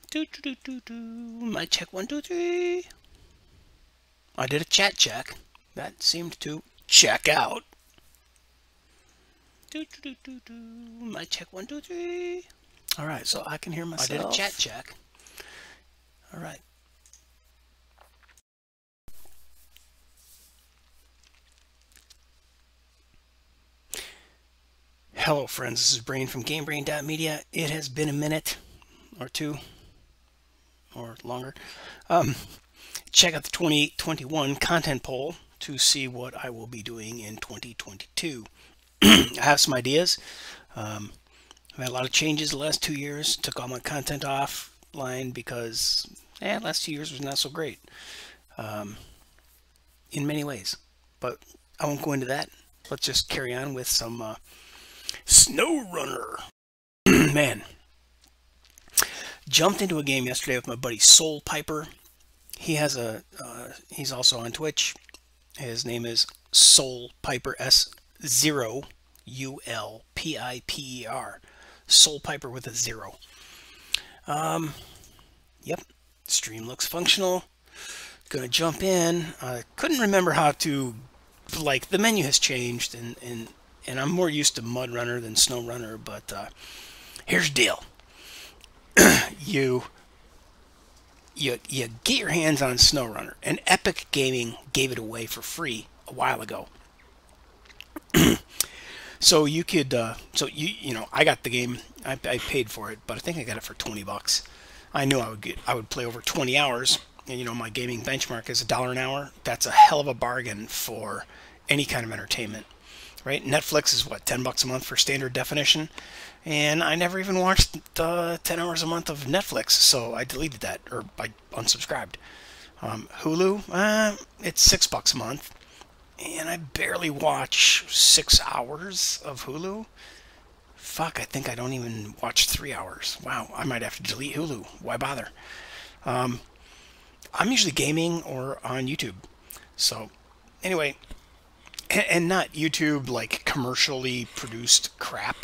Mic check 1 2 3. I did a chat check. That seemed to check out. Mic check 1 2 3. All right, so I can hear myself. I did a chat check. All right. Hello, friends. This is Brain from GameBrain.media. It has been a minute or two or longer. Check out the 2021 content poll to see what I will be doing in 2022. I have some ideas. I've had a lot of changes the last 2 years. Took all my content offline because the last 2 years was not so great in many ways. But I won't go into that. Let's just carry on with some Snowrunner. Man. Jumped into a game yesterday with my buddy Soul Piper. He has he's also on Twitch. His name is Soul Piper, S0 ULPIPER. Soul Piper with a 0. Yep. Stream looks functional. Gonna jump in. I couldn't remember how to, like, the menu has changed, and I'm more used to Mud Runner than Snow Runner, but here's the deal. You get your hands on SnowRunner, and Epic Gaming gave it away for free a while ago. So you could, you know, I got the game. I paid for it, but I think I got it for 20 bucks. I knew I would play over 20 hours, and you know my gaming benchmark is $1 an hour. That's a hell of a bargain for any kind of entertainment, right? Netflix is what, 10 bucks a month for standard definition. And I never even watched 10 hours a month of Netflix, so I deleted that, or I unsubscribed. Hulu, it's 6 bucks a month, and I barely watch 6 hours of Hulu. Fuck, I think I don't even watch 3 hours. Wow, I might have to delete Hulu. Why bother? I'm usually gaming or on YouTube. So, anyway, and not YouTube like commercially produced crap.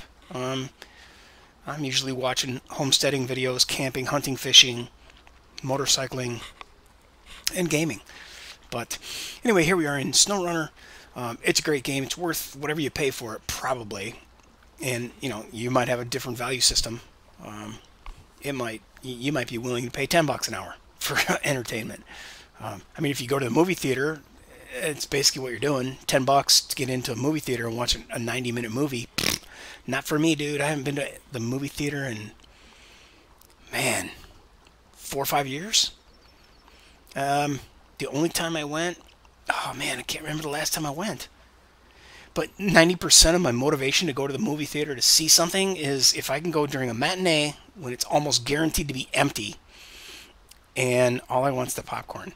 I'm usually watching homesteading videos, camping, hunting, fishing, motorcycling, and gaming. But anyway, here we are in SnowRunner. It's a great game. It's worth whatever you pay for it, probably. And you know, you might have a different value system. You might be willing to pay 10 bucks an hour for entertainment. I mean, if you go to the movie theater, it's basically what you're doing. 10 bucks to get into a movie theater and watch a 90-minute movie. Not for me, dude. I haven't been to the movie theater in, man, 4 or 5 years. The only time I went, oh man, I can't remember the last time I went. But 90% of my motivation to go to the movie theater to see something is if I can go during a matinee when it's almost guaranteed to be empty, and all I want is the popcorn.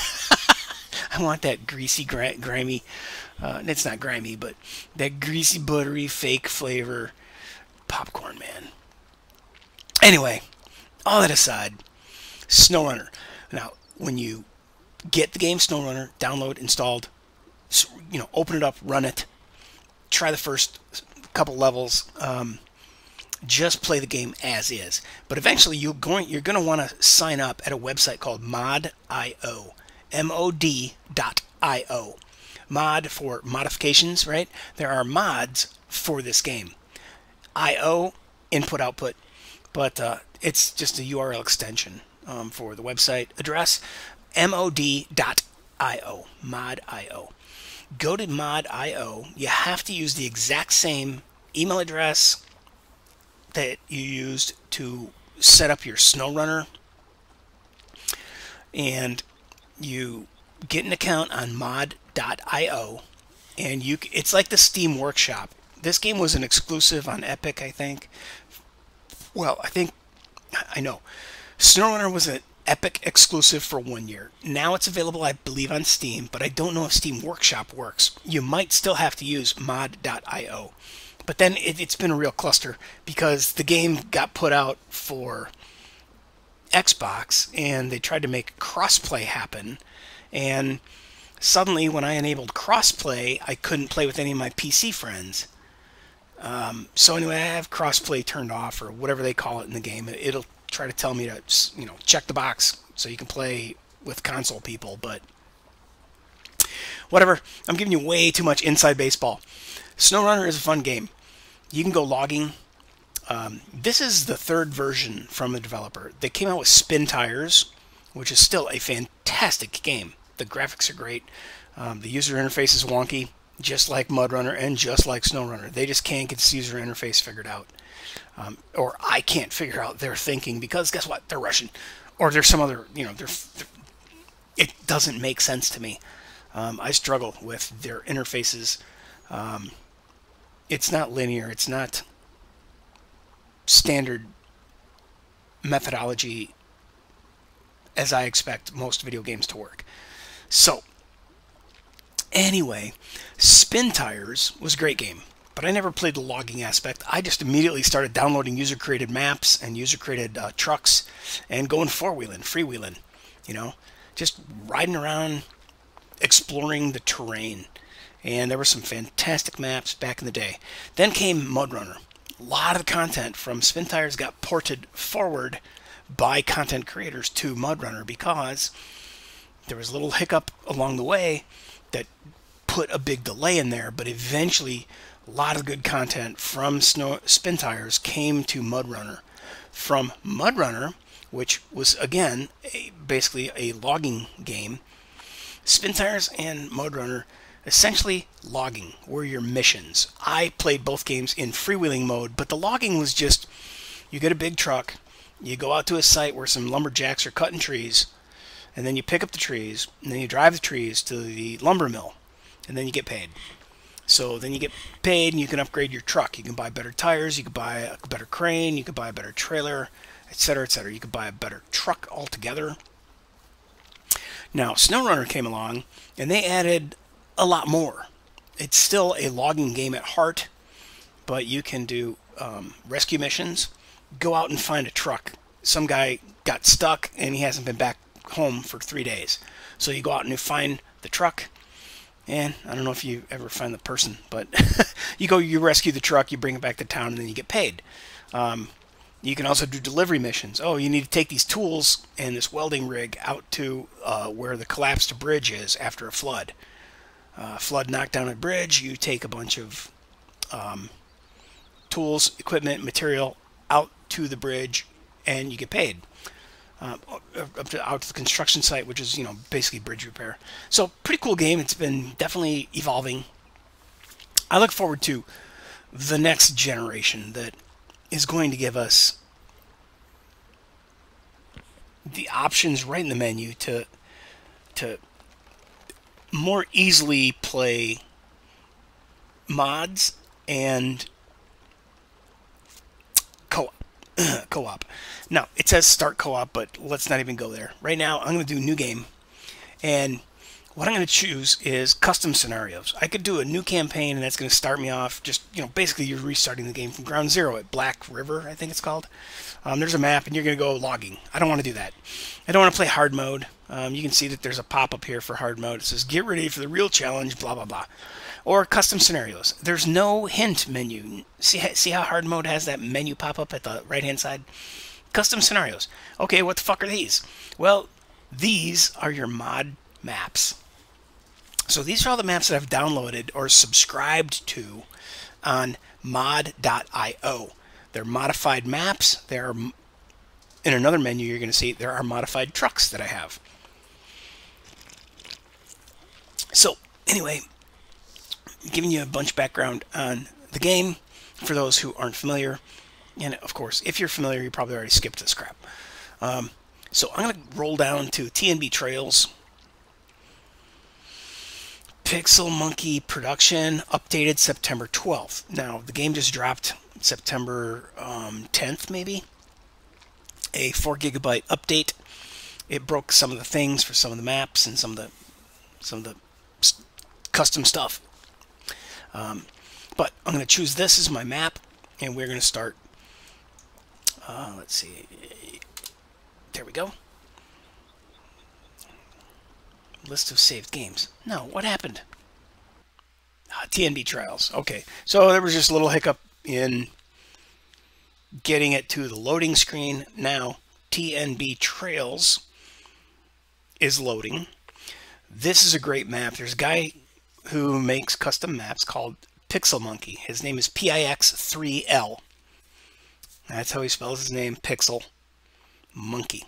I want that greasy, grimy, it's not grimy, but that greasy, buttery, fake flavor popcorn, man. Anyway, all that aside, SnowRunner. Now, when you get the game SnowRunner, download, installed, you know, open it up, run it, try the first couple levels, just play the game as is. But eventually, you're going to want to sign up at a website called Mod.io. mod.io. Mod for modifications, right? There are mods for this game. IO, input output, but it's just a URL extension for the website address. mod.io. Mod.io. Go to mod.io. You have to use the exact same email address that you used to set up your SnowRunner, and you get an account on mod.io, and it's like the Steam Workshop. This game was an exclusive on Epic, I think. Well, I know. SnowRunner was an Epic exclusive for 1 year. Now it's available, I believe, on Steam, but I don't know if Steam Workshop works. You might still have to use mod.io. But then it's been a real cluster because the game got put out for Xbox, and they tried to make crossplay happen, and suddenly when I enabled crossplay, I couldn't play with any of my PC friends. So anyway, I have crossplay turned off, or whatever they call it in the game. It'll try to tell me to, check the box so you can play with console people, but whatever. I'm giving you way too much inside baseball. Snowrunner is a fun game. You can go logging. This is the third version from the developer. They came out with Spin Tires, which is still a fantastic game. The graphics are great. The user interface is wonky, just like MudRunner and just like Snowrunner. They just can't get this user interface figured out. Or I can't figure out their thinking because guess what? They're Russian. Or there's some other, it doesn't make sense to me. I struggle with their interfaces. It's not linear. It's not standard methodology as I expect most video games to work. So, anyway, Spin Tires was a great game, but I never played the logging aspect. I just immediately started downloading user-created maps and user-created trucks and going free-wheelin, just riding around, exploring the terrain. And there were some fantastic maps back in the day. Then came MudRunner. A lot of the content from Spin Tires got ported forward by content creators to MudRunner because there was a little hiccup along the way that put a big delay in there, but eventually a lot of good content from Spin Tires came to MudRunner. From MudRunner, which was again basically a logging game, Spin Tires and MudRunner essentially logging were your missions. I played both games in freewheeling mode, but the logging was just, you get a big truck, you go out to a site where some lumberjacks are cutting trees, and then you pick up the trees, and then you drive the trees to the lumber mill, and then you get paid. So then you get paid and you can upgrade your truck. You can buy better tires, you can buy a better crane, you can buy a better trailer, etc., etc. You can buy a better truck altogether. Now, Snowrunner came along, and they added a lot more. It's still a logging game at heart, but you can do rescue missions. Go out and find a truck. Some guy got stuck and he hasn't been back home for 3 days. So you go out and you find the truck, and I don't know if you ever find the person, but you rescue the truck, you bring it back to town, and then you get paid. You can also do delivery missions. Oh, you need to take these tools and this welding rig out to where the collapsed bridge is after a flood. Flood knocked down a bridge, you take a bunch of tools, equipment, material out to the bridge, and you get paid. Out to the construction site, which is, basically bridge repair. So, pretty cool game. It's been definitely evolving. I look forward to the next generation that is going to give us the options right in the menu to more easily play mods and co-op. Now, it says start co-op, but let's not even go there. Right now, I'm going to do new game, and what I'm going to choose is custom scenarios. I could do a new campaign, and that's going to start me off just, basically you're restarting the game from ground zero at Black River, I think it's called. There's a map, and you're going to go logging. I don't want to do that. I don't want to play hard mode. You can see that there's a pop-up here for hard mode. It says, get ready for the real challenge, blah, blah, blah. Or custom scenarios. There's no hint menu. See how hard mode has that menu pop-up at the right-hand side? Custom scenarios. Okay, what the fuck are these? Well, these are your mod maps. So these are all the maps that I've downloaded or subscribed to on mod.io. They're modified maps. There are, in another menu you're going to see, there are modified trucks that I have. So, anyway, giving you a bunch of background on the game for those who aren't familiar. And, of course, if you're familiar, you probably already skipped this crap. So I'm going to roll down to TNB Trails. Pixel Monkey production, updated September 12th. Now, the game just dropped September 10th, maybe. A 4 GB update. It broke some of the things for some of the maps and some of the custom stuff. But I'm going to choose this as my map, and we're going to start. Let's see. There we go. List of saved games. No, what happened? TNB Trials. Okay, so there was just a little hiccup in getting it to the loading screen. Now TNB Trails is loading. This is a great map. There's a guy who makes custom maps called Pixel Monkey. His name is Pix3L. That's how he spells his name, Pixel Monkey.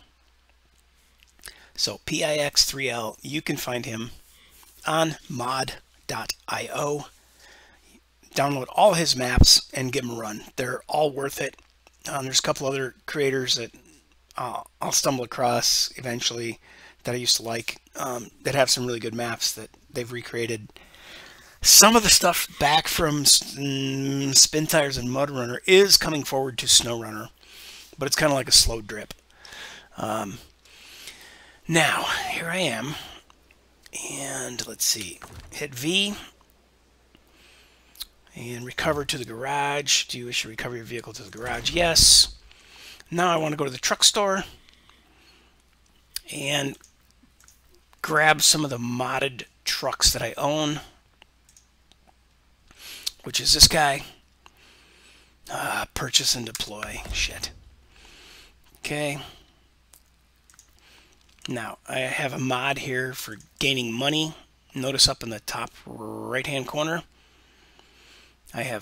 So Pix3L, you can find him on mod.io. Download all his maps and give them a run. They're all worth it. There's a couple other creators that I'll stumble across eventually that I used to like that have some really good maps that they've recreated. Some of the stuff back from Spin Tires and Mud Runner is coming forward to Snowrunner, but it's kind of like a slow drip. Now, here I am, and let's see, hit V, and recover to the garage. Do you wish to recover your vehicle to the garage? Yes. Now I want to go to the truck store and grab some of the modded trucks that I own, which is this guy. Purchase and deploy. Shit. Okay. Now, I have a mod here for gaining money. Notice up in the top right-hand corner, I have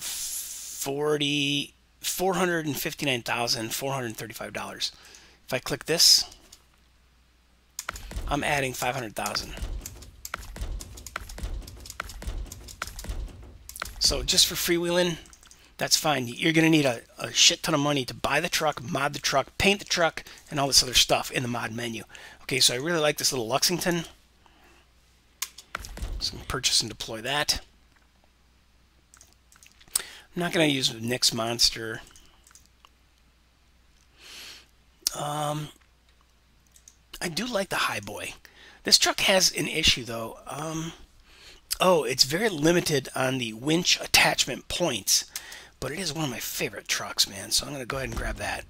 $459,435. If I click this, I'm adding $500,000. So just for freewheeling, that's fine. You're going to need a shit ton of money to buy the truck, mod the truck, paint the truck, and all this other stuff in the mod menu. Okay, so I really like this little Lexington. So purchase and deploy that. I'm not going to use Nick's Monster. I do like the Highboy. This truck has an issue though. Oh, it's very limited on the winch attachment points, but it is one of my favorite trucks, man. So I'm going to go ahead and grab that.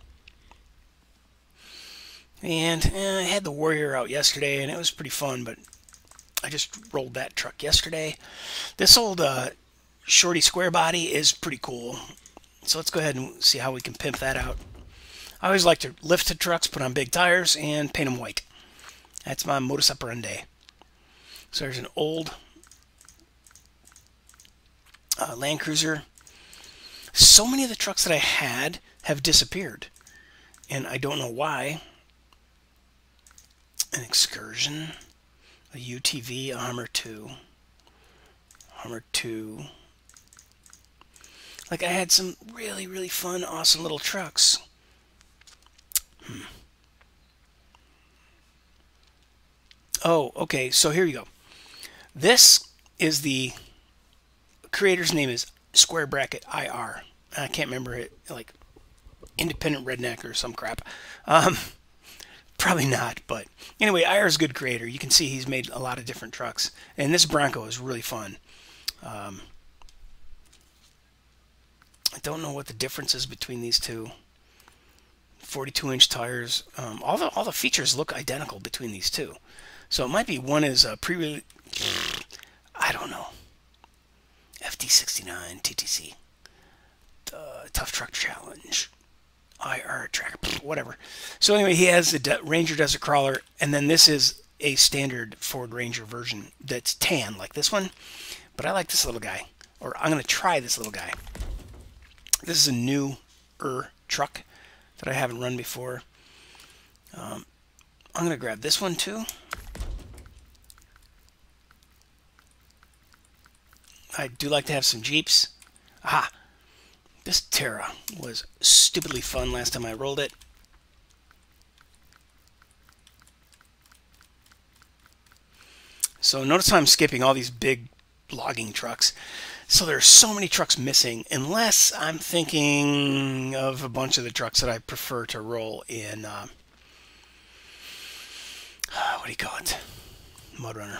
And I had the Warrior out yesterday, and it was pretty fun, but I just rolled that truck yesterday. This old Shorty Square Body is pretty cool. So let's go ahead and see how we can pimp that out. I always like to lift the trucks, put on big tires, and paint them white. That's my modus operandi. So there's an old Land Cruiser. So many of the trucks that I had have disappeared, and I don't know why. An Excursion, a UTV, a Hummer 2, Hummer 2. Like, I had some really, really fun, awesome little trucks. Oh, okay, so here you go. This is the creator's name is Square Bracket IR. I can't remember it, like Independent Redneck or some crap. Probably not, but anyway, IR is a good creator. You can see he's made a lot of different trucks, and this Bronco is really fun. I don't know what the difference is between these two. 42-inch tires. All the features look identical between these two. So it might be one is a pre-release. I don't know. FD69 TTC. Tough Truck Challenge. IR track, whatever. So anyway, he has the Ranger Desert Crawler, and then this is a standard Ford Ranger version that's tan, like this one. But I like this little guy, or I'm going to try this little guy. This is a newer truck that I haven't run before. I'm going to grab this one too. I do like to have some Jeeps. Aha! This Terra was stupidly fun last time I rolled it. So notice how I'm skipping all these big logging trucks. So there's so many trucks missing, unless I'm thinking of a bunch of the trucks that I prefer to roll in, what do you call it? Mud Runner.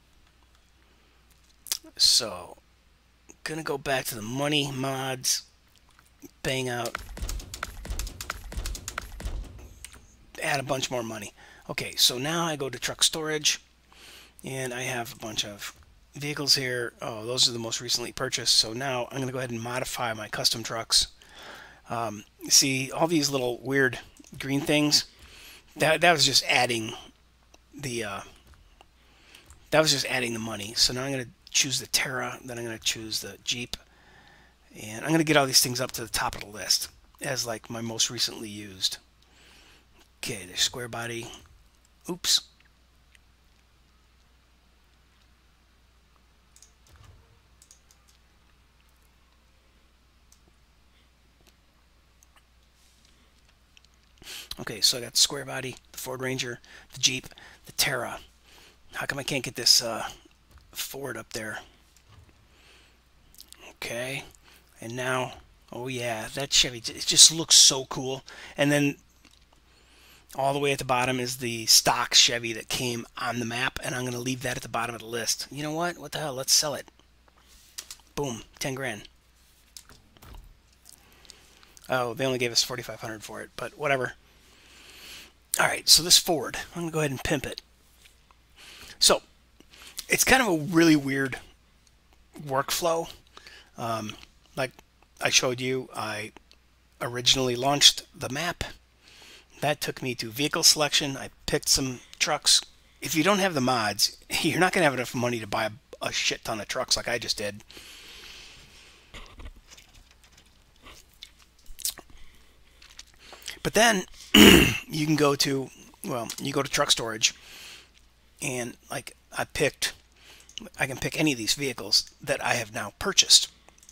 So, gonna go back to the money mods, bang out, add a bunch more money. Okay, so now I go to truck storage, and I have a bunch of vehicles here. Oh, those are the most recently purchased. So now I'm going to go ahead and modify my custom trucks. See all these little weird green things? That was just adding the money. So now I'm going to choose the Terra, then I'm going to choose the Jeep, and I'm going to get all these things up to the top of the list as like my most recently used. Okay, there's square body. Oops. Okay, so I got the square body, the Ford Ranger, the Jeep, the Terra. How come I can't get this Ford up there? Okay, and now, oh yeah, that Chevy, it just looks so cool. And then all the way at the bottom is the stock Chevy that came on the map, and I'm going to leave that at the bottom of the list. You know what? What the hell? Let's sell it. Boom, 10 grand. Oh, they only gave us 4,500 for it, but whatever. All right, so this Ford, I'm going to go ahead and pimp it. So, it's kind of a really weird workflow. Like I showed you, I originally launched the map. That took me to vehicle selection. I picked some trucks. If you don't have the mods, you're not going to have enough money to buy a shit ton of trucks like I just did. But then you can go to, well, you go to truck storage, and like I can pick any of these vehicles that I have now purchased.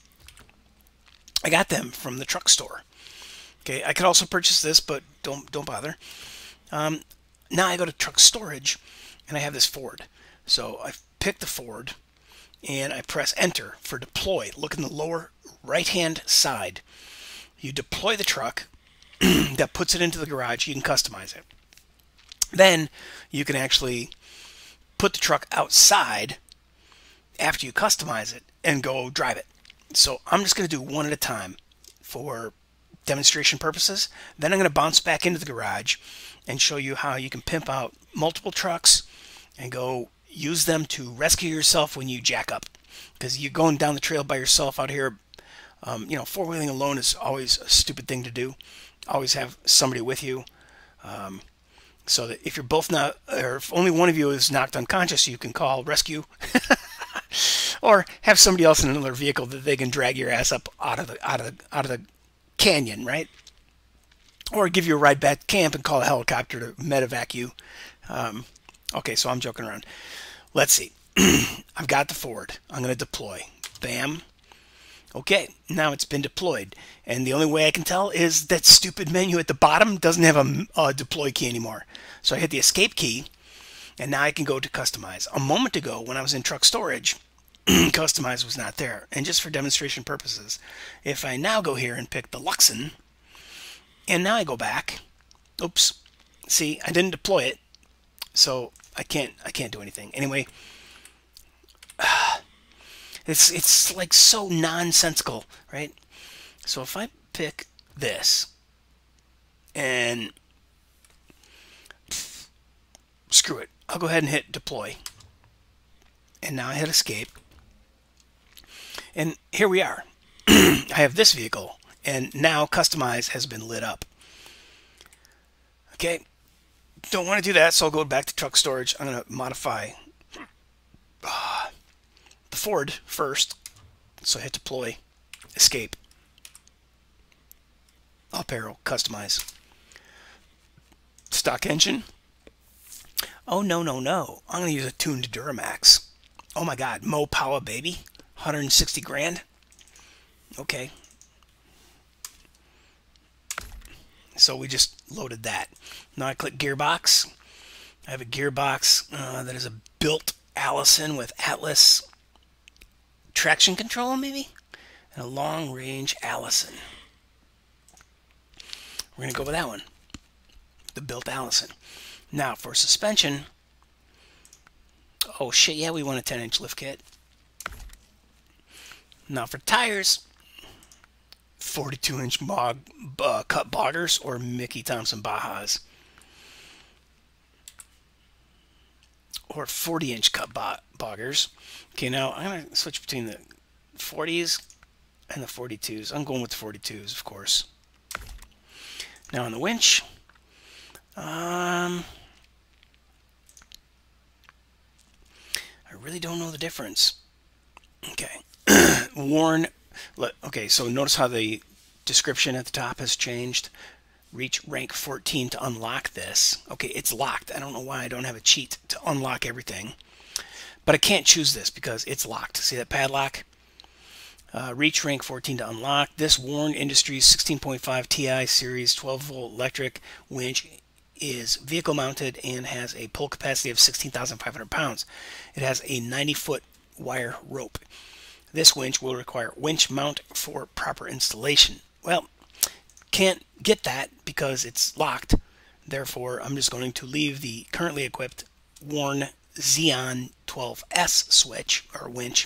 I got them from the truck store. Okay, I could also purchase this, but don't bother. Now I go to truck storage, and I have this Ford. So I pick the Ford, and I press enter for deploy. Look in the lower right-hand side. You deploy the truck. That puts it into the garage. You can customize it. Then you can actually put the truck outside after you customize it and go drive it. So I'm just going to do one at a time for demonstration purposes. Then I'm going to bounce back into the garage and show you how you can pimp out multiple trucks and go use them to rescue yourself when you jack up. Because you're going down the trail by yourself out here. You know, four-wheeling alone is always a stupid thing to do. Always have somebody with you, so that if you're both not, or if only one of you is knocked unconscious, you can call rescue, or have somebody else in another vehicle that they can drag your ass up out of the canyon, right? Or give you a ride back to camp and call a helicopter to medevac you. Okay, so I'm joking around. Let's see. I've got the Ford. I'm going to deploy. Bam. Okay, now it's been deployed, and the only way I can tell is that stupid menu at the bottom doesn't have a deploy key anymore. So I hit the escape key, and now I can go to customize. A moment ago, when I was in truck storage, customize was not there. And just for demonstration purposes, if I now go here and pick the Luxon, and now I go back, oops, see, I didn't deploy it, so I can't do anything. Anyway, it's like so nonsensical, right? So if I pick this and screw it, I'll go ahead and hit deploy. And now I hit escape. And here we are. I have this vehicle, and now customize has been lit up. Okay, don't want to do that, so I'll go back to truck storage. I'm going to modify the Ford first. So I hit deploy, escape, up arrow, customize. Stock engine. Oh, no, no, no. I'm going to use a tuned Duramax. Oh my God, Mo Power, baby. 160 grand. Okay. So we just loaded that. Now I click gearbox. I have a gearbox that is a built Allison with Atlas traction control, maybe? And a long range Allison. We're going to go with that one. The built Allison. Now for suspension. Oh shit, yeah, we want a 10-inch lift kit. Now for tires, 42-inch cut boggers or Mickey Thompson Bajas. Or 40-inch cut boggers. Okay, now I'm going to switch between the 40s and the 42s. I'm going with the 42s, of course. Now on the winch, I really don't know the difference. Okay. Warn. Okay, so notice how the description at the top has changed. Reach rank 14 to unlock this. Okay, it's locked. I don't know why I don't have a cheat to unlock everything. But I can't choose this because it's locked. See that padlock? Reach rank 14 to unlock. This Warn Industries 16.5 Ti series 12-volt electric winch is vehicle mounted and has a pull capacity of 16,500 pounds. It has a 90-foot wire rope. This winch will require winch mount for proper installation. Well, can't get that because it's locked. Therefore, I'm just going to leave the currently equipped Warn Xeon 12S switch or winch.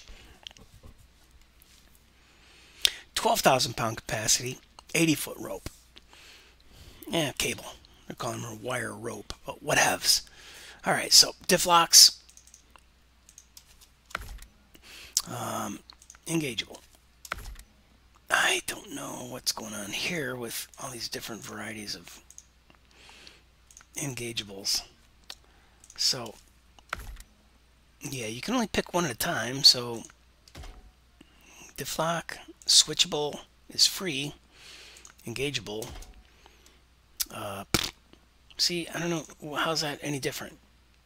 12,000 pound capacity, 80-foot rope. Yeah, cable. They're calling them a wire rope, but whatevs. Alright, so diff locks. Engageable. I don't know what's going on here with all these different varieties of engageables. So, yeah, you can only pick one at a time, so diff lock, switchable is free, engageable. See, I don't know, how's that any different?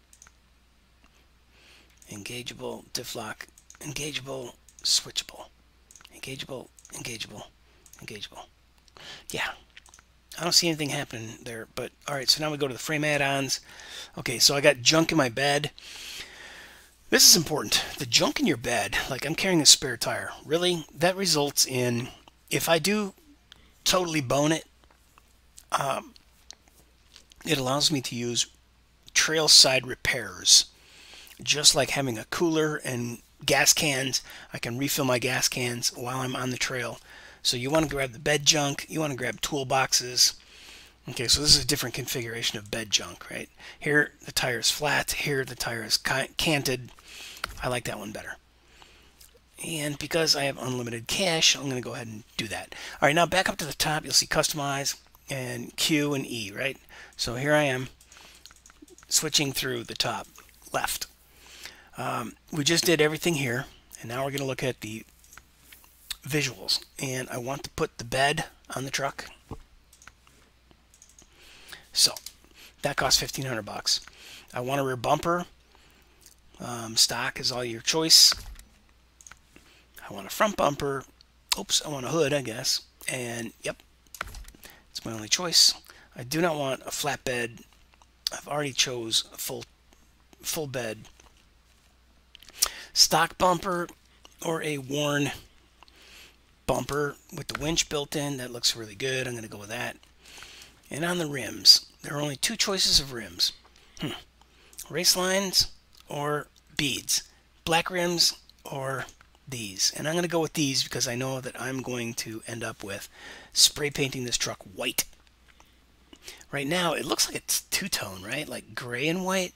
Engageable, diff lock, engageable, switchable, engageable, engageable, engageable. Yeah, I don't see anything happening there, but alright, so now we go to the frame add-ons. Okay, so I got junk in my bed. This is important. The junk in your bed, like I'm carrying a spare tire, really, that results in, if I do totally bone it, it allows me to use trail side repairs. Just like having a cooler and gas cans, I can refill my gas cans while I'm on the trail. So you want to grab the bed junk, you want to grab toolboxes. Okay, so this is a different configuration of bed junk, right? Here the tire is flat, here the tire is canted. I like that one better. And because I have unlimited cash, I'm going to go ahead and do that. All right, now back up to the top, you'll see Customize and Q and E, right? So here I am switching through the top left. We just did everything here, and now we're going to look at the visuals. And I want to put the bed on the truck. So that costs 1,500 bucks. I want a rear bumper. Stock is all your choice. I want a front bumper. Oops, I want a hood, I guess. And yep, it's my only choice. I do not want a flatbed. I've already chose a full bed. Stock bumper or a Warn bumper with the winch built in. That looks really good. I'm going to go with that. And on the rims, there are only two choices of rims. Race lines or beads. Black rims or these. And I'm going to go with these because I know that I'm going to end up with spray painting this truck white. Right now, it looks like it's two-tone, right? Like gray and white.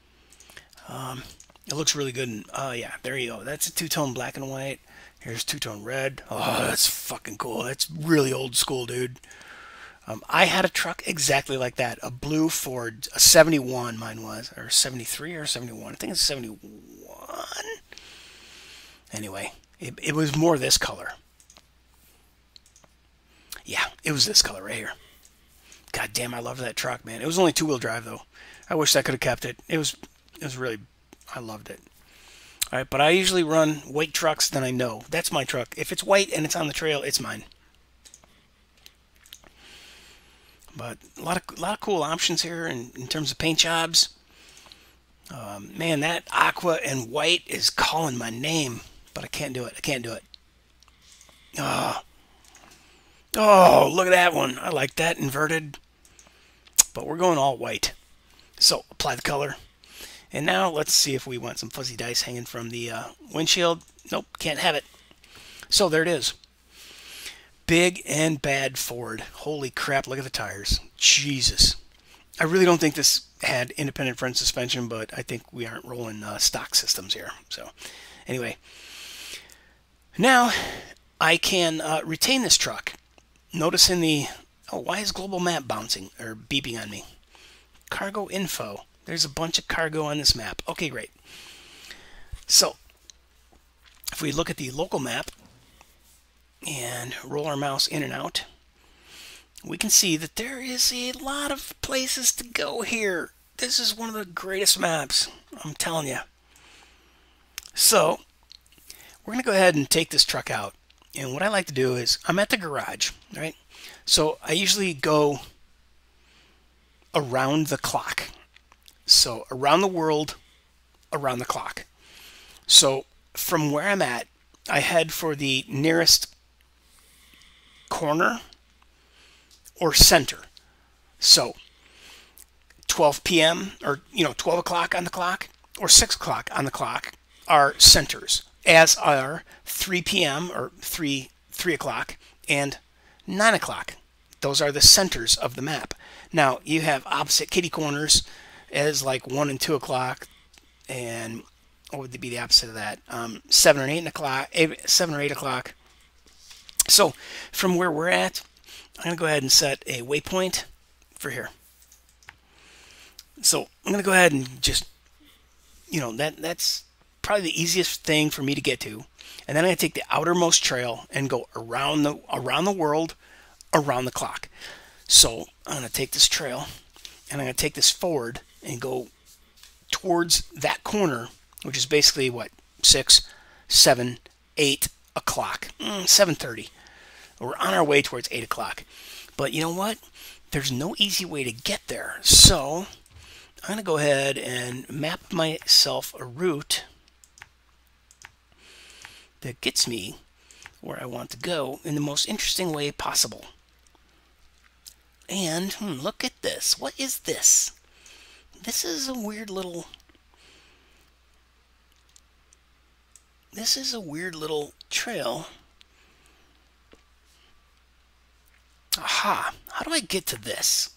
It looks really good. Yeah, there you go. That's a two-tone black and white. Here's two-tone red. Oh, that's fucking cool. That's really old school, dude. I had a truck exactly like that. A blue Ford, a 71 mine was. Or 73 or 71. I think it's 71. Anyway, it was more this color. Yeah, it was this color right here. God damn, I love that truck, man. It was only two-wheel drive, though. I wish I could have kept it. It was really, I loved it. All right, but I usually run white trucks, then I know. That's my truck. If it's white and it's on the trail, it's mine. But a lot of cool options here in terms of paint jobs. Man, that aqua and white is calling my name, but I can't do it. I can't do it. Oh, look at that one. I like that inverted. But we're going all white. So apply the color. And now let's see if we want some fuzzy dice hanging from the windshield. Nope, can't have it. So there it is. Big and bad Ford. Holy crap, look at the tires. Jesus. I really don't think this had independent front suspension, but I think we aren't rolling stock systems here. So anyway, now I can retain this truck. Notice in the... Oh, why is global map bouncing or beeping on me? Cargo info. There's a bunch of cargo on this map. Okay, great. So, if we look at the local map and roll our mouse in and out, we can see that there is a lot of places to go here. This is one of the greatest maps, I'm telling you. So, we're going to go ahead and take this truck out. And what I like to do is, I'm at the garage, right? So, I usually go around the clock. So, around the world, around the clock. So, from where I'm at, I head for the nearest corner or center. So 12 p.m. or 12 o'clock on the clock or 6 o'clock on the clock are centers, as are 3 p.m. or 3 o'clock and 9 o'clock. Those are the centers of the map. Now you have opposite kitty corners as like 1 and 2 o'clock, and what would be the opposite of that? 7 or 8 o'clock. 7 or 8 o'clock. So from where we're at, I'm going to go ahead and set a waypoint for here. So I'm going to go ahead and just, that's probably the easiest thing for me to get to. And then I'm going to take the outermost trail and go around the world, around the clock. So I'm going to take this trail and I'm going to take this forward and go towards that corner, which is basically what, 6, 7, 8 o'clock, 7:30. We're on our way towards 8 o'clock. But you know what? There's no easy way to get there. So I'm going to go ahead and map myself a route that gets me where I want to go in the most interesting way possible. And look at this. What is this? This is a weird little... trail. Aha! How do I get to this?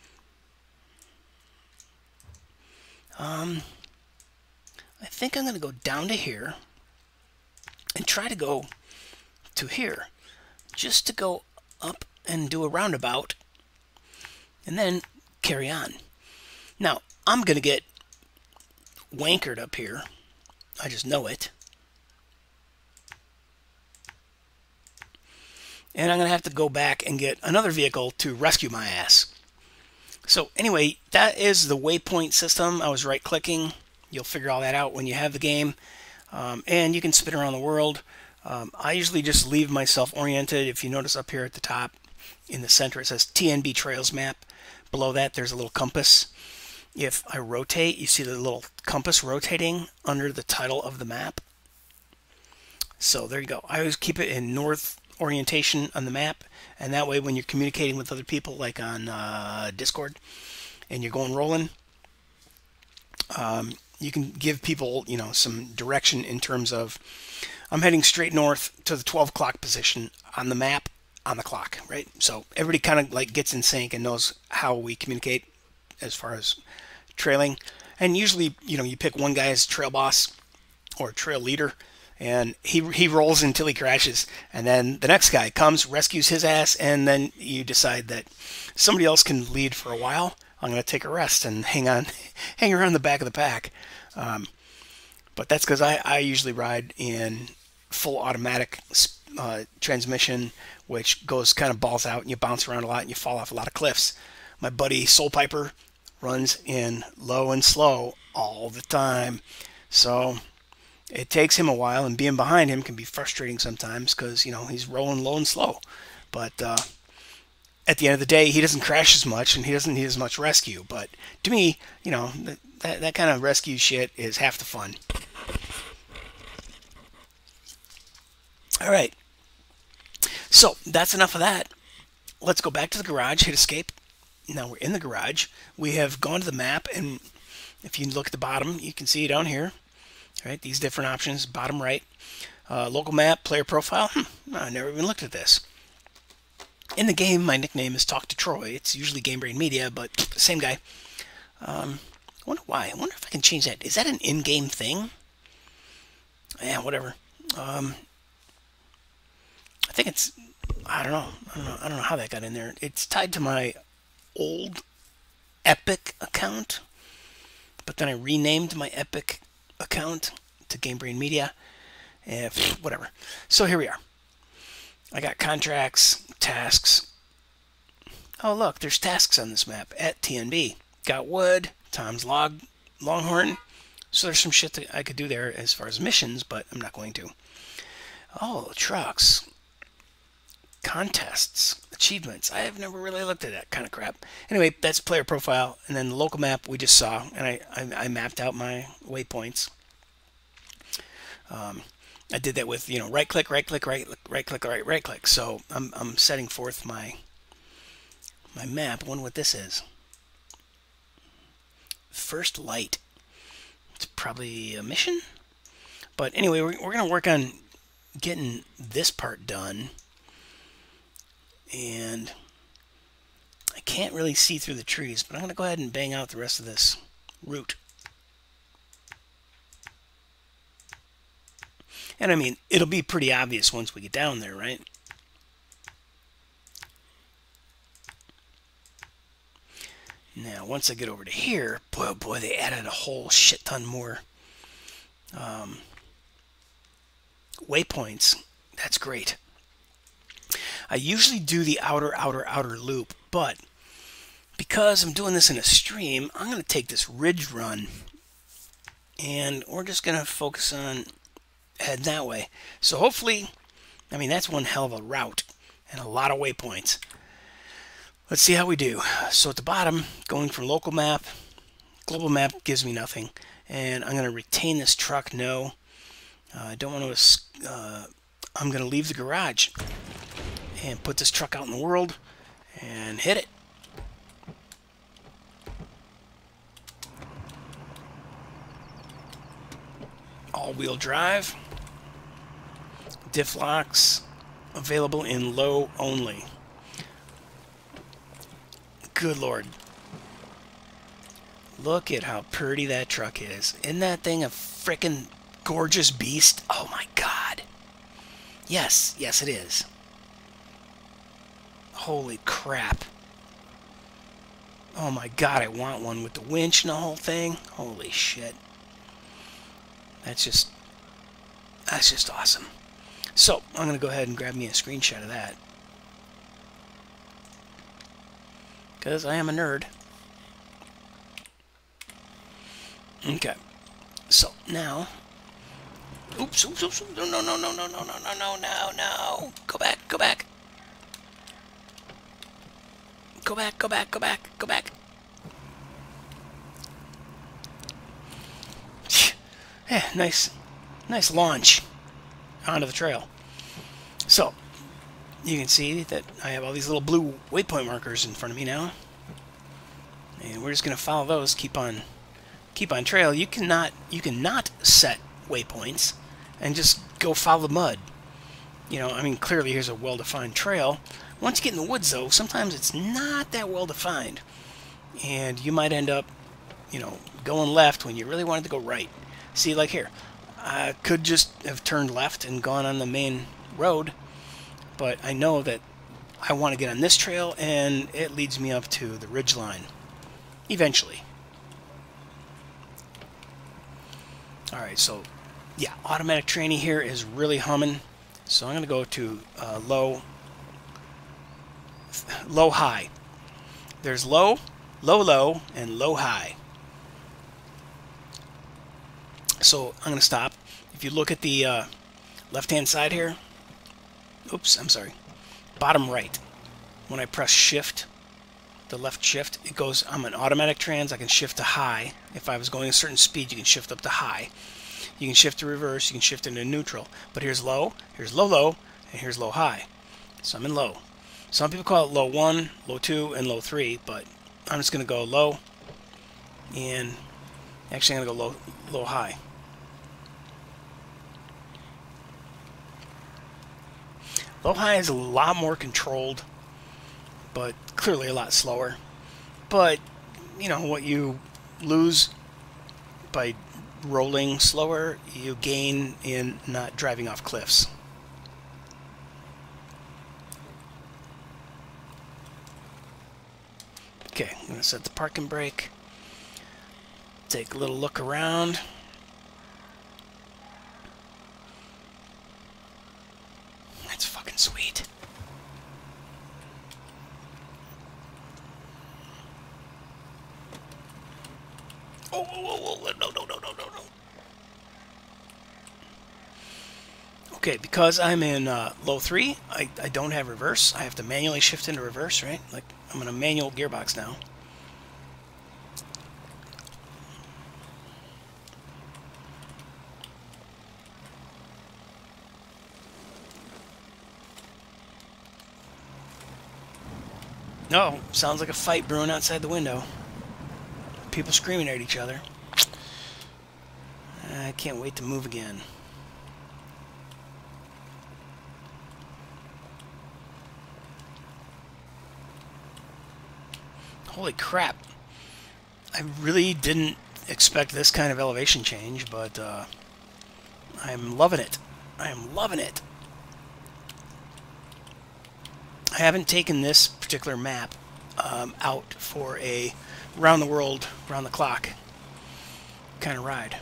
I think I'm going to go down to here and try to go to here, just to go up and do a roundabout and then carry on. Now, I'm going to get wankered up here. I just know it. And I'm going to have to go back and get another vehicle to rescue my ass. So anyway, that is the waypoint system. I was right-clicking. You'll figure all that out when you have the game. And you can spin around the world. I usually just leave myself oriented. If you notice up here at the top, in the center, it says TNB Trails Map. Below that, there's a little compass. If I rotate, you see the little compass rotating under the title of the map. So there you go. I always keep it in north orientation on the map, and that way when you're communicating with other people, like on Discord, and you're going rolling, you can give people some direction in terms of, I'm heading straight north to the 12 o'clock position on the map on the clock, right? So everybody kind of like gets in sync and knows how we communicate as far as trailing. And usually you pick one guy as trail boss or trail leader, and he rolls until he crashes, and then the next guy comes, rescues his ass, and then you decide that somebody else can lead for a while. I'm going to take a rest and hang around the back of the pack. But that's because I usually ride in full automatic transmission, which goes kind of balls out, and you bounce around a lot, and you fall off a lot of cliffs. My buddy Soul Piper runs in low and slow all the time, so it takes him a while, and being behind him can be frustrating sometimes because he's rolling low and slow. But at the end of the day, he doesn't crash as much, and he doesn't need as much rescue. But to me, that kind of rescue shit is half the fun. All right. So that's enough of that. Let's go back to the garage, hit escape. Now we're in the garage. We have gone to the map, and if you look at the bottom, you can see down here, right, these different options, bottom right, local map, player profile. I never even looked at this. In the game, my nickname is Talk to Troy. It's usually GameBrain.media, but same guy. I wonder why. I wonder if I can change that. Is that an in-game thing? Yeah, whatever. I think it's... I don't know how that got in there. It's tied to my old Epic account, but then I renamed my Epic account to GameBrain.media, and whatever. So here we are. I got contracts, tasks. Oh look, there's tasks on this map at TNB. Got wood, Tom's log, Longhorn. So there's some shit that I could do there as far as missions, but I'm not going to. Oh, trucks. Contests, achievements. I have never really looked at that kind of crap. Anyway, that's player profile, and then the local map we just saw, and I mapped out my waypoints. I did that with, you know, right click, right click, right click, right click. So I'm setting forth my map. I wonder what this is. First light. It's probably a mission, but anyway, we're gonna work on getting this part done. And I can't really see through the trees, but I'm going to go ahead and bang out the rest of this route. And I mean, it'll be pretty obvious once we get down there, right? Now, once I get over to here, boy, oh boy, they added a whole shit ton more waypoints. That's great. I usually do the outer loop, but because I'm doing this in a stream, I'm going to take this ridge run, and we're just going to focus on heading that way. So hopefully, I mean, that's one hell of a route and a lot of waypoints. Let's see how we do. So at the bottom, going from local map, global map gives me nothing, and I'm going to retain this truck. No, I don't want to. I'm going to leave the garage and put this truck out in the world and hit it. All-wheel drive. Diff locks available in low only. Good Lord. Look at how pretty that truck is. Isn't that thing a frickin' gorgeous beast? Oh my God. Yes, yes it is. Holy crap. Oh my God, I want one with the winch and the whole thing. Holy shit. That's just awesome. So, I'm going to go ahead and grab me a screenshot of that. Because I am a nerd. Okay. So, now... Oops. No. Go back. Go back. Yeah, nice launch onto the trail. So, you can see that I have all these little blue waypoint markers in front of me now. And we're just going to follow those, keep on trail. You cannot set waypoints and just go follow the mud. You know, I mean, clearly here's a well-defined trail. Once you get in the woods, though, sometimes it's not that well-defined. And you might end up, you know, going left when you really wanted to go right. See, like here, I could just have turned left and gone on the main road, but I know that I want to get on this trail, and it leads me up to the ridge line, eventually. Alright, so, yeah, automatic tranny here is really humming, so I'm going to go to low, high. There's low, and low, high. So I'm going to stop. If you look at the left-hand side here, oops, I'm sorry, bottom right, when I press shift, the left shift, it goes, I'm an automatic trans, I can shift to high. If I was going a certain speed, you can shift up to high. You can shift to reverse, you can shift into neutral. But here's low, and here's low, high. So I'm in low. Some people call it low 1, low 2, and low 3, but I'm just going to go low, and actually I'm going to go low, high. Low high is a lot more controlled, but clearly a lot slower. But, you know, what you lose by rolling slower, you gain in not driving off cliffs. Okay, I'm going to set the parking brake. Take a little look around. That's fucking sweet. Oh, no. Okay, because I'm in low 3, I don't have reverse. I have to manually shift into reverse, right? Like, I'm in a manual gearbox now. No, sounds like a fight brewing outside the window. People screaming at each other. I can't wait to move again. Holy crap. I really didn't expect this kind of elevation change, but I'm loving it. I am loving it. I haven't taken this particular map out for a round the world, round the clock kind of ride.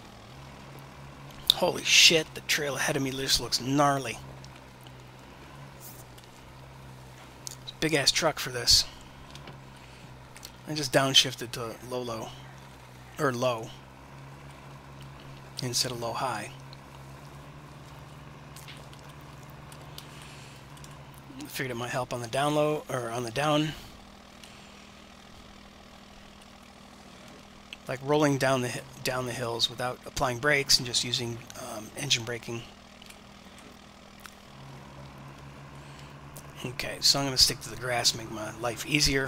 Holy shit, the trail ahead of me just looks gnarly. It's a big ass truck for this. I just downshifted to low instead of low high. Figured it might help on the down low, or on the down. Like rolling down the hills without applying brakes and just using engine braking. Okay, so I'm going to stick to the grass, make my life easier.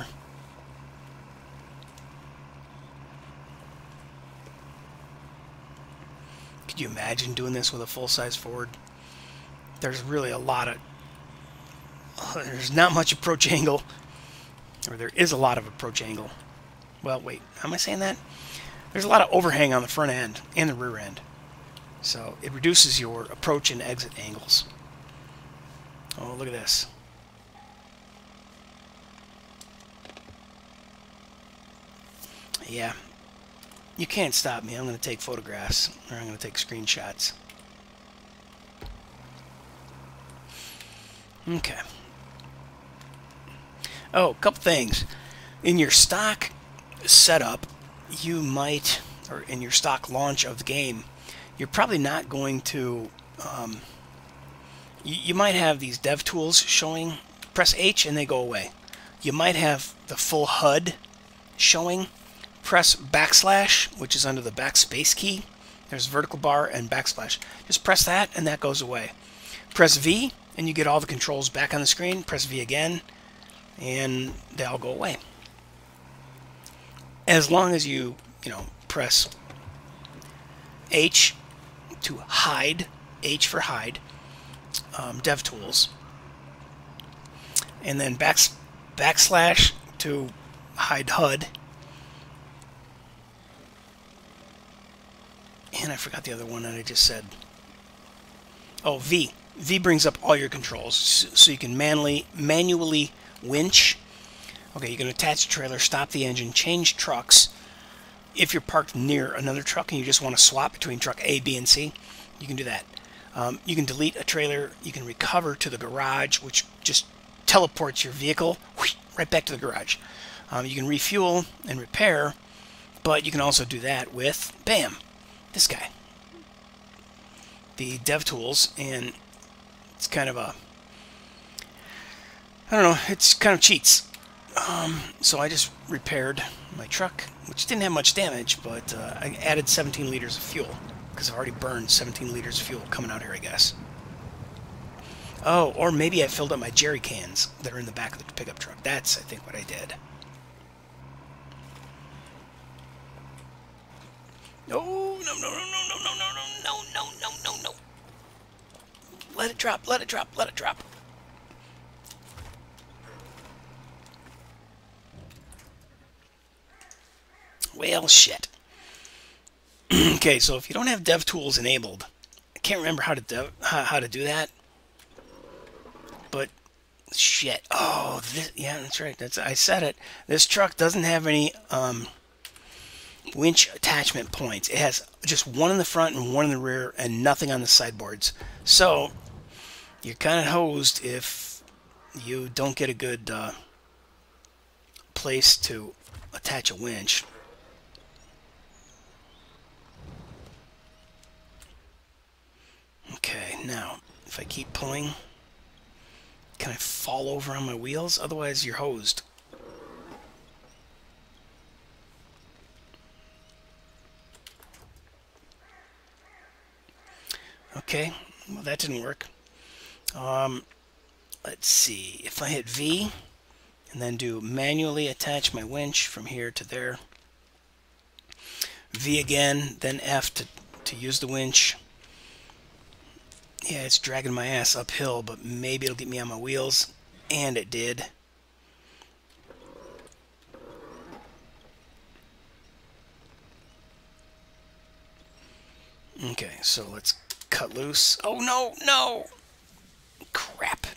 Could you imagine doing this with a full-size Ford? There's really a lot of... there's not much approach angle. Or there is a lot of approach angle. Well, wait, am I saying that? There's a lot of overhang on the front end and the rear end. So it reduces your approach and exit angles. Oh, look at this. Yeah. You can't stop me. I'm going to take photographs, or I'm going to take screenshots. Okay. Oh, a couple things. In your stock setup, you might, or in your stock launch of the game, you're probably not going to, you might have these dev tools showing, press H and they go away. You might have the full HUD showing, press backslash, which is under the backspace key. There's vertical bar and backslash. Just press that and that goes away. Press V and you get all the controls back on the screen. Press V again and they all go away. As long as you press H to hide, H for hide, DevTools, and then backslash to hide HUD, and I forgot the other one that I just said. Oh, V. V brings up all your controls, so you can manually winch. Okay, you can attach a trailer, stop the engine, change trucks. If you're parked near another truck and you just want to swap between truck A, B, and C, you can do that. You can delete a trailer. You can recover to the garage, which just teleports your vehicle right back to the garage. You can refuel and repair, but you can also do that with, bam, this guy. The DevTools, and it's kind of a, I don't know, it's kind of cheats. So I just repaired my truck, which didn't have much damage, but I added 17 liters of fuel, because I've already burned 17 liters of fuel coming out here, I guess. Oh, or maybe I filled up my jerry cans that are in the back of the pickup truck. That's, I think, what I did. No. Let it drop. Well, shit. Okay, so if you don't have DevTools enabled, I can't remember how to do that, but Shit. Oh, yeah, that's right. I said it. This truck doesn't have any winch attachment points. It has just one in the front and one in the rear and nothing on the sideboards. So you're kind of hosed if you don't get a good place to attach a winch. Okay, now if I keep pulling, can I fall over on my wheels? Otherwise you're hosed. Okay, well that didn't work. Let's see, if I hit V and then do manually attach my winch from here to there, V again, then F to use the winch. Yeah, it's dragging my ass uphill, but maybe it'll get me on my wheels, and it did. Okay, so let's cut loose. Oh no, no! Crap.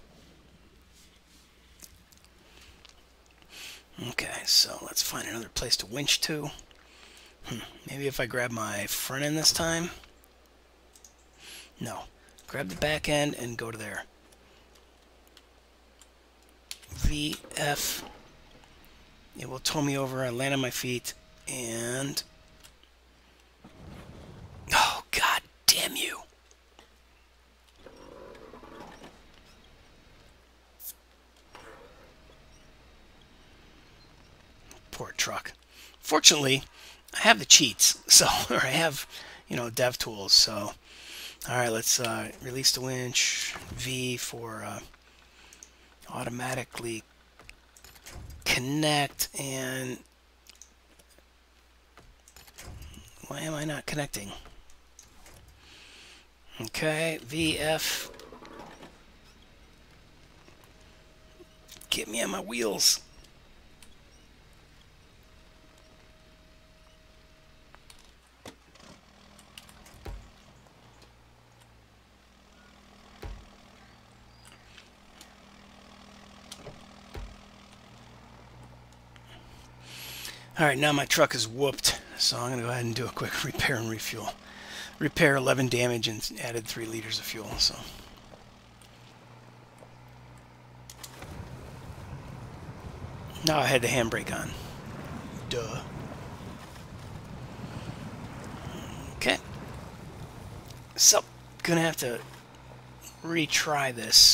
Okay, so let's find another place to winch to. Maybe if I grab my front end this time? No. Grab the back end and go to there. V, F. It will tow me over. I land on my feet, and... Oh, god damn you. Poor truck. Fortunately, I have the cheats, so, or I have, you know, dev tools, so. Alright, let's release the winch. V for automatically connect, and why am I not connecting? Okay, VF. Get me on my wheels. Alright, now my truck is whooped, so I'm going to go ahead and do a quick repair and refuel. Repair 11 damage and added 3 liters of fuel, so. Now I had the handbrake on. Duh. Okay. So, gonna have to retry this.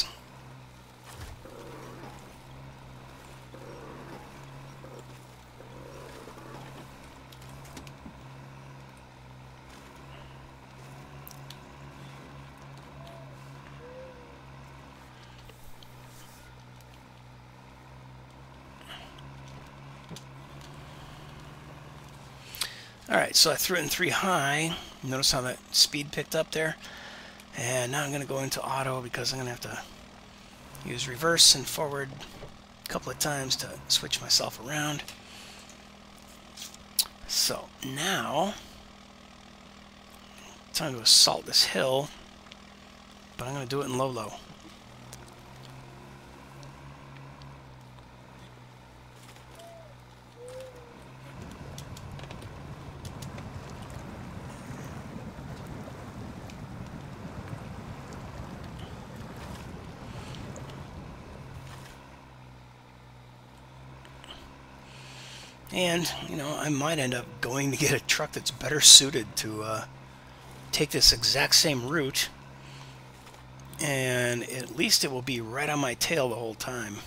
Alright, so I threw it in 3 high. Notice how that speed picked up there? And now I'm going to go into auto because I'm going to have to use reverse and forward a couple of times to switch myself around. So now, time to assault this hill, but I'm going to do it in low-low. And, you know, I might end up going to get a truck that's better suited to take this exact same route, and at least it will be right on my tail the whole time.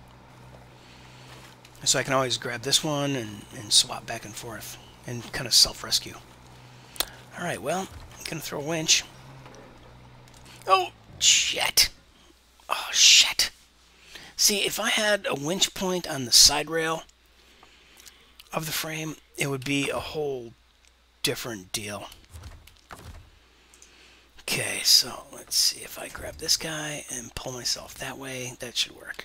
So I can always grab this one and swap back and forth and kind of self-rescue. Alright, well, I'm going to throw a winch. Oh, shit. Oh, shit. See, if I had a winch point on the side rail of the frame, it would be a whole different deal. Okay, so let's see if I grab this guy and pull myself that way. That should work.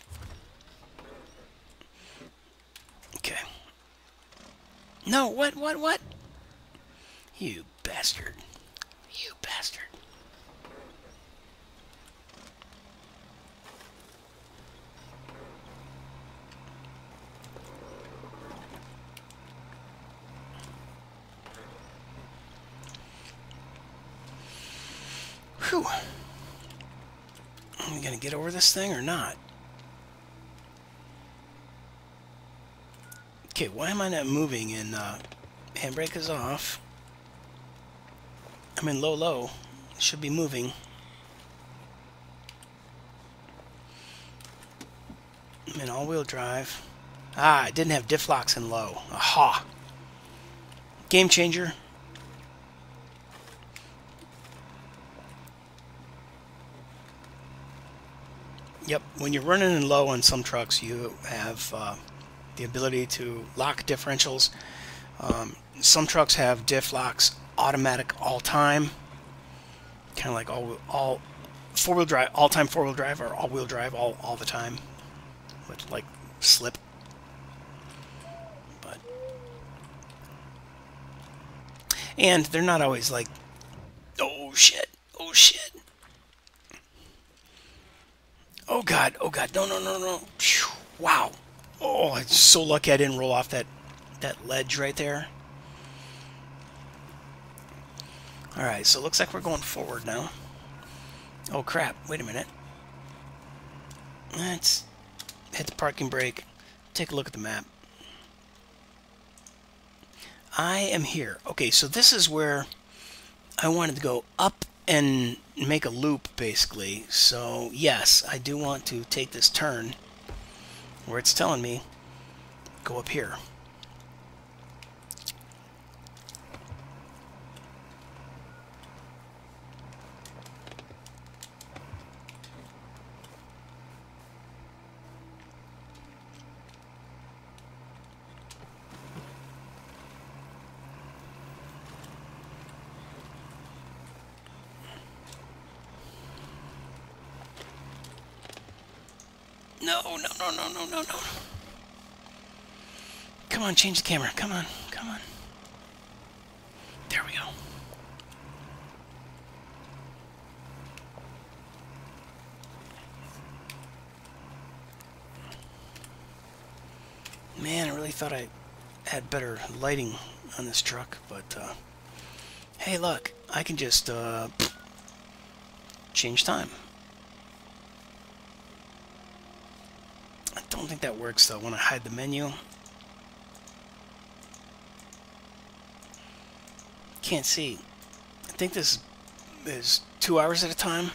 Okay. No, what? You bastard. You bastard. Whew. Am I gonna get over this thing or not? Okay, why am I not moving? And handbrake is off. I'm in low. Should be moving. I'm in all-wheel drive. Ah, I didn't have diff locks in low. Aha! Game changer. Yep, when you're running in low on some trucks, you have the ability to lock differentials. Some trucks have diff locks automatic all time, kind of like all four-wheel drive, all-time four-wheel drive, or all-wheel drive all the time, with like slip. But and they're not always like, oh shit, oh god, no. Phew, wow. Oh, I'm so lucky I didn't roll off that ledge right there. Alright, so it looks like we're going forward now. Oh crap, wait a minute. Let's hit the parking brake. Take a look at the map. I am here. Okay, so this is where I wanted to go up and make a loop, basically. So, yes, I do want to take this turn where it's telling me go up here. No. Come on, change the camera. Come on. There we go. Man, I really thought I had better lighting on this truck, but hey, look, I can just change time. I don't think that works though when I hide the menu. Can't see. I think this is 2 hours at a time.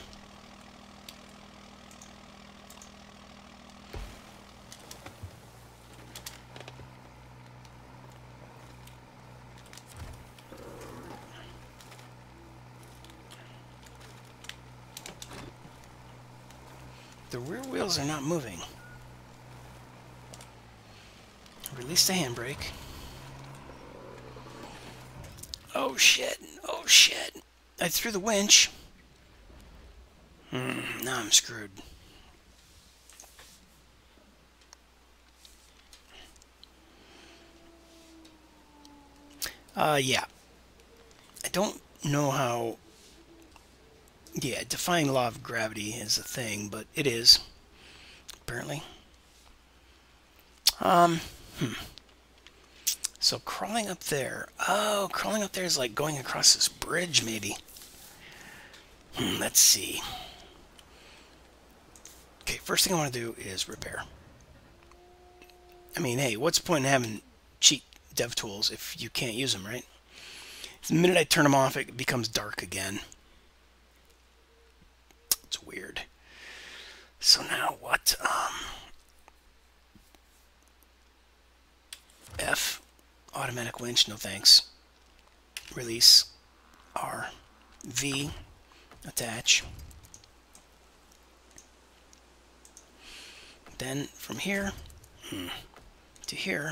The rear wheels are not moving. Release the handbrake. Oh shit. I threw the winch. Now I'm screwed. Yeah. I don't know how... Yeah, defying law of gravity is a thing, but it is. Apparently. So crawling up there. Oh, crawling up there is like going across this bridge, maybe. Let's see. Okay, first thing I want to do is repair. I mean, hey, what's the point in having cheap dev tools if you can't use them, right? The minute I turn them off, it becomes dark again. It's weird. So now what? F, automatic winch, no thanks. Release, R, V, attach. Then from here to here,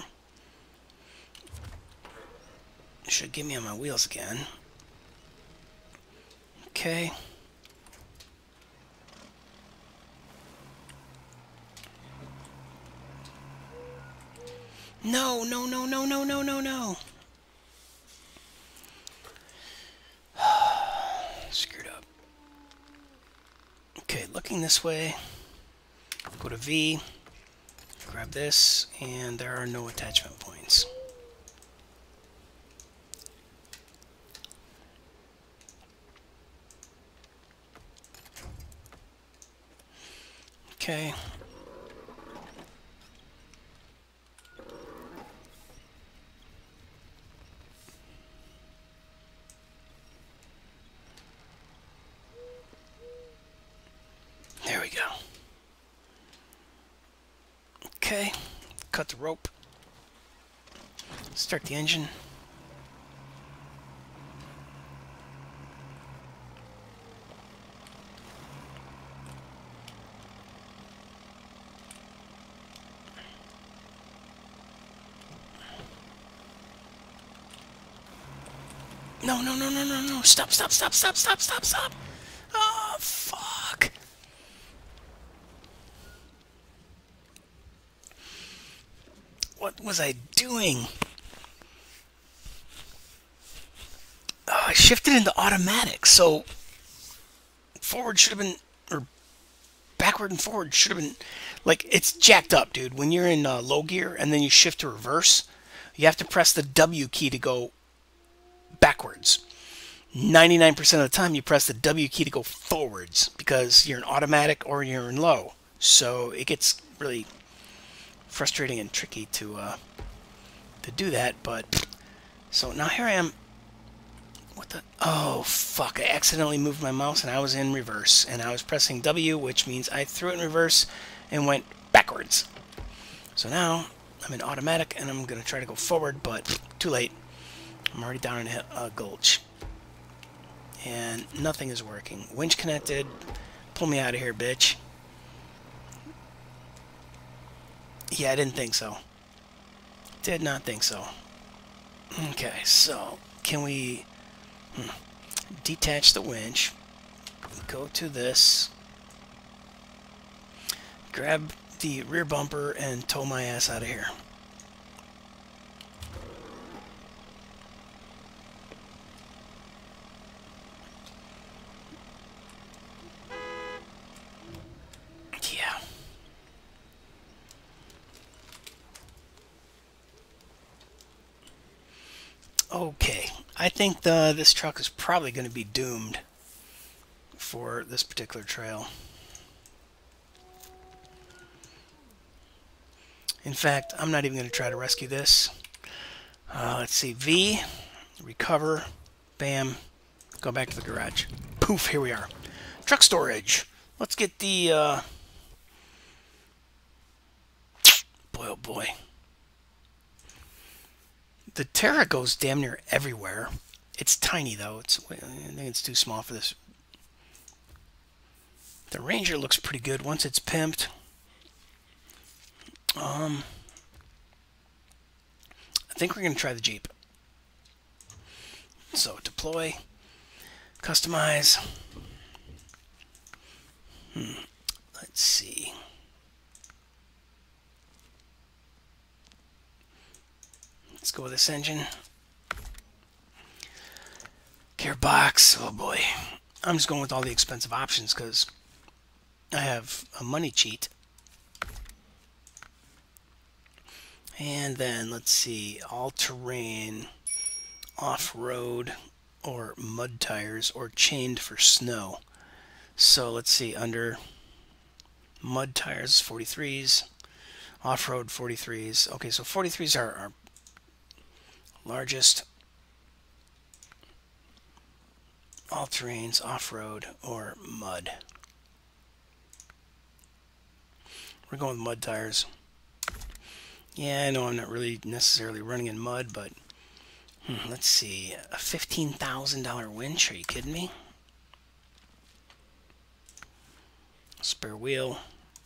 it should get me on my wheels again. Okay. No. Screwed up. Okay, looking this way. Go to V. Grab this, and there are no attachment points. Okay. There we go. Okay. Cut the rope. Start the engine. No, no, no, no, no, no. Stop, stop, stop, stop, stop, stop, stop. Oh, fuck. What was I doing? Oh, I shifted into automatic, so forward should have been, or backward and forward should have been, like, it's jacked up, dude. When you're in low gear and then you shift to reverse, you have to press the W key to go backwards. 99% of the time you press the W key to go forwards because you're in automatic or you're in low. So it gets really frustrating and tricky to do that. But so now here I am. What the? Oh fuck! I accidentally moved my mouse and I was in reverse and I was pressing W, which means I threw it in reverse and went backwards. So now I'm in automatic and I'm gonna try to go forward, but too late. I'm already down in a gulch. And nothing is working. Winch connected. Pull me out of here, bitch. Yeah, I didn't think so. Did not think so. Okay, so can we detach the winch? Go to this. Grab the rear bumper and tow my ass out of here. Yeah. Okay, I think this truck is probably going to be doomed for this particular trail. In fact, I'm not even going to try to rescue this. Let's see, V, recover, bam, go back to the garage. Poof, here we are. Truck storage. Let's get the, boy oh boy. The Terra goes damn near everywhere. It's tiny though. I think it's too small for this. The Ranger looks pretty good once it's pimped. I think we're going to try the Jeep. So deploy, customize. Let's see. Let's go with this engine. Gearbox. Oh boy. I'm just going with all the expensive options because I have a money cheat. And then let's see, all-terrain, off-road, or mud tires, or chained for snow. So let's see, under mud tires, 43s, off-road 43s. Okay, so 43s are our largest. All-terrains, off-road, or mud. We're going with mud tires. Yeah, I know I'm not really necessarily running in mud, but let's see. A $15,000 winch? Are you kidding me? Spare wheel.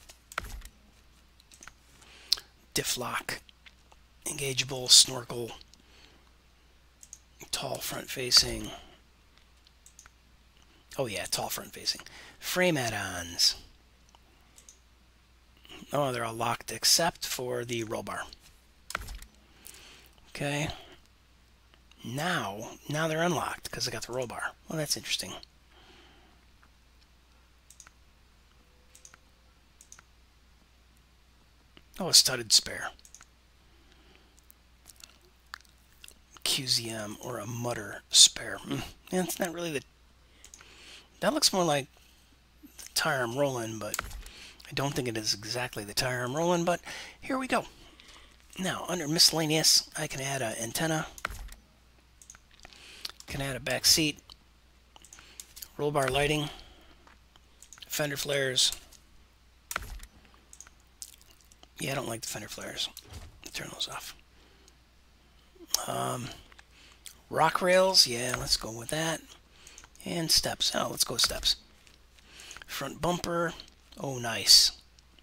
Diff lock. Engageable. Snorkel. Tall front facing. Oh yeah, tall front facing. Frame add-ons. Oh, they're all locked except for the roll bar. Okay. Now they're unlocked because I got the roll bar. Well, that's interesting. Oh, a studded spare. QZM or a mutter spare. Yeah, it's not really the... That looks more like the tire I'm rolling, but I don't think it is exactly the tire I'm rolling, but here we go. Now, under miscellaneous, I can add an antenna, can add a back seat, roll bar lighting, fender flares. Yeah, I don't like the fender flares. Turn those off. Rock rails, yeah, let's go with that. And steps. Oh, let's go with steps. Front bumper. Oh, nice.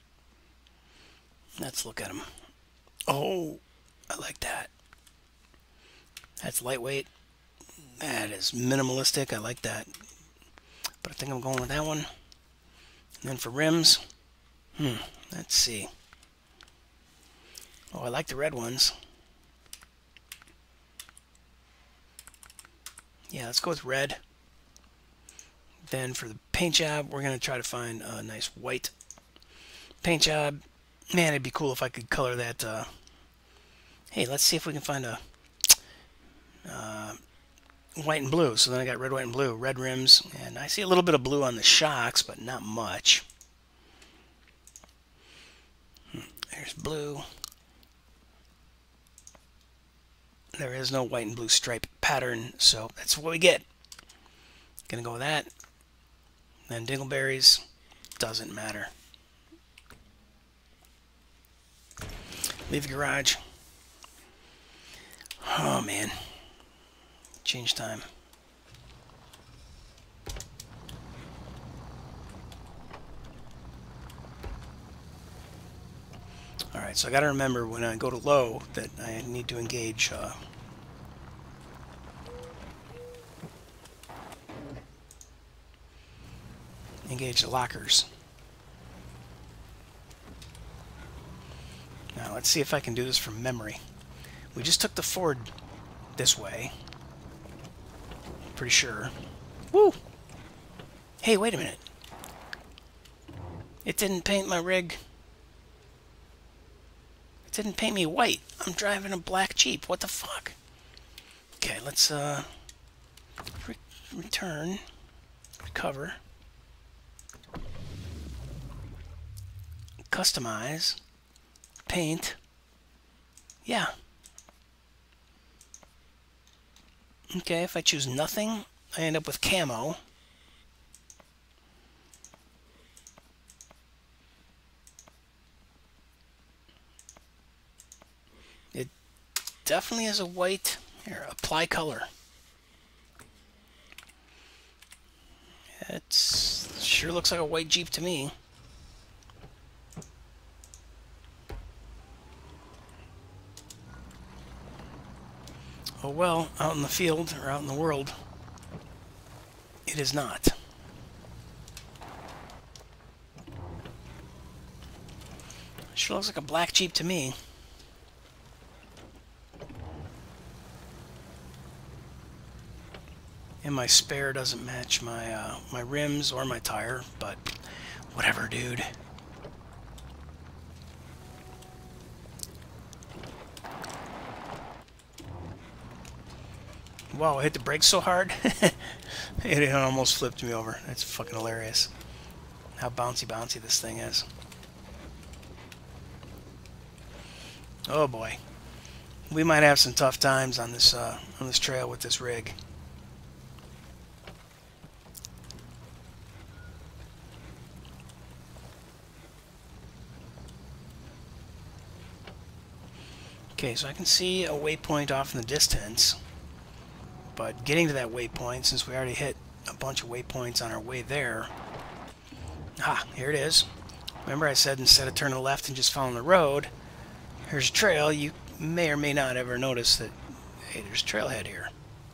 Let's look at them. Oh, I like that. That's lightweight. That is minimalistic. I like that. But I think I'm going with that one. And then for rims, let's see. Oh, I like the red ones. Yeah, let's go with red. Then for the paint job, we're going to try to find a nice white paint job. Man, it'd be cool if I could color that. Hey, let's see if we can find a white and blue. So then I got red, white, and blue. Red rims, and I see a little bit of blue on the shocks, but not much. There's blue. There is no white and blue stripe pattern, so that's what we get. Gonna go with that. Then dingleberries, doesn't matter. Leave garage. Oh man. Change time. Alright, so I gotta remember when I go to low that I need to engage the lockers. Now let's see if I can do this from memory. We just took the Ford this way. Pretty sure. Woo! Hey, wait a minute. It didn't paint my rig. It didn't paint me white. I'm driving a black Jeep. What the fuck? Okay, let's return, recover, customize, paint. Yeah. Okay, if I choose nothing, I end up with camo. It definitely is a white. Here, apply color. It sure looks like a white Jeep to me. Oh well, out in the field, or out in the world, it is not. Sure looks like a black Jeep to me. And my spare doesn't match my my rims or my tire, but whatever, dude. Wow, I hit the brakes so hard, it almost flipped me over. That's fucking hilarious. How bouncy this thing is. Oh boy, we might have some tough times on this trail with this rig. Okay, so I can see a waypoint off in the distance. But getting to that waypoint, since we already hit a bunch of waypoints on our way there... Ah, here it is. Remember I said instead of turning left and just following the road, here's a trail. You may or may not ever notice that, hey, there's a trailhead here.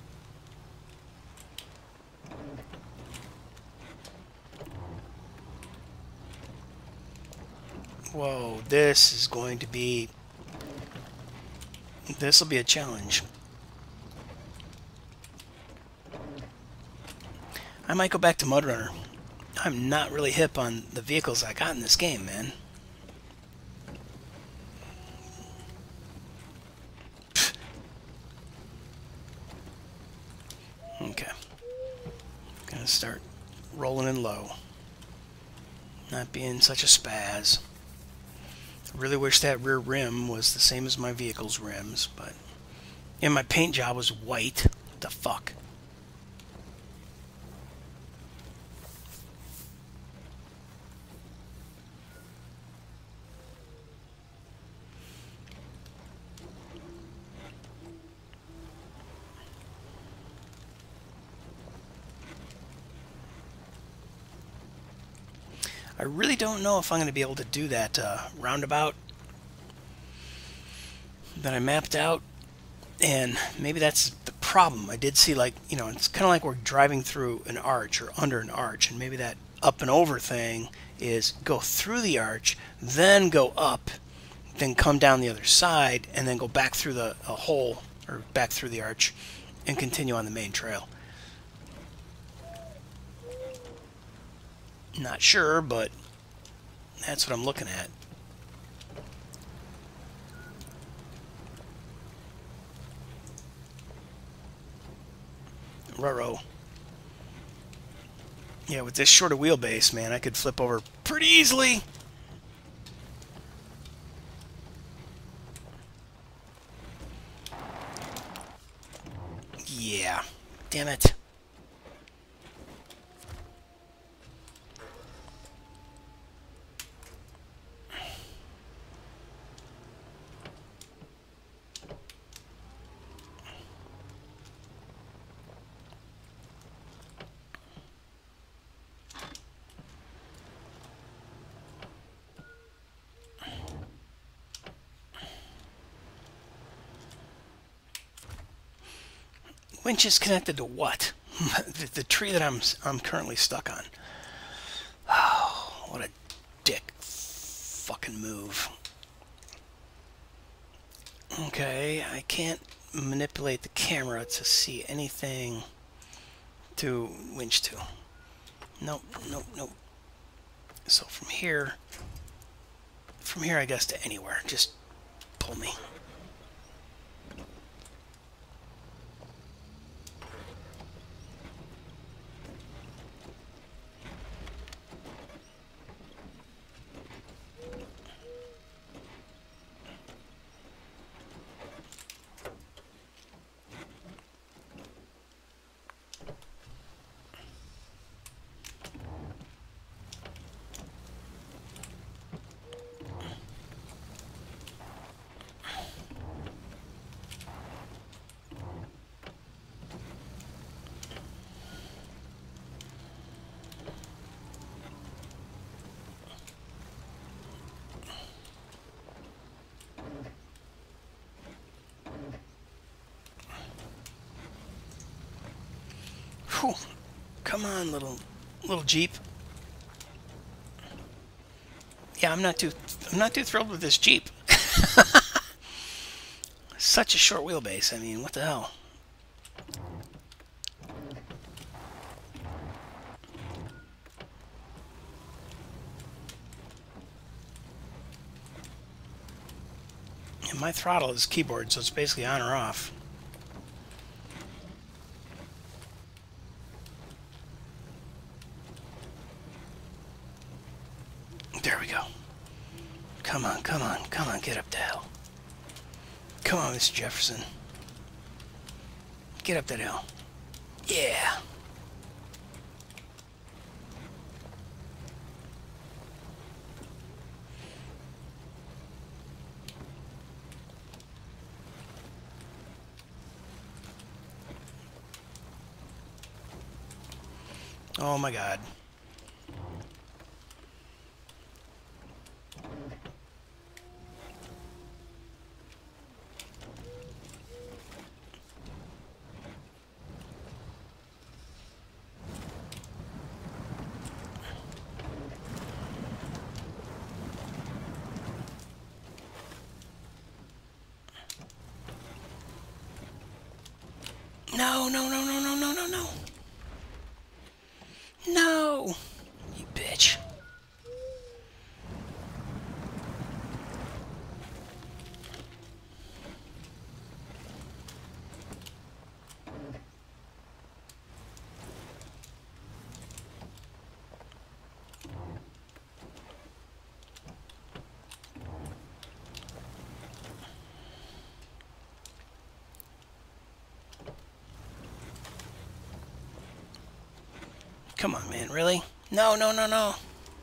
Whoa, this is going to be... This will be a challenge. I might go back to Mudrunner. I'm not really hip on the vehicles I got in this game, man. Okay. Gonna start rolling in low. Not being such a spaz. I really wish that rear rim was the same as my vehicle's rims, but... And my paint job was white. What the fuck? I really don't know if I'm going to be able to do that roundabout that I mapped out, and maybe that's the problem. I did see, like, you know, it's kind of like we're driving through an arch or under an arch, and maybe that up and over thing is go through the arch, then go up, then come down the other side, and then go back through the a hole or back through the arch and continue on the main trail. Not sure, but that's what I'm looking at. Ruh-roh. Yeah, with this shorter wheelbase, man, I could flip over pretty easily. Yeah. Damn it. Winch is connected to what? The tree that I'm currently stuck on. Oh, what a dick fucking move. Okay, I can't manipulate the camera to see anything to winch to. Nope, nope, nope. So from here I guess to anywhere. Just pull me. Whew. Come on, little Jeep. Yeah, I'm not too thrilled with this Jeep. Such a short wheelbase. I mean, what the hell? And my throttle is keyboard, so it's basically on or off. There we go. Come on, come on, come on, get up the hill. Come on, Mr. Jefferson. Get up that hill. Yeah. Oh my God. No, no, no, no, no, no, no, no. No! You bitch. Come on, man. Really? No, no, no, no.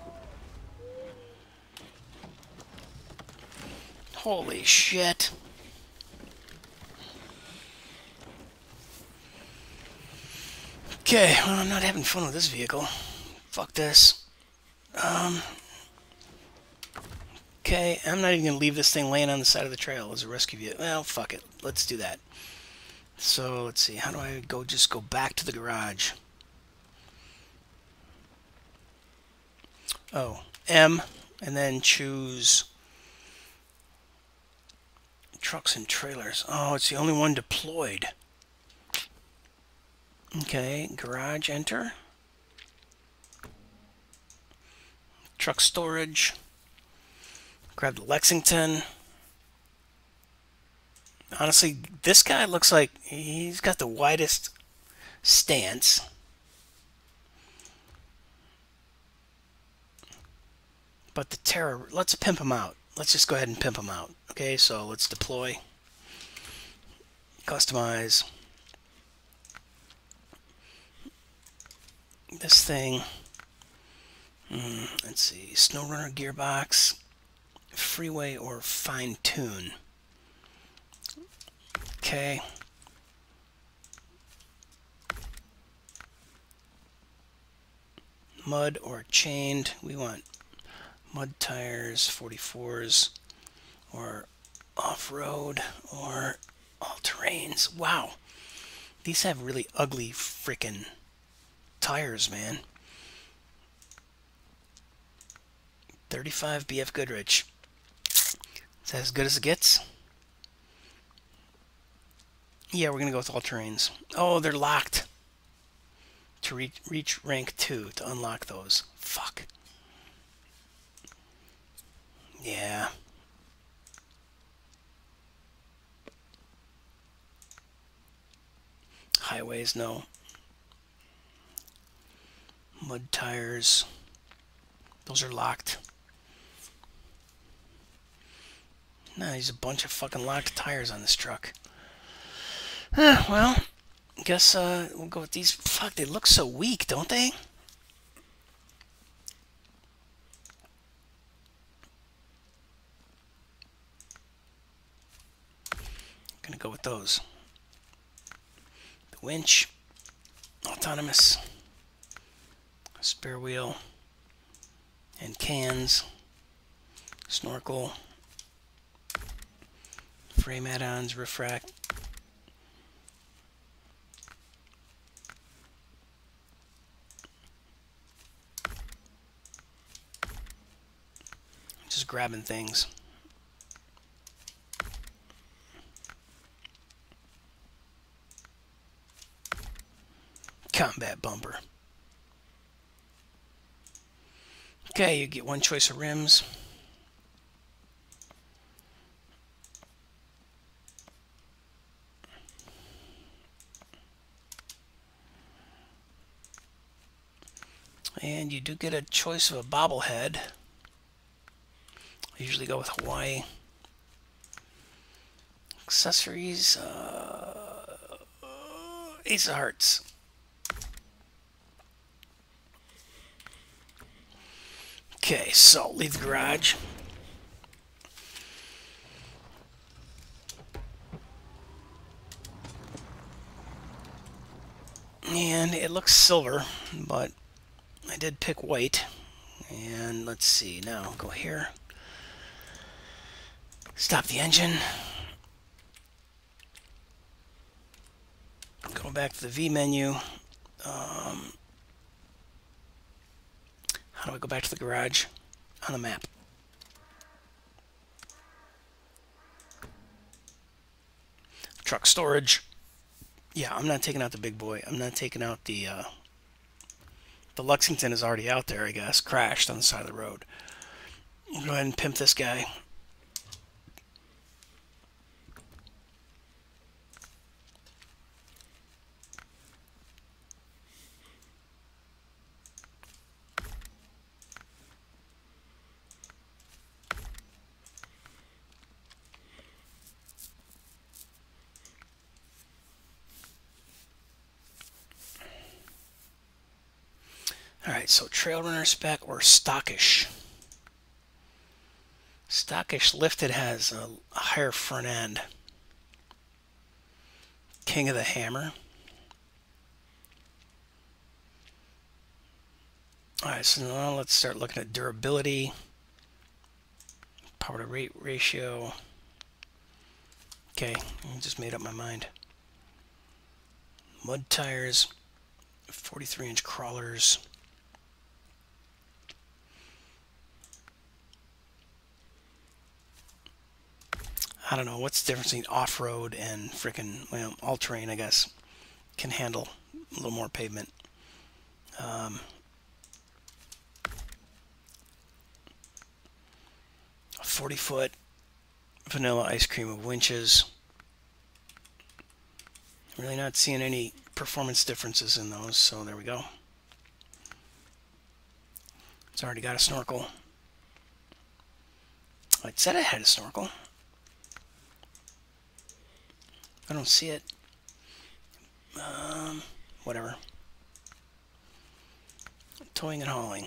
Holy shit. Okay, well, I'm not having fun with this vehicle. Fuck this. Okay, I'm not even going to leave this thing laying on the side of the trail as a rescue vehicle. Well, fuck it. Let's do that. So, let's see. How do I just go back to the garage? Oh, M, and then choose trucks and trailers. Oh, it's the only one deployed. Okay, garage, enter. Truck storage. Grab the Lexington. Honestly, this guy looks like he's got the widest stance. But the Terror, let's pimp him out. Let's just go ahead and pimp him out. Okay, so let's deploy. Customize. This thing. Let's see. Snowrunner gearbox. Freeway or fine tune. Okay. Mud or chained. We want mud tires, 44s, or off-road, or all-terrains. Wow. These have really ugly frickin' tires, man. 35 BF Goodrich. Is that as good as it gets? Yeah, we're going to go with all-terrains. Oh, they're locked. To reach rank 2 to unlock those. Fuck. Yeah. Highways, no. Mud tires. Those are locked. No, there's a bunch of fucking locked tires on this truck. Well, I guess we'll go with these. Fuck, they look so weak, don't they? Gonna go with those. The winch, autonomous, spare wheel, and cans, snorkel, frame add-ons, refract. Just grabbing things. Combat bumper. Okay, you get one choice of rims. And you do get a choice of a bobblehead. I usually go with Hawaii. Accessories, Ace of Hearts. Okay, so leave the garage. And it looks silver, but I did pick white. And let's see, now go here. Stop the engine. Go back to the V menu. How do I go back to the garage? On the map. Truck storage. Yeah, I'm not taking out the big boy. I'm not taking out the Lexington is already out there, I guess. Crashed on the side of the road. We'll go ahead and pimp this guy. so trail runner spec or stockish. Stockish lifted has a higher front end. King of the hammer. Alright, so now let's start looking at durability. Power to weight ratio. Okay, I just made up my mind. Mud tires. 43-inch crawlers. I don't know, what's the difference between off-road and frickin', well, all-terrain, I guess, can handle a little more pavement. A 40-foot vanilla ice cream of winches. Really not seeing any performance differences in those, so there we go. It's already got a snorkel. I said it had a snorkel. I don't see it. Whatever. Towing and hauling.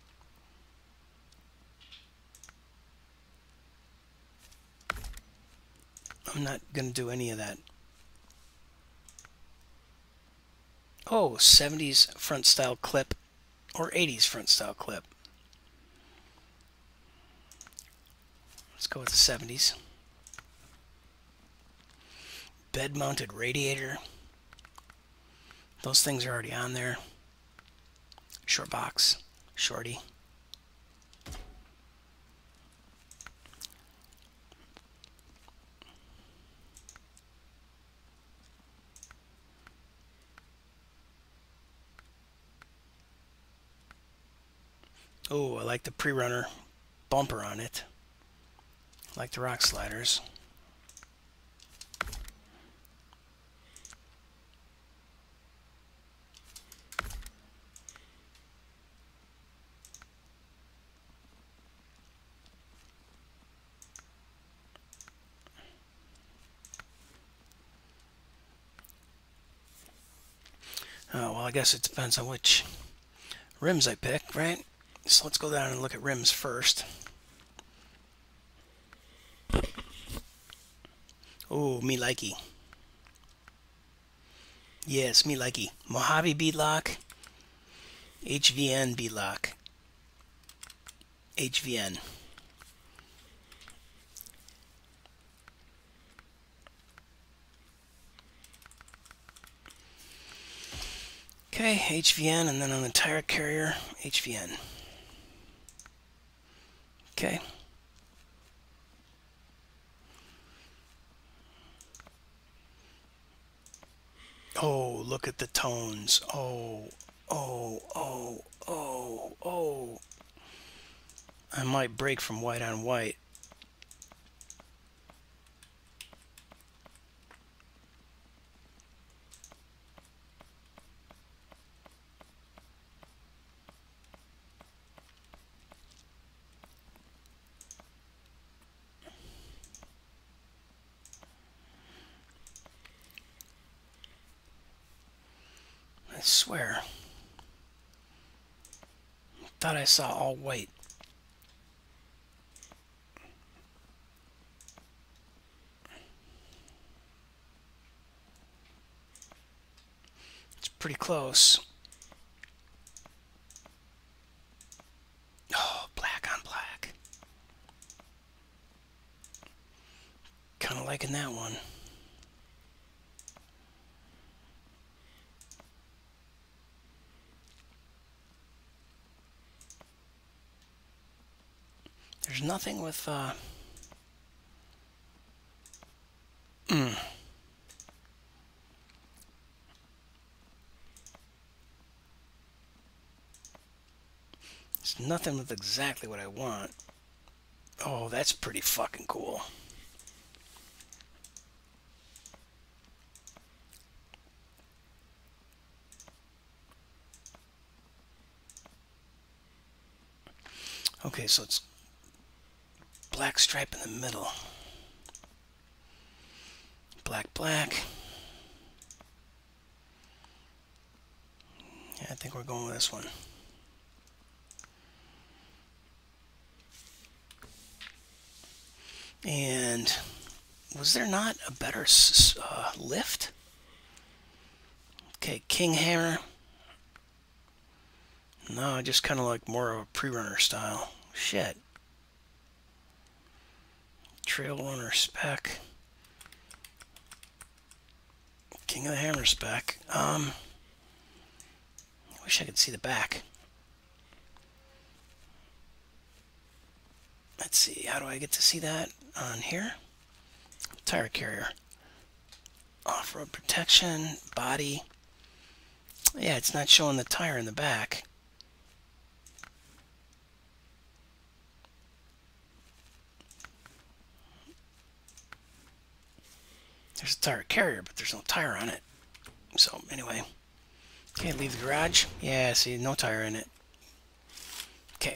I'm not going to do any of that. Oh, 70s front style clip or 80s front style clip. Let's go with the 70s. Bed mounted radiator. Those things are already on there. Short box, shorty. Oh, I like the pre-runner bumper on it. I like the rock sliders. Oh, well, I guess it depends on which rims I pick, right? So let's go down and look at rims first. Oh, me likey. Yes, me likey. Mojave beadlock. HVN beadlock. HVN. Okay, HVN, and then on the tire carrier, HVN. Okay. Oh, look at the tones. Oh, oh, oh, oh, oh. I might break from white on white. I swear. Thought I saw all white. It's pretty close. Oh, black on black. Kind of liking that one. There's nothing with There's nothing with exactly what I want. Oh, that's pretty fucking cool. Okay, so it's black stripe in the middle. Black, black. Yeah, I think we're going with this one. And was there not a better lift? Okay, king hammer. No, just kind of like more of a pre-runner style. Shit. Trail runner spec. King of the hammer spec. I wish I could see the back. Let's see, how do I get to see that on here? Tire carrier. Off-road protection, body. Yeah, it's not showing the tire in the back. There's a tire carrier, but there's no tire on it. So, anyway. Okay, leave the garage. Yeah, see, no tire in it. Okay,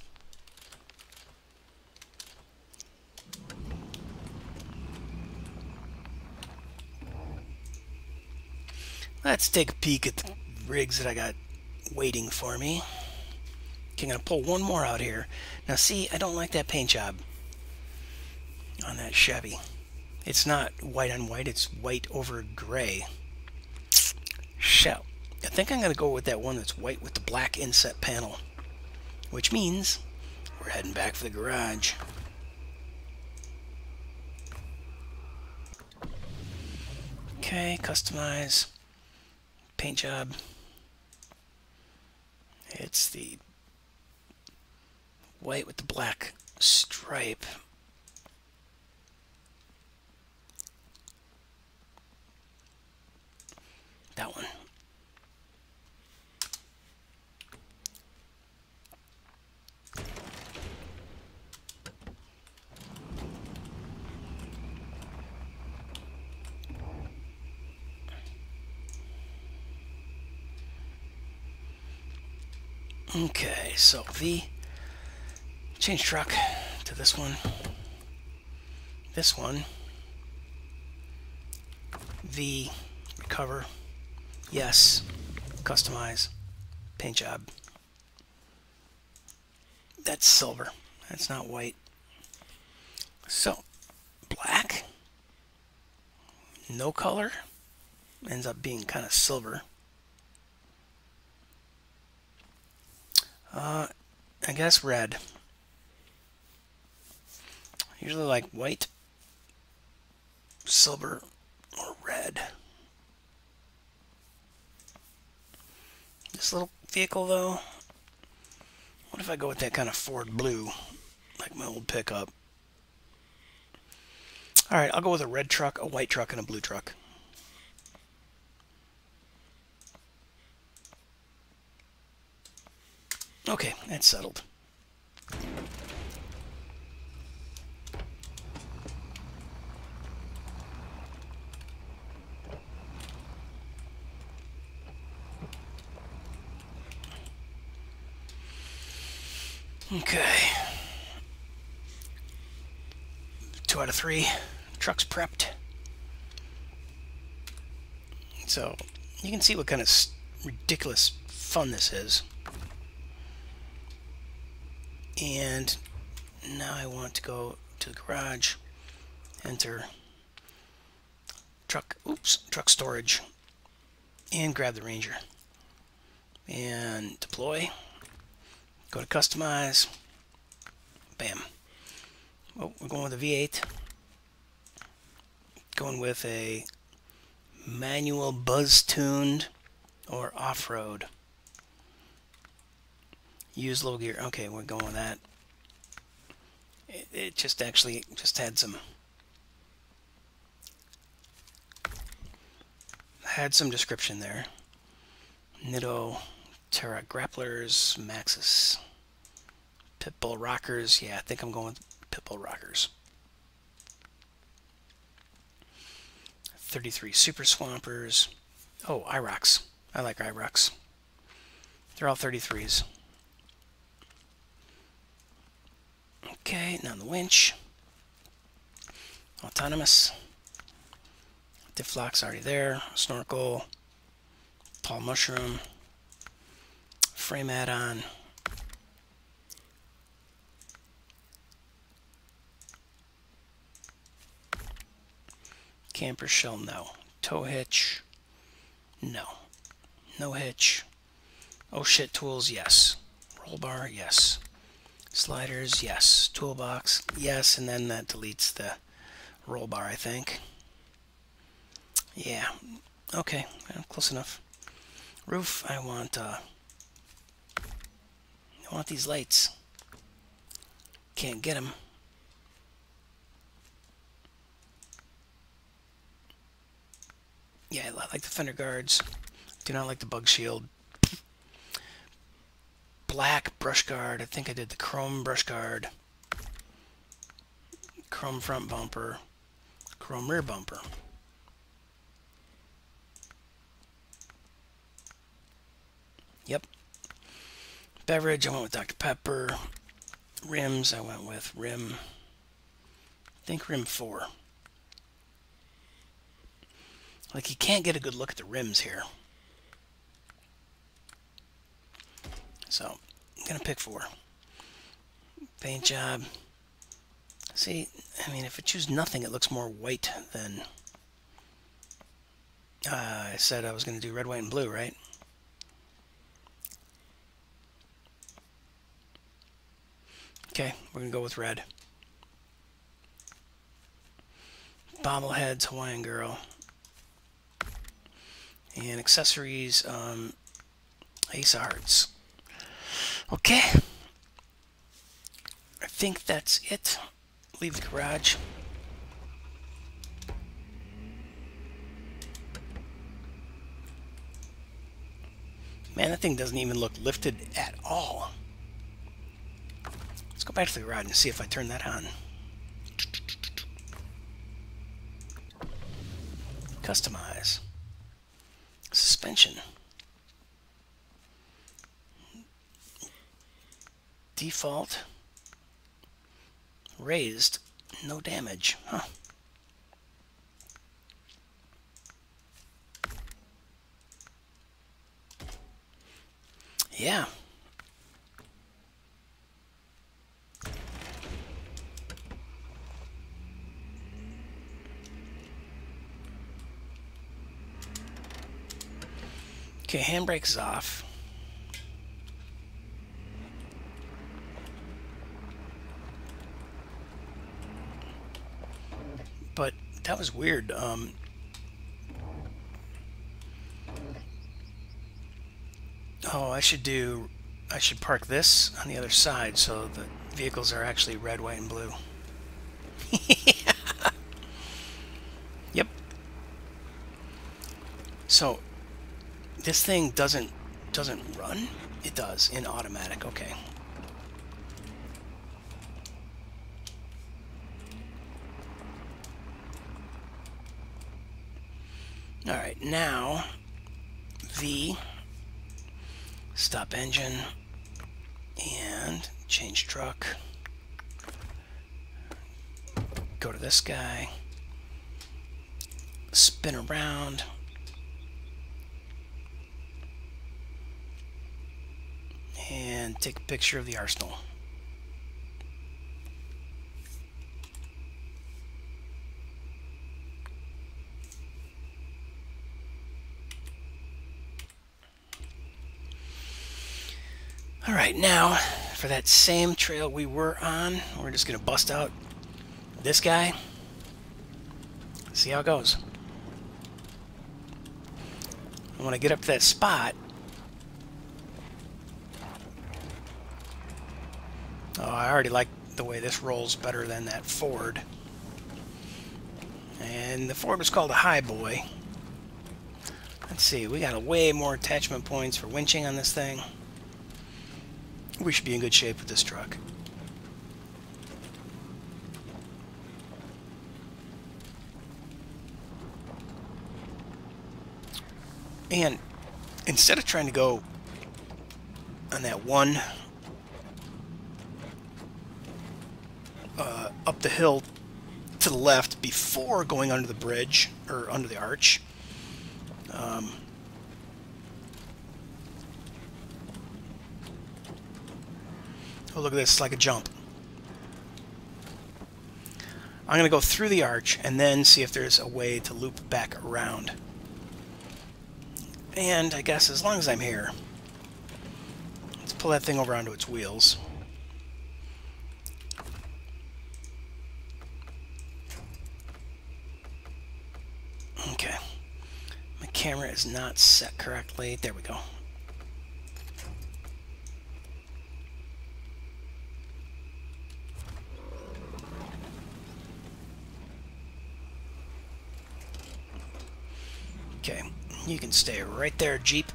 let's take a peek at the rigs that I got waiting for me. Okay, I'm going to pull one more out here. Now, see, I don't like that paint job on that Chevy. It's not white on white, it's white over gray. So, I think I'm going to go with that one that's white with the black inset panel. Which means we're heading back for the garage. Okay, customize. Paint job. It's the white with the black stripe. That one. Okay, so change truck to this one. This one. Recover. Yes. Customize. Paint job. That's silver. That's not white. So, black. No color. Ends up being kind of silver. I guess red. Usually like white, silver, or red. This little vehicle though, what if I go with that kind of Ford blue, like my old pickup? Alright, I'll go with a red truck, a white truck, and a blue truck. Okay, that's settled. Okay. 2 out of 3. Truck's prepped. So, you can see what kind of ridiculous fun this is. And now I want to go to the garage, enter truck storage, and grab the Ranger. And deploy. Go to customize. Bam. Oh, we're going with a V8. Going with a manual buzz tuned or off-road. Use low gear. Okay, we're going with that. It just actually had some description there. Nitto, Terra grapplers, Maxxis, Pitbull rockers. Yeah, I think I'm going with Pitbull rockers. 33 Super Swampers. Oh, IROCs. I like IROCs. They're all 33s. Okay, now the winch. Autonomous. Diff lock's already there. Snorkel. Tall mushroom. Frame add-on. Camper shell, no. Tow hitch, no. No hitch. Oh shit tools, yes. Roll bar, yes. Sliders, yes. Toolbox, yes. And then that deletes the roll bar, I think. Yeah. Okay, well, close enough. Roof, I want these lights. Can't get them. Yeah, I like the fender guards. Do not like the bug shield. Black brush guard. I think I did the chrome brush guard. Chrome front bumper. Chrome rear bumper. Yep. Beverage, I went with Dr. Pepper. Rims, I went with rim. I think rim 4. Like, you can't get a good look at the rims here. So, I'm going to pick 4. Paint job. See, I mean, if I choose nothing, it looks more white than... I said I was going to do red, white, and blue, right? Okay, we're going to go with red. Bobbleheads, Hawaiian Girl. And accessories, Ace of Hearts. Okay. I think that's it. Leave the garage. Man, that thing doesn't even look lifted at all. Let's go back to the garage and see if I turn that on. Customize. Suspension. Default. Raised. No damage. Huh. Yeah. Okay, handbrake is off. But that was weird. Oh, I should park this on the other side so the vehicles are actually red, white, and blue. Yep. So this thing doesn't run? It does in automatic. Okay. All right, now V, stop engine, and change truck. Go to this guy, spin around, and take a picture of the arsenal. All right, now for that same trail we were on, we're just going to bust out this guy. See how it goes. And when I get up to that spot, oh, I already like the way this rolls better than that Ford. And the Ford was called a High Boy. Let's see, we got way more attachment points for winching on this thing. We should be in good shape with this truck. And instead of trying to go on that one up the hill to the left before going under the bridge or under the arch, oh, look at this, it's like a jump. I'm going to go through the arch and then see if there's a way to loop back around. And I guess as long as I'm here, let's pull that thing over onto its wheels. Okay. My camera is not set correctly. There we go. Okay, you can stay right there, Jeep.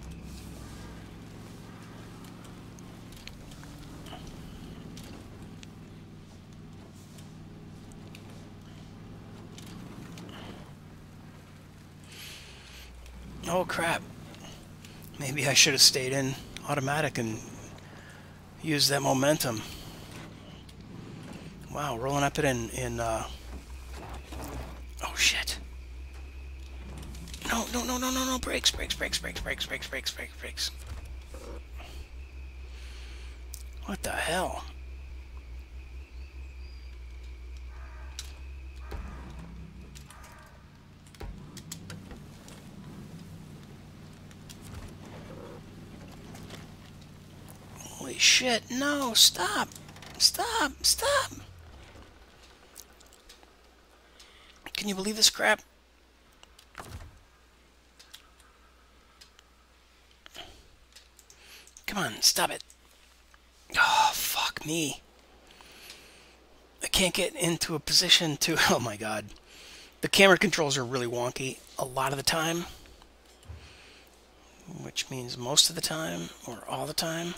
Oh crap. Maybe I should have stayed in automatic and used that momentum. Wow, rolling up it in oh shit. No, brakes. What the hell? Holy shit, no, stop. Stop. Can you believe this crap? Come on, stop it. Oh, fuck me. I can't get into a position to... Oh my god. The camera controls are really wonky a lot of the time. Which means most of the time, or all the time.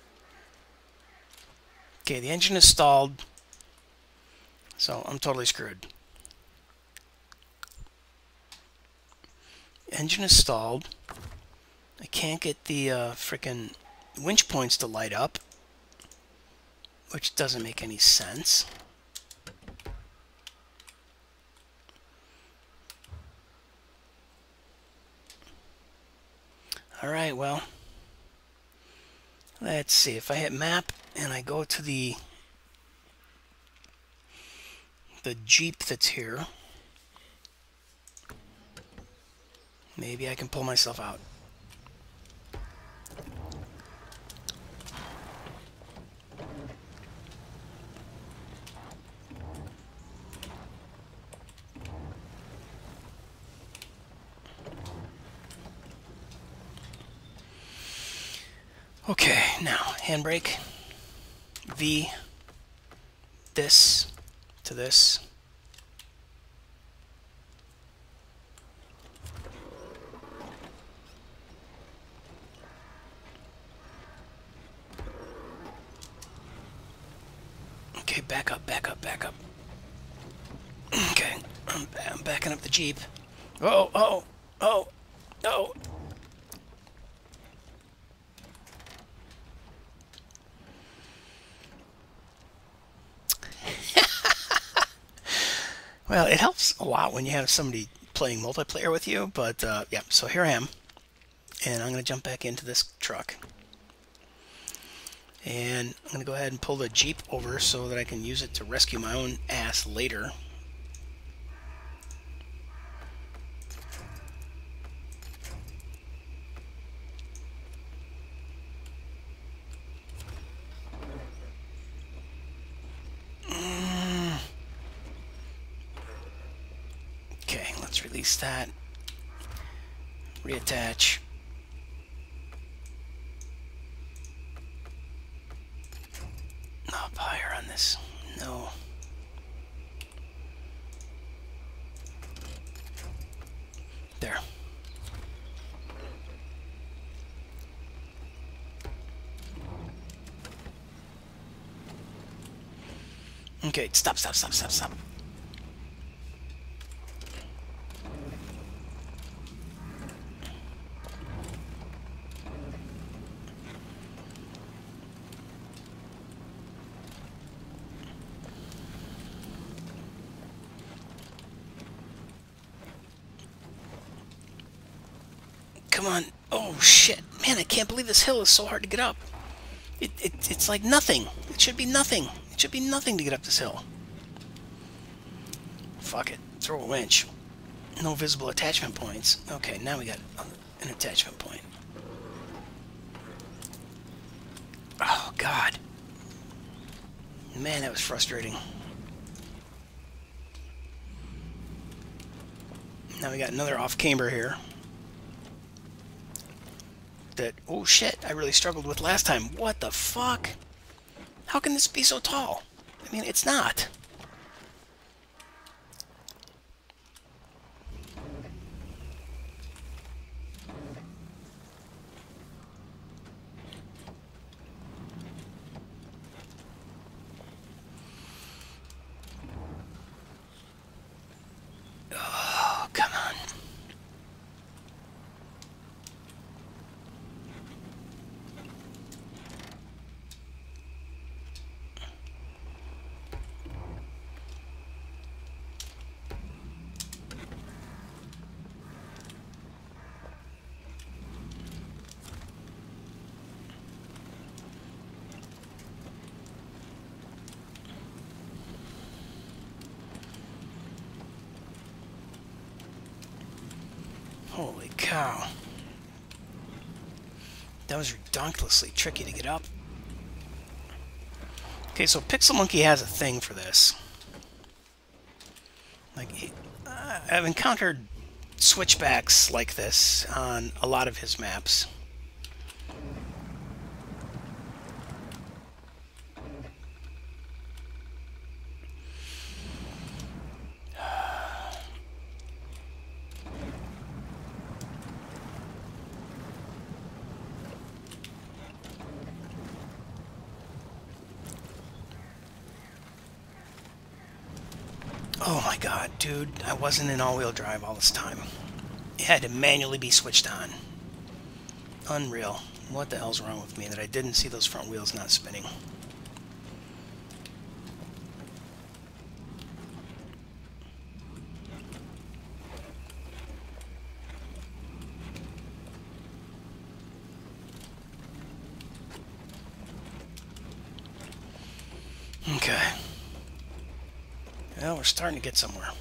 Okay, the engine is stalled. So I'm totally screwed. Engine is stalled. I can't get the frickin' winch points to light up, which doesn't make any sense. Alright, well, let's see. If I hit map and I go to the Jeep that's here, maybe I can pull myself out. Okay, now handbrake, V, this to this. Okay, back up. Okay, I'm backing up the Jeep. Oh. Well, it helps a lot when you have somebody playing multiplayer with you, but yeah, so here I am, and I'm going to jump back into this truck. And I'm going to go ahead and pull the Jeep over so that I can use it to rescue my own ass later. Okay, let's release that. Reattach. Up higher on this. No. There. Okay, stop. Come on. Oh, shit. Man, I can't believe this hill is so hard to get up. It's like nothing. It should be nothing. It should be nothing to get up this hill. fuck it. Throw a winch. No visible attachment points. Okay, now we got an attachment point. Oh, God. Man, that was frustrating. Now we got another off-camber here. That, oh shit, I really struggled with last time. What the fuck? How can this be so tall? I mean, it's not. Oh, come on. Holy cow. That was ridiculously tricky to get up. Okay, so Pixel Monkey has a thing for this. Like, I've encountered switchbacks like this on a lot of his maps. Oh my god, dude, I wasn't in all-wheel drive all this time. It had to manually be switched on. Unreal. What the hell's wrong with me that I didn't see those front wheels not spinning? Okay. Well, we're starting to get somewhere.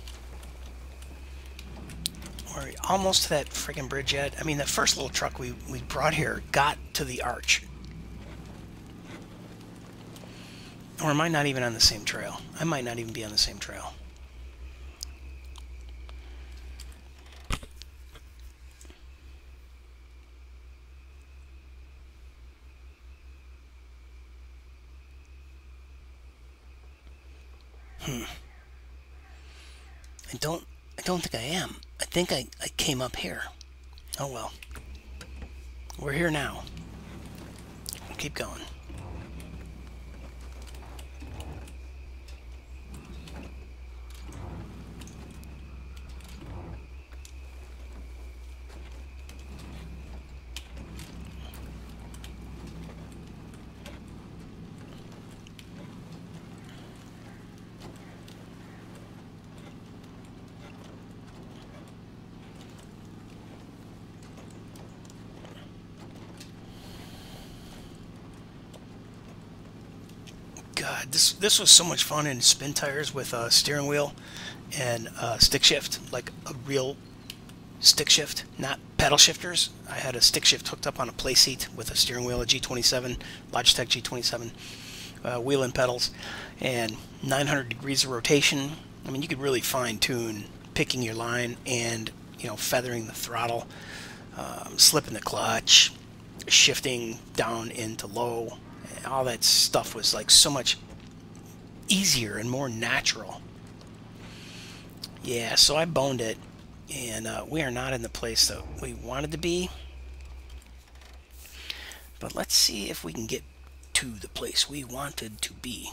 We're almost to that friggin' bridge yet. I mean, that first little truck we brought here got to the arch. Or am I not even on the same trail? I might not even be on the same trail. I don't think I am. I think I came up here. Oh well. We're here now. Keep going. God, this was so much fun in spin tires with a steering wheel and stick shift, like a real stick shift, not pedal shifters. I had a stick shift hooked up on a play seat with a steering wheel, a G27, Logitech G27, wheel and pedals, and 900 degrees of rotation. I mean, you could really fine tune picking your line and, you know, feathering the throttle, slipping the clutch, shifting down into low. All that stuff was like so much easier and more natural. Yeah, so I boned it, and we are not in the place that we wanted to be. But let's see if we can get to the place we wanted to be.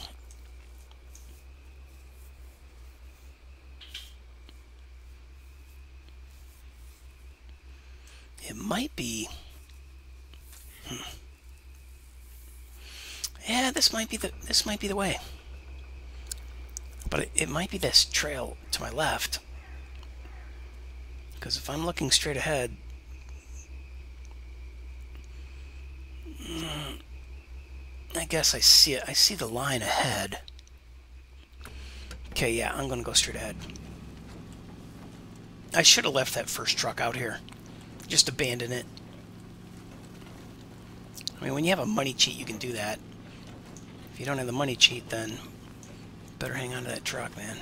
It might be... Yeah, this might be the way. But it might be this trail to my left. Because if I'm looking straight ahead, I guess I see it. I see the line ahead. Okay, yeah, I'm gonna go straight ahead. I should have left that first truck out here. Just abandon it. I mean, when you have a money cheat, you can do that. If you don't have the money cheat, then better hang on to that truck, man.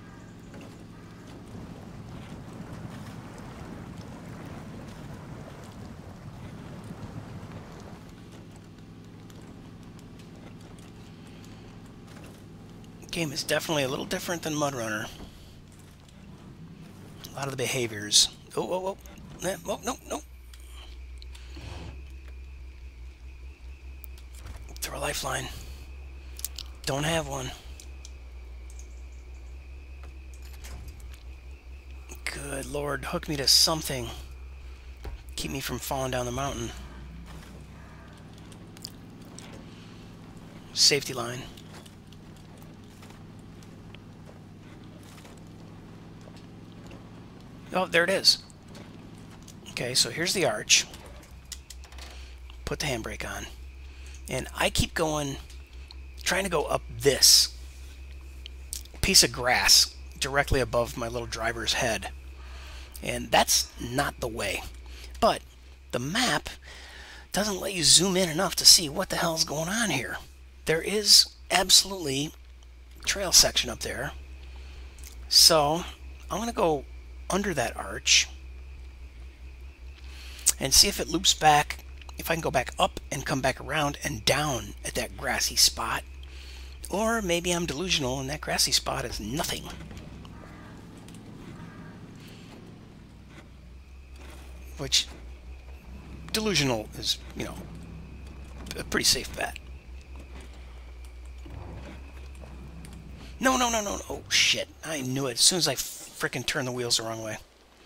Game is definitely a little different than Mudrunner. A lot of the behaviors. Oh. Oh, no. Throw a lifeline. Don't have one. Good Lord, hook me to something. Keep me from falling down the mountain. Safety line. Oh, there it is. Okay, so here's the arch. Put the handbrake on. And I keep going, trying to go up this piece of grass directly above my little driver's head. And that's not the way. But the map doesn't let you zoom in enough to see what the hell's going on here. There is absolutely a trail section up there. So I'm going to go under that arch and see if it loops back, if I can go back up and come back around and down at that grassy spot. Or maybe I'm delusional and that grassy spot is nothing. Which, delusional is, you know, a pretty safe bet. No. Oh, shit. I knew it as soon as I frickin' turned the wheels the wrong way.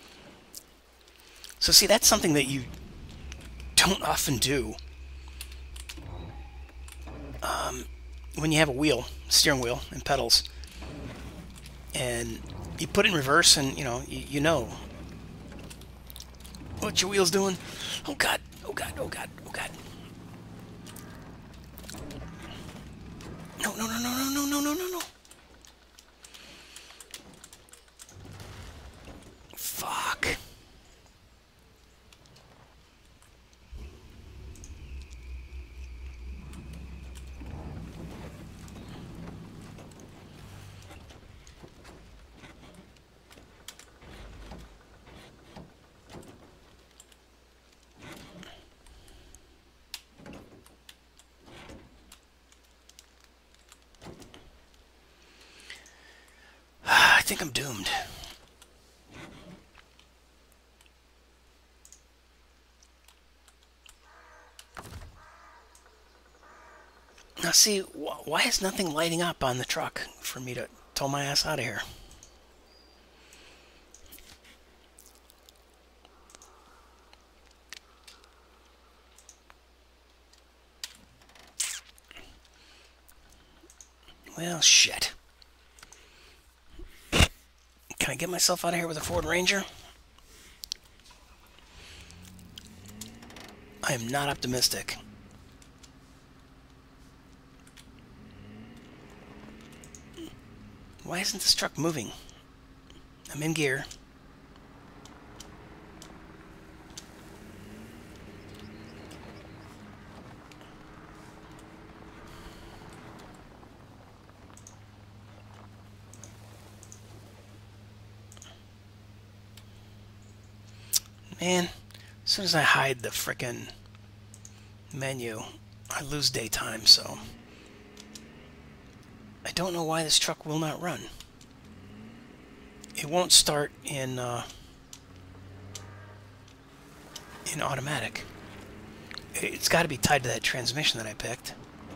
So see, that's something that you don't often do. When you have a wheel, steering wheel, and pedals, and you put it in reverse, and you know what your wheel's doing. Oh god! Oh god! Oh god! Oh god! No! Fuck! I think I'm doomed. Now see, why is nothing lighting up on the truck for me to tow my ass out of here? Well, shit. Can I get myself out of here with a Ford Ranger? I am not optimistic. Why isn't this truck moving? I'm in gear. Man, as soon as I hide the frickin' menu, I lose daytime, so I don't know why this truck will not run. It won't start in automatic. It's got to be tied to that transmission that I picked.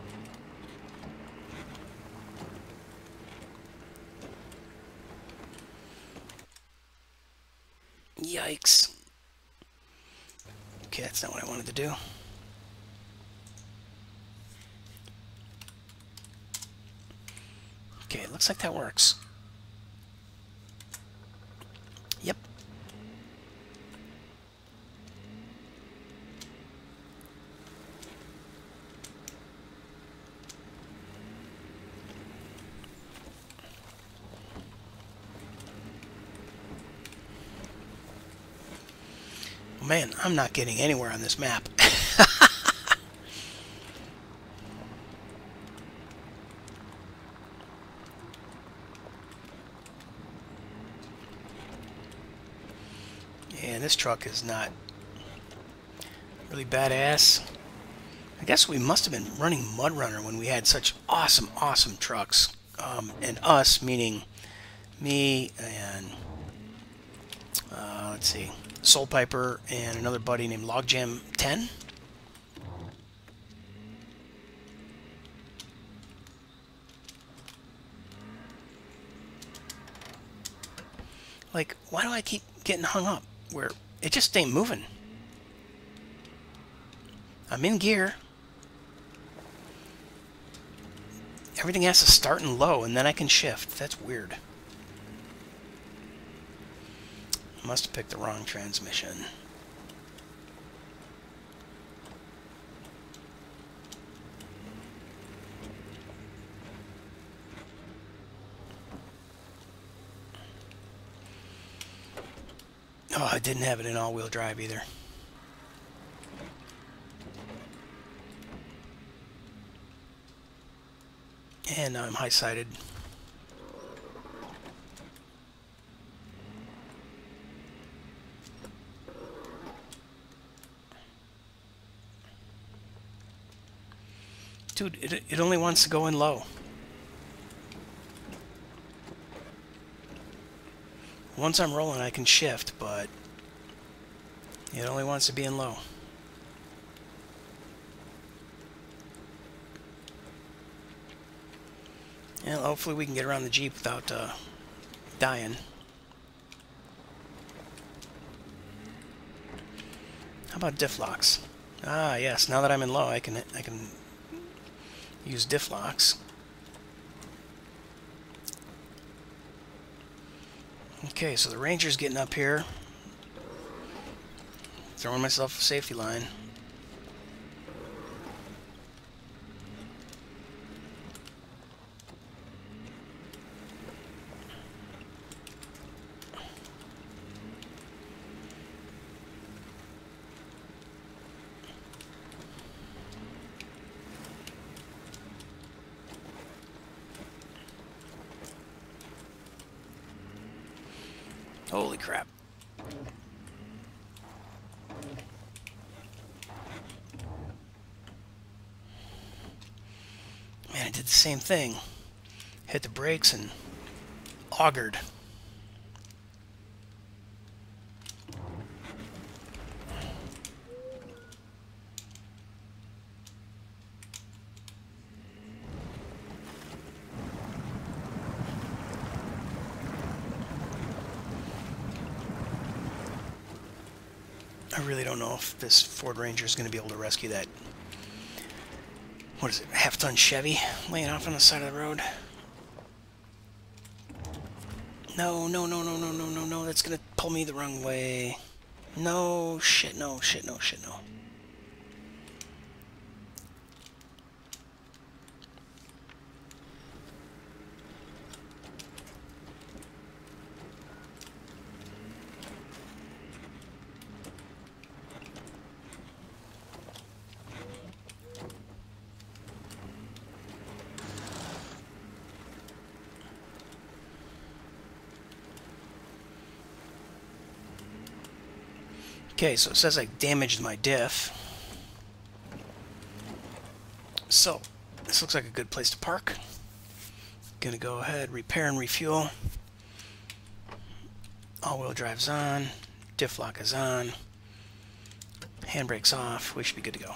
Yikes. Okay, that's not what I wanted to do. Okay, it looks like that works. Yep. Man, I'm not getting anywhere on this map. And this truck is not really badass. I guess we must have been running Mudrunner when we had such awesome, awesome trucks. And us, meaning me and, let's see, Soul Piper and another buddy named Logjam 10. Like, why do I keep getting hung up? Where it just ain't moving. I'm in gear. Everything has to start in low, and then I can shift. That's weird. I must have picked the wrong transmission. Oh, I didn't have it in all-wheel drive either. And now I'm high-sided. Dude, it only wants to go in low. Once I'm rolling, I can shift, but it only wants to be in low. And hopefully we can get around the Jeep without dying. How about diff locks? Ah, yes. Now that I'm in low, I can use diff locks. Okay, so the Ranger's getting up here. Throwing myself a safety line. Holy crap. Man, I did the same thing. Hit the brakes and augured. I really don't know if this Ford Ranger is going to be able to rescue that, what is it, half-ton Chevy laying off on the side of the road. No, no, no, no, no, no, no, no, that's going to pull me the wrong way. No, shit, no, shit, no, shit, no. Okay, so it says I damaged my diff. So, this looks like a good place to park. Gonna go ahead, repair and refuel. All-wheel drive's on. Diff lock is on. Handbrake's off. We should be good to go.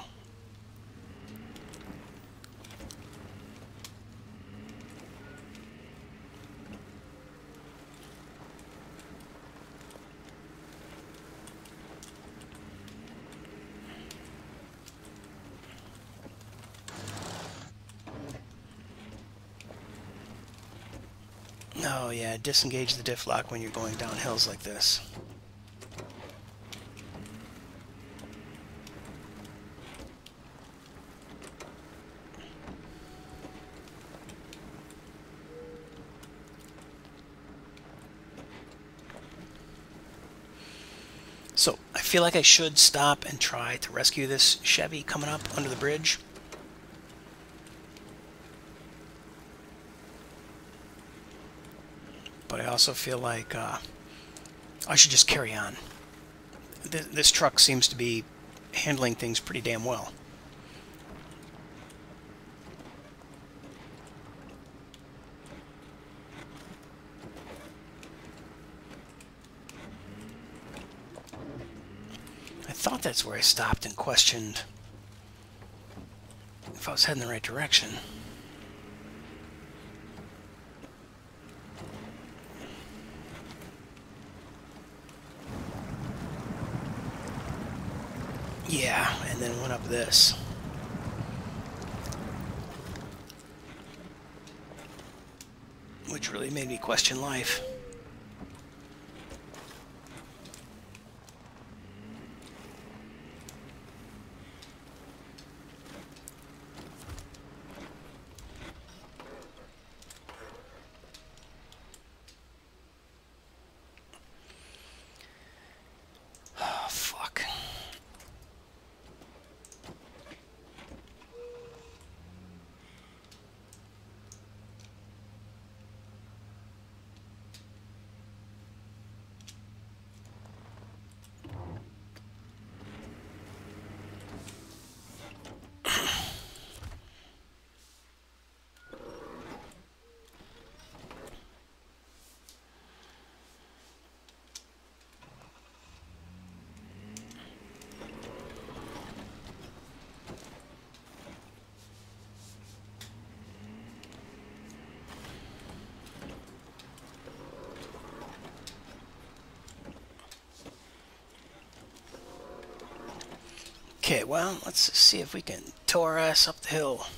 Oh yeah, disengage the diff lock when you're going down hills like this. So I feel like I should stop and try to rescue this Chevy coming up under the bridge. But I also feel like I should just carry on. This truck seems to be handling things pretty damn well. I thought that's where I stopped and questioned if I was heading the right direction. Yeah, and then went up this. Which really made me question life. Oh, fuck. Okay, well, let's see if we can tow our ass up the hill.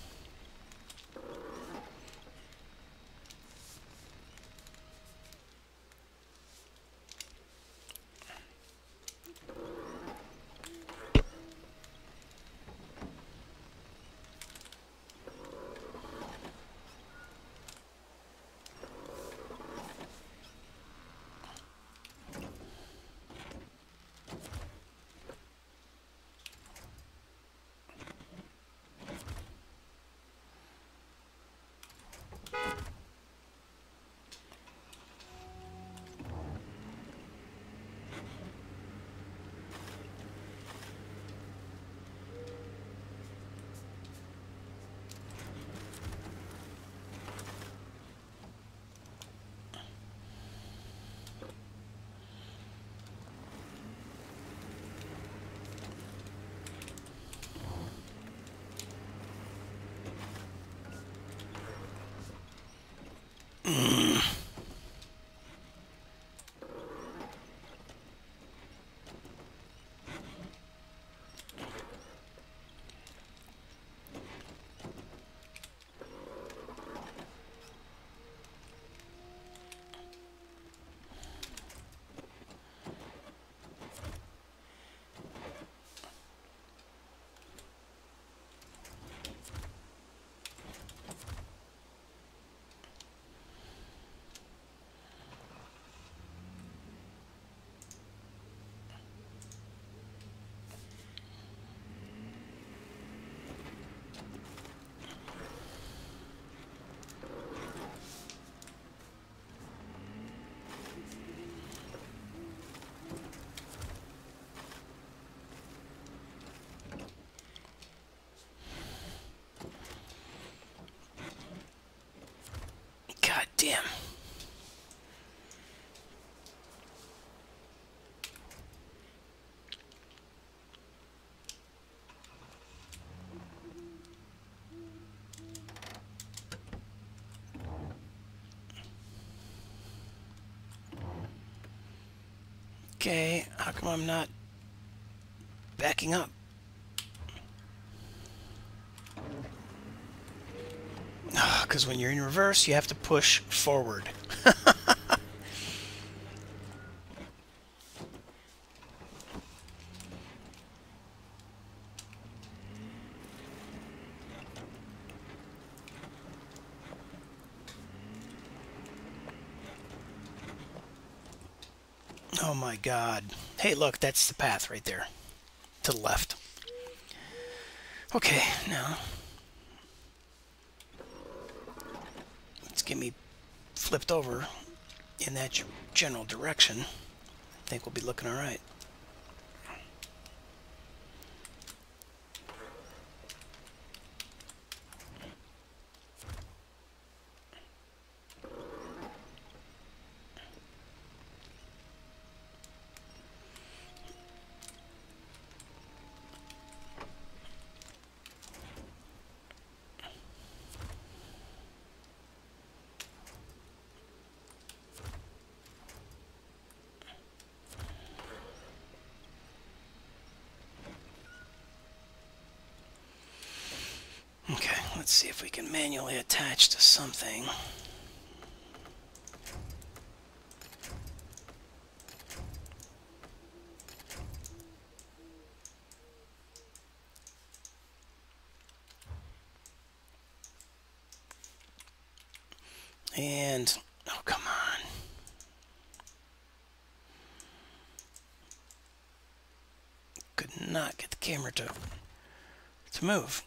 God damn. Okay, how come I'm not backing up? Because when you're in reverse, you have to push forward. Oh my God. Hey, look, that's the path right there. To the left. Okay, now let's get me flipped over in that general direction. I think we'll be looking all right. Okay, let's see if we can manually attach to something. And, oh, come on. Could not get the camera to move.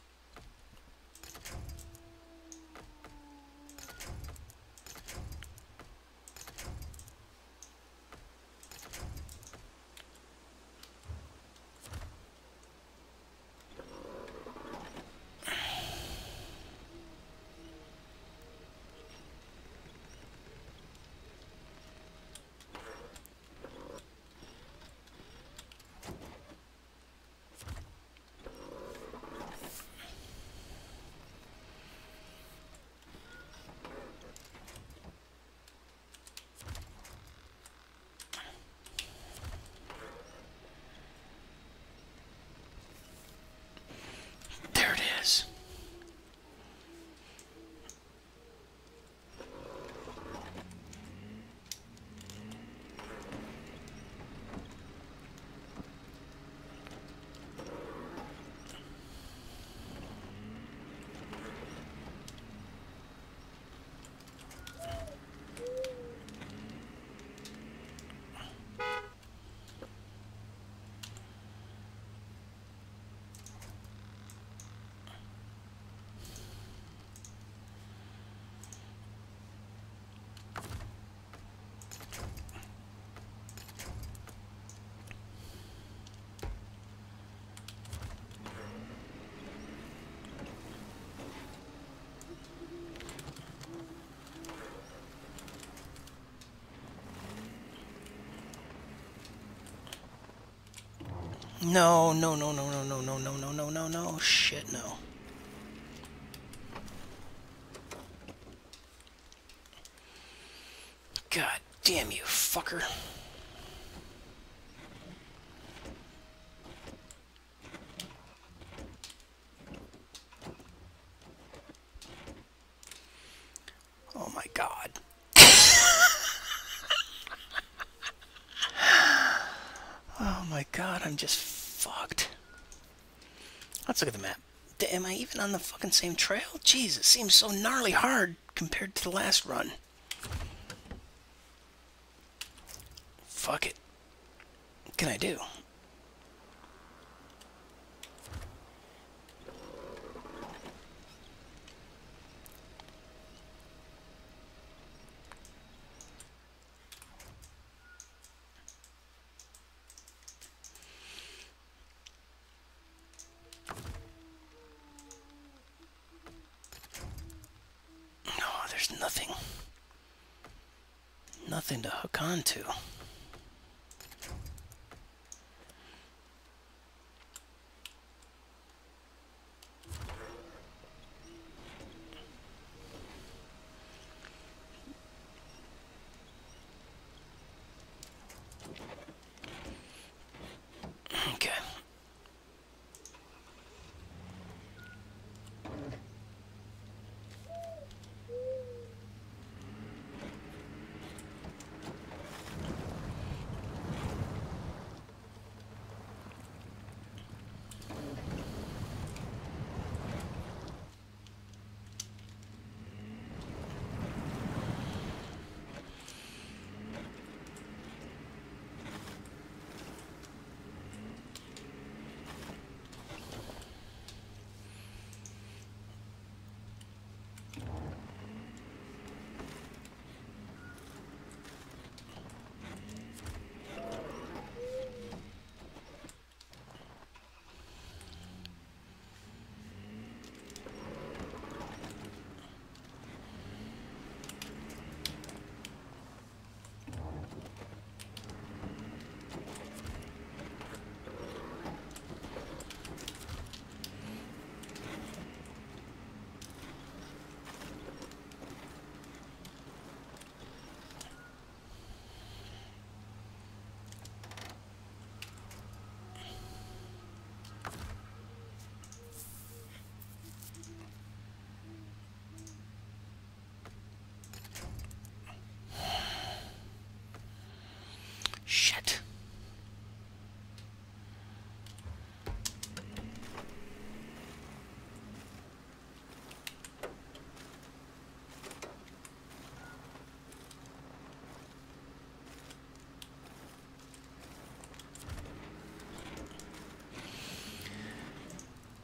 There it is. No, no, no, no, no, no, no, no, no, no, no, no. Shit, no. God damn you, fucker. Oh my God. Oh my God, I'm just fucked. Let's look at the map. Am I even on the fucking same trail? Jeez, it seems so gnarly hard compared to the last run. Fuck it. What can I do? No, there's nothing. Nothing to hook onto. Okay.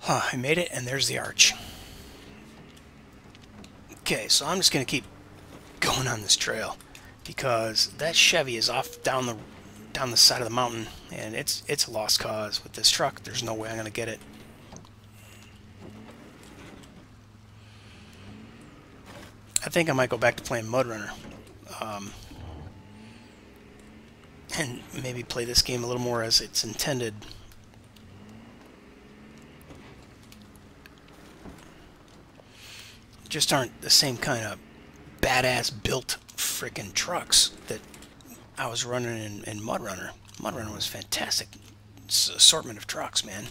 I made it, and there's the arch. Okay, so I'm just going to keep going on this trail because that Chevy is off down the side of the mountain, and it's a lost cause with this truck. There's no way I'm going to get it. I think I might go back to playing MudRunner. And maybe play this game a little more as it's intended. Just aren't the same kind of badass built frickin' trucks that I was running in MudRunner. MudRunner was fantastic. Assortment of trucks, man.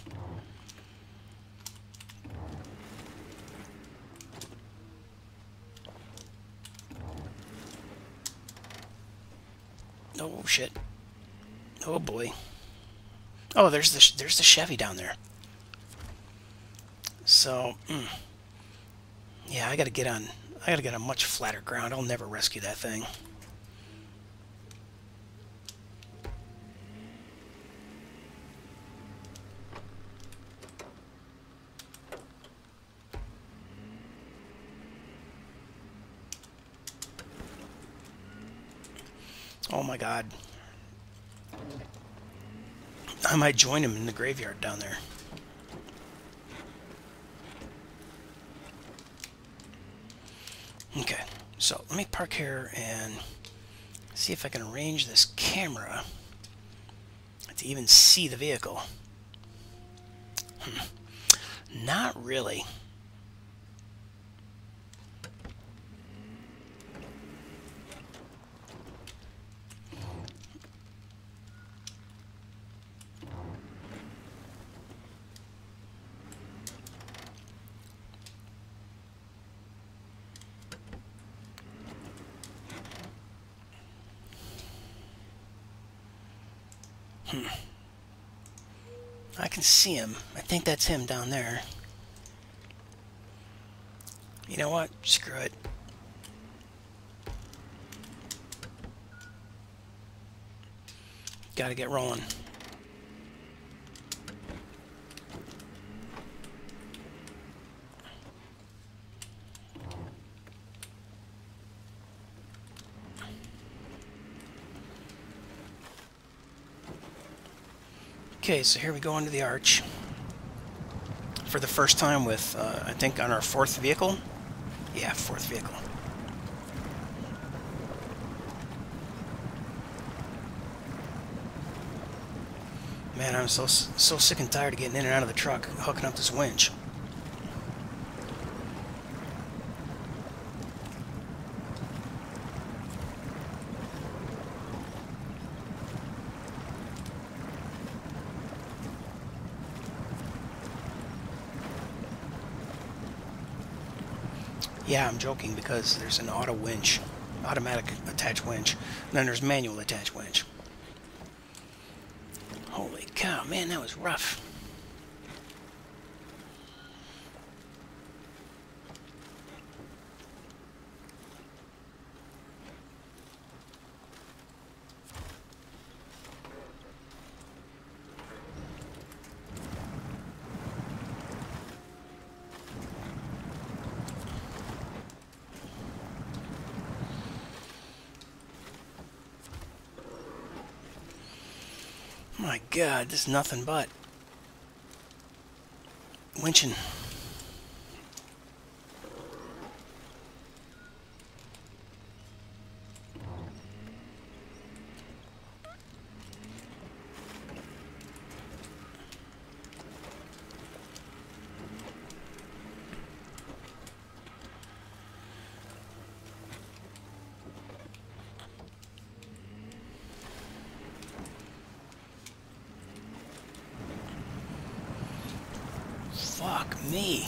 Oh shit. Oh boy. Oh, there's the Chevy down there. So, yeah, I gotta get on much flatter ground. I'll never rescue that thing. Oh my God. I might join him in the graveyard down there. Okay, so let me park here and see if I can arrange this camera to even see the vehicle. Not really. I can see him. I think that's him down there. You know what? Screw it. Gotta get rolling. Okay, so here we go into the arch for the first time with, I think, on our fourth vehicle. Yeah, fourth vehicle. Man, I'm so sick and tired of getting in and out of the truck, hooking up this winch. Yeah, I'm joking because there's an automatic attach winch, and then there's manual attach winch. Holy cow, man, that was rough. My God, this is nothing but winching. Fuck me.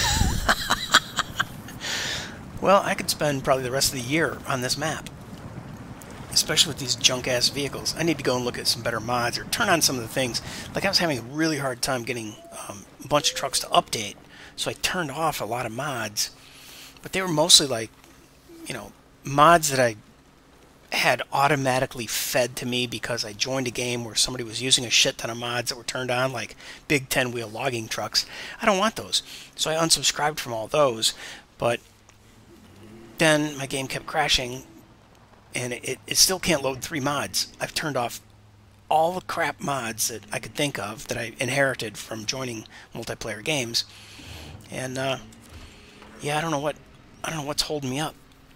Well, I could spend probably the rest of the year on this map, especially with these junk-ass vehicles. I need to go and look at some better mods or turn on some of the things. Like, I was having a really hard time getting a bunch of trucks to update, so I turned off a lot of mods. But they were mostly like, you know, mods that I had automatically fed to me because I joined a game where somebody was using a shit ton of mods that were turned on, like big 10-wheel logging trucks. I don't want those. So I unsubscribed from all those. But then my game kept crashing, and it still can't load 3 mods. I've turned off all the crap mods that I could think of that I inherited from joining multiplayer games. And yeah, I don't know what's holding me up.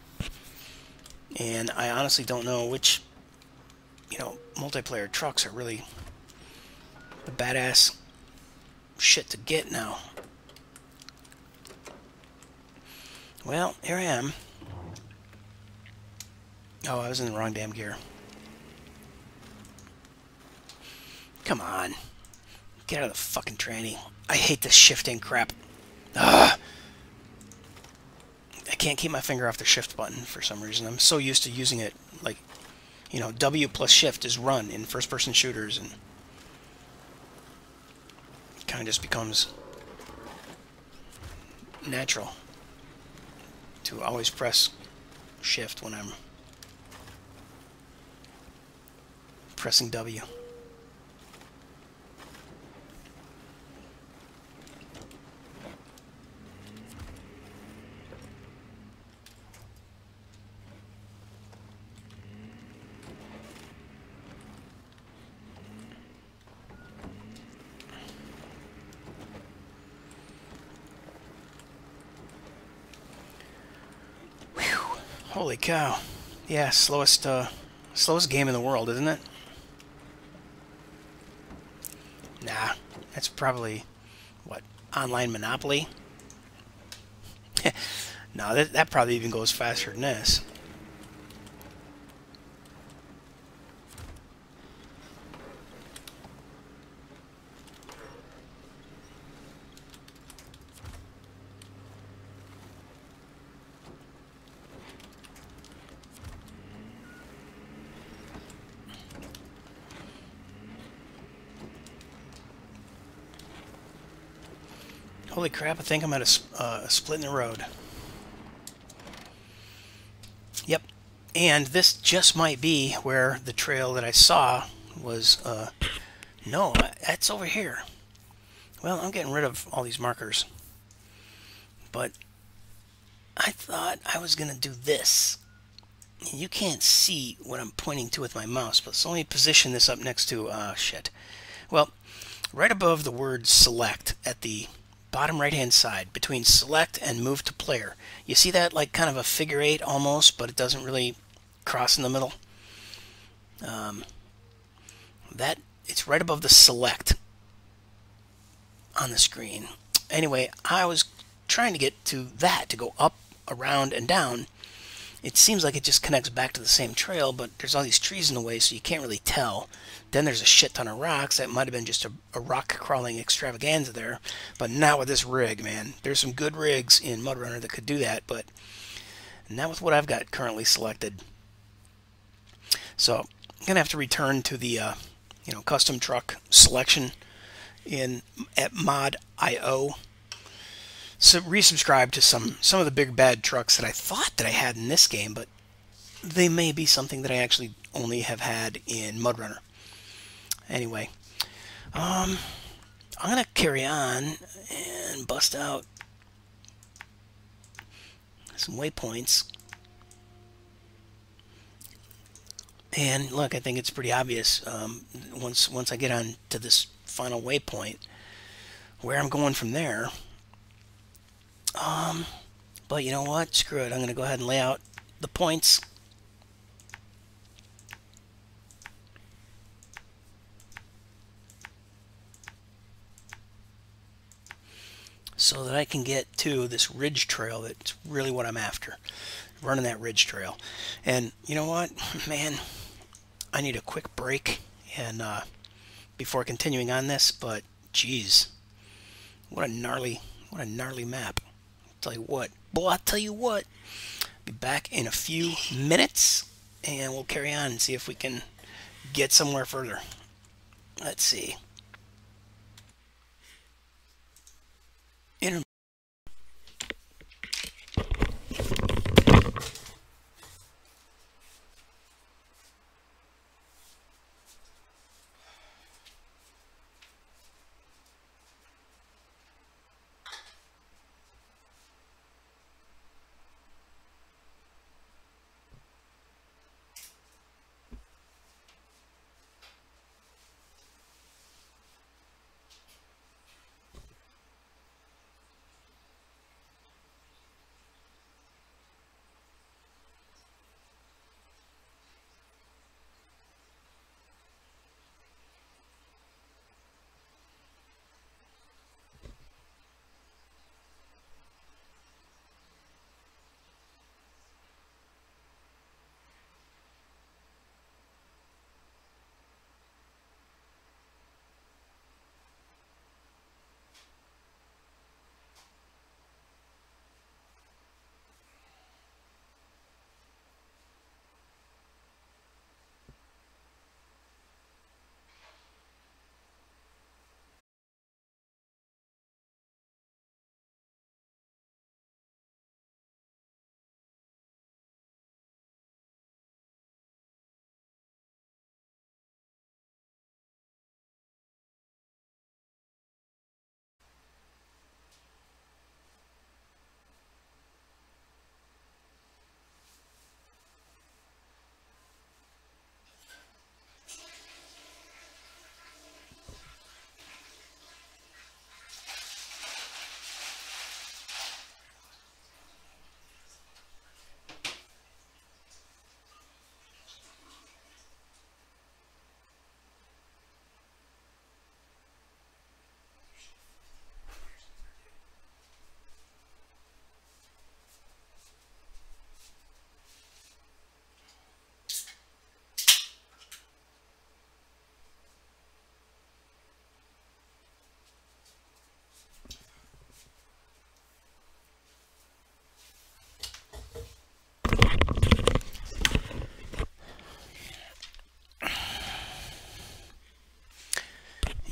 And I honestly don't know which, multiplayer trucks are really the badass shit to get now. Well, here I am. Oh, I was in the wrong damn gear. Come on. Get out of the fucking tranny. I hate this shifting crap. Ugh. I can't keep my finger off the shift button for some reason. I'm so used to using it, like, W plus shift is run in first-person shooters, and it kind of just becomes natural to always press shift when I'm pressing W. Holy cow. Yeah, slowest game in the world, isn't it? Nah, that's probably, what, online Monopoly? No, that probably even goes faster than this. Holy crap, I think I'm at a split in the road. Yep. And this just might be where the trail that I saw was, no, that's over here. Well, I'm getting rid of all these markers. But I thought I was going to do this. You can't see what I'm pointing to with my mouse, but so let me position this up next to, shit. Well, right above the word select at the bottom right hand side, between select and move to player. You see that, like, kind of a figure 8 almost, but it doesn't really cross in the middle. It's right above the select on the screen. Anyway, I was trying to get to that, to go up, around, and down. It seems like it just connects back to the same trail, but there's all these trees in the way, so you can't really tell. Then there's a shit ton of rocks. That might have been just a rock-crawling extravaganza there. But not with this rig, man. There's some good rigs in MudRunner that could do that, but not with what I've got currently selected. So I'm going to have to return to the custom truck selection at mod.io. So resubscribe to some of the big bad trucks that I thought that I had in this game, but they may be something that I actually only have had in MudRunner. Anyway, I'm gonna carry on and bust out some waypoints. And look, I think it's pretty obvious once I get on to this final waypoint where I'm going from there. But you know what? Screw it. I'm going to go ahead and lay out the points. So that I can get to this ridge trail that's really what I'm after. Running that ridge trail. And you know what? Man, I need a quick break and before continuing on this, but geez. What a gnarly map. Tell you what, boy, I'll tell you what. Be back in a few minutes, and we'll carry on and see if we can get somewhere further. Let's see.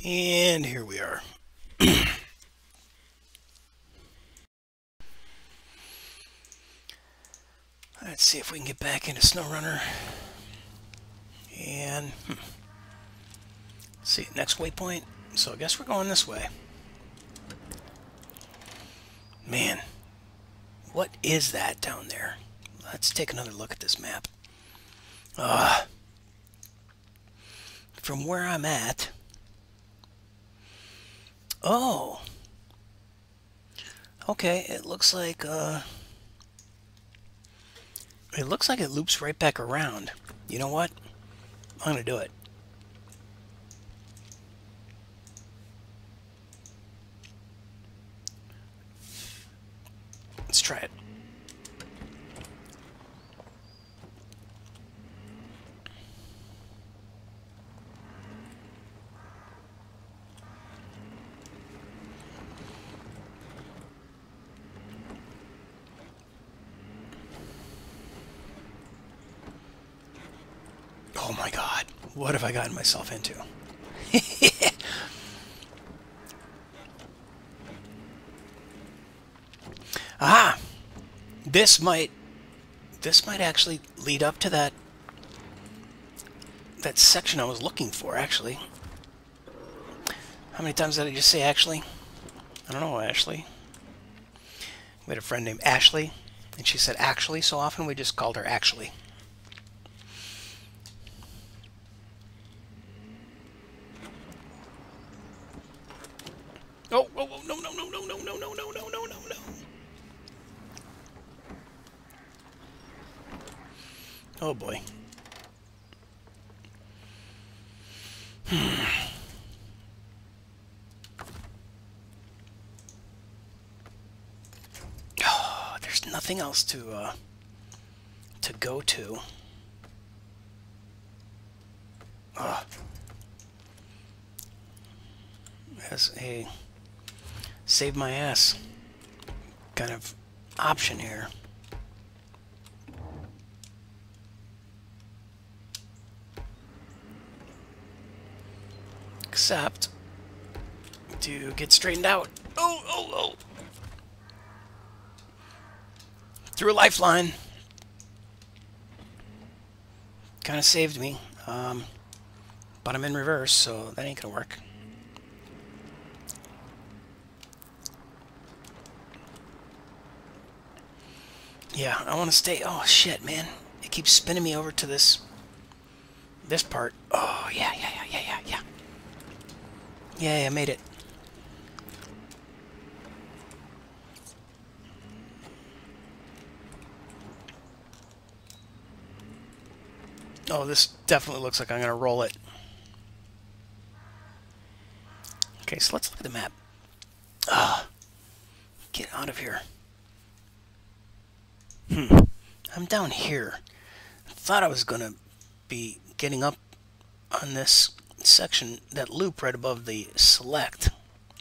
And here we are. Let's see if we can get back into Snowrunner. And let's see, next waypoint. So I guess we're going this way. Man, what is that down there? Let's take another look at this map. From where I'm at. Oh. Okay, it looks like it loops right back around. You know what? I'm gonna do it. Let's try it. Oh my God, what have I gotten myself into? Ah, this might actually lead up to that section I was looking for, actually. How many times did I just say actually? I don't know, Ashley. We had a friend named Ashley, and she said actually so often we just called her Actually. Oh, oh, oh, no, no, no, no, no, no, no, no, no, no, no, no. Oh boy. Oh, there's nothing else to go to. As a save my ass kind of option here. Except to get straightened out. Oh, oh, oh. Through a lifeline. Kind of saved me. But I'm in reverse, so that ain't gonna work. Yeah, I want to stay. Oh, shit, man. It keeps spinning me over to this part. Oh, yeah. Yeah, I made it. Oh, this definitely looks like I'm going to roll it. Okay, so let's look at the map. Get out of here. I'm down here. I thought I was going to be getting up on this section, that loop right above the select.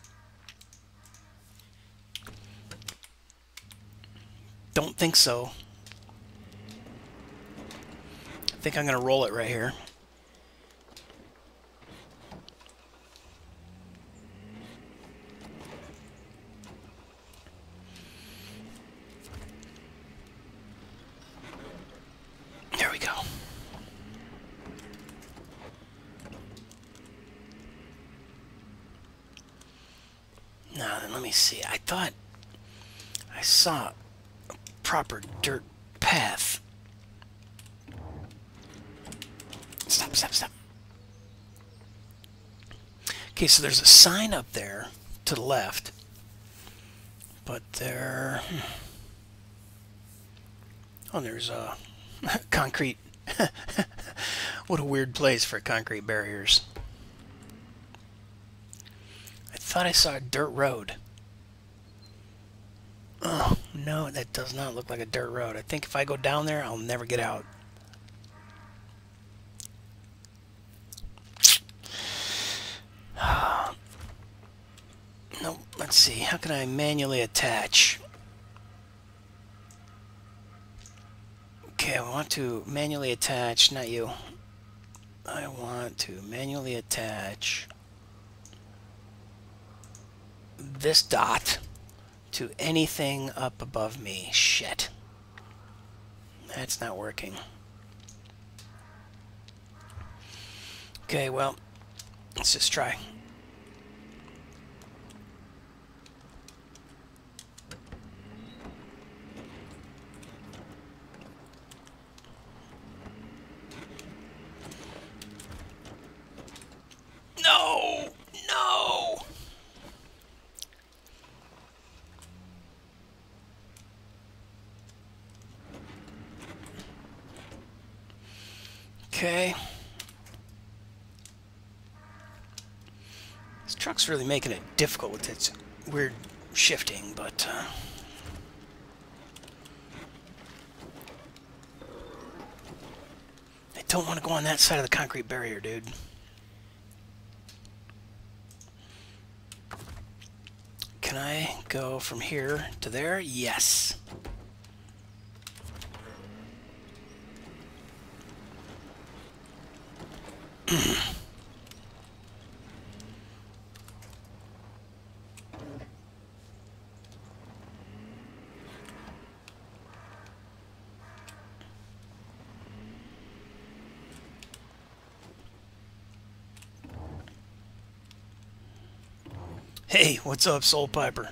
Don't think so. I think I'm going to roll it right here. There we go. Now then, let me see. I thought I saw a proper dirt path. Stop. Okay, so there's a sign up there to the left, but there... Oh, there's a concrete... What a weird place for concrete barriers. I thought I saw a dirt road. Oh, no, that does not look like a dirt road. I think if I go down there, I'll never get out. No, let's see. How can I manually attach? Okay, I want to manually attach, not you. I want to manually attach this dot to anything up above me. Shit. That's not working. Okay, well, let's just try. No! No! Okay. This truck's really making it difficult with its weird shifting, but I don't want to go on that side of the concrete barrier, dude. Can I go from here to there? Yes. Hey, what's up, Soul Piper?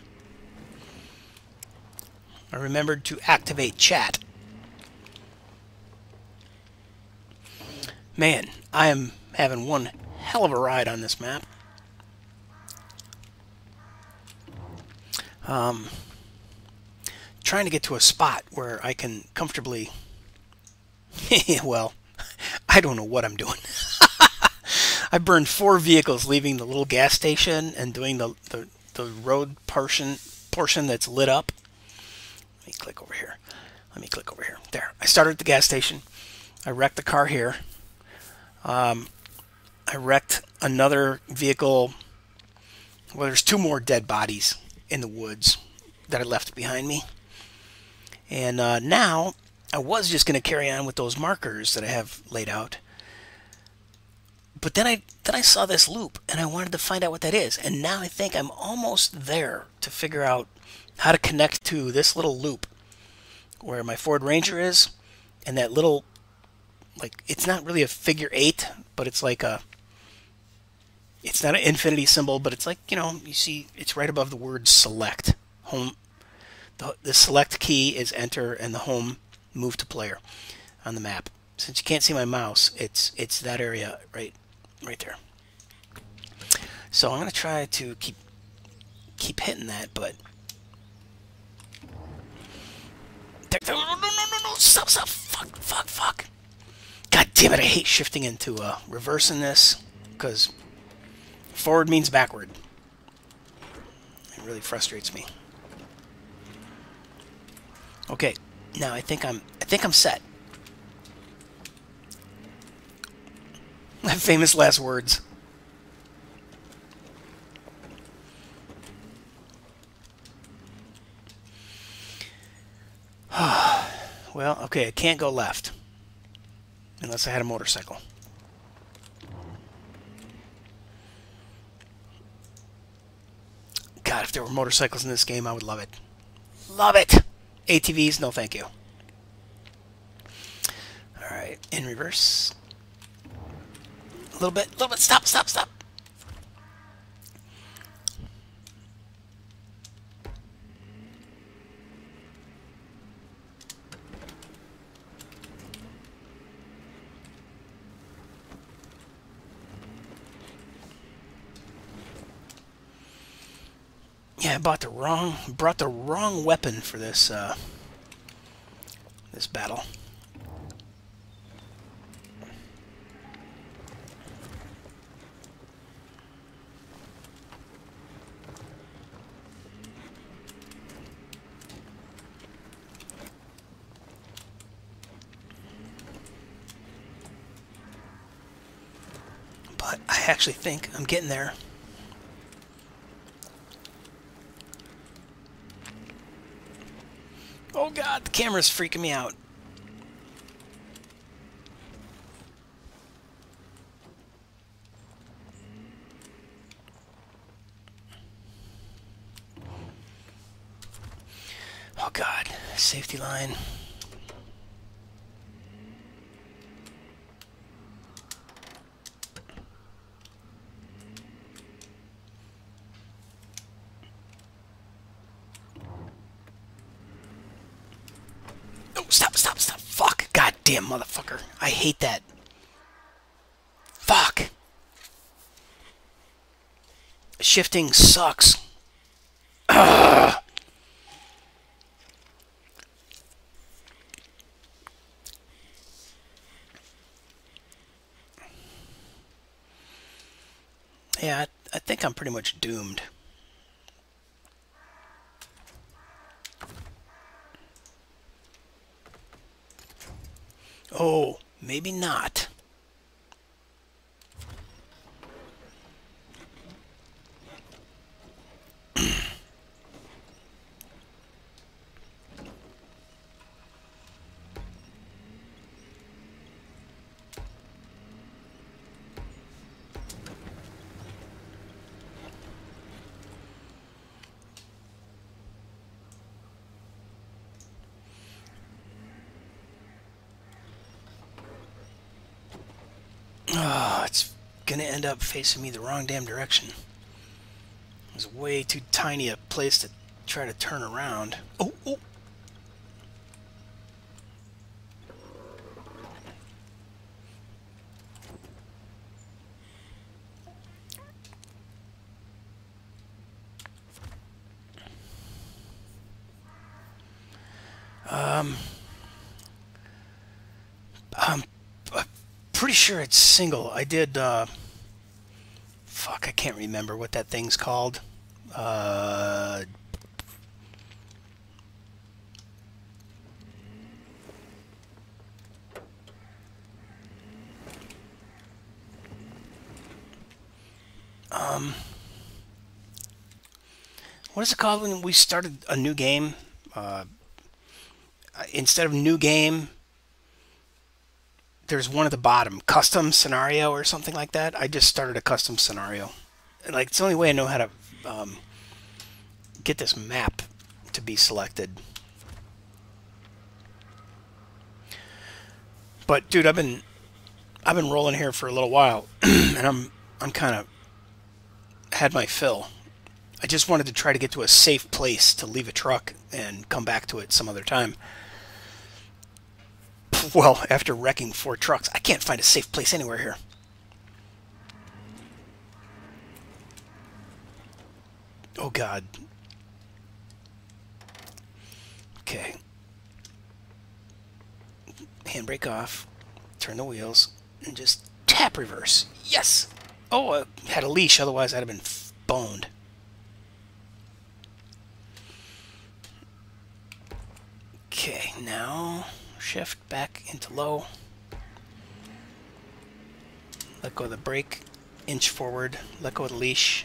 I remembered to activate chat. Man, I am having one hell of a ride on this map. Trying to get to a spot where I can comfortably... well, I don't know what I'm doing. I burned 4 vehicles leaving the little gas station and doing the road portion that's lit up. Let me click over here. Let me click over here. There. I started at the gas station. I wrecked the car here. I wrecked another vehicle. Well, there's 2 more dead bodies in the woods that I left behind me. And now, I was just going to carry on with those markers that I have laid out. But then I saw this loop, and I wanted to find out what that is. And now I think I'm almost there to figure out how to connect to this little loop where my Ford Ranger is, and that little, like, it's not really a figure 8, but it's like a, it's not an infinity symbol, but it's like, you know, you see, it's right above the word select. Home. The select key is enter, and the home move to player on the map. Since you can't see my mouse, it's that area right there. So I'm gonna try to keep hitting that, but no, stop, fuck. God damn it, I hate shifting into reverse in this, because forward means backward. It really frustrates me. Okay, now I think I'm set. Famous last words. Well, okay, I can't go left unless I had a motorcycle. God, if there were motorcycles in this game, I would love it. Love it! ATVs, no thank you. Alright, in reverse. A little bit, stop. Yeah, I brought the wrong weapon for this this battle. But I actually think I'm getting there. Oh God, the camera's freaking me out. Safety line. Oh, stop, stop, stop. Fuck. Goddamn motherfucker. I hate that. Fuck. Shifting sucks. Ugh. Yeah, I think I'm pretty much doomed. Oh, maybe not. Oh, it's gonna end up facing me the wrong damn direction. It's way too tiny a place to try to turn around. Oh, oh. I'm pretty sure it's single. I did, fuck, I can't remember what that thing's called. What is it called when we started a new game? Instead of new game, there's one at the bottom, custom scenario or something like that. I just started a custom scenario. Like, it's the only way I know how to get this map to be selected. But dude, I've been rolling here for a little while, and I'm kind of had my fill. I just wanted to try to get to a safe place to leave a truck and come back to it some other time. Well, after wrecking 4 trucks, I can't find a safe place anywhere here. Oh God. Okay. Handbrake off. Turn the wheels and just tap reverse. Yes. Oh, I had a leash, otherwise I'd have been boned. Okay, now shift back into low. Let go of the brake. Inch forward. Let go of the leash.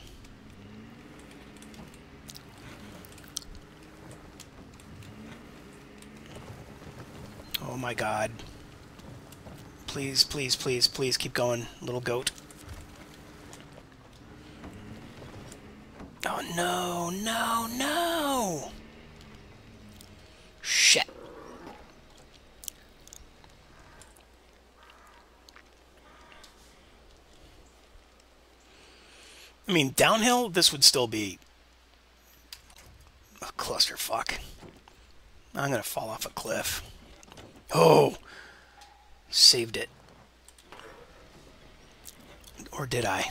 Oh my God. Please, please, please, please keep going, little goat. Oh no, no, no! Shit. I mean, downhill, this would still be a clusterfuck. I'm gonna fall off a cliff. Oh! Saved it. Or did I?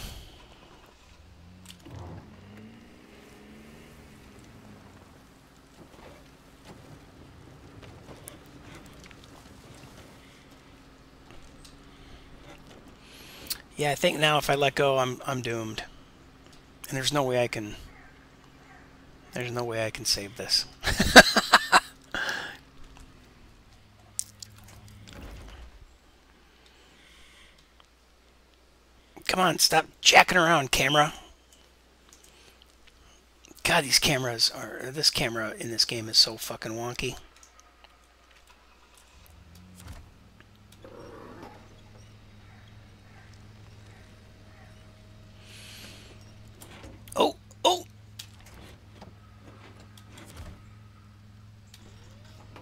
Yeah, I think now if I let go, I'm doomed. And there's no way I can save this. Come on, stop jacking around, camera. God, these cameras are... This camera in this game is so fucking wonky. Oh, oh!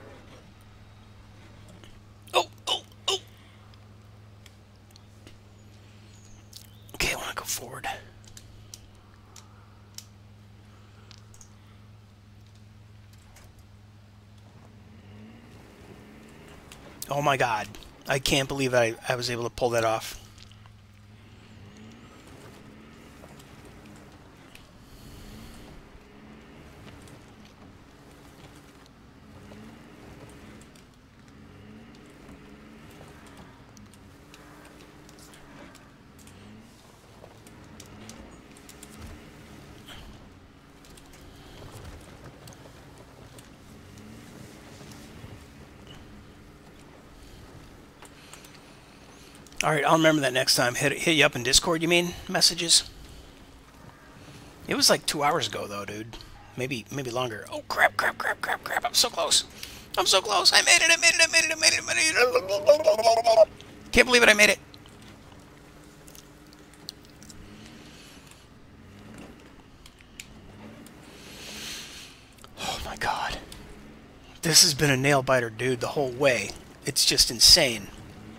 Oh my god. I can't believe I was able to pull that off. All right, I'll remember that next time. Hit you up in Discord, you mean? Messages? It was like 2 hours ago, though, dude. Maybe longer. Oh, crap, crap, crap, crap, crap. I'm so close. I'm so close. I made it, I made it, I made it, I made it, I made it. Can't believe it, I made it. Oh, my God. This has been a nail-biter, dude, the whole way. It's just insane.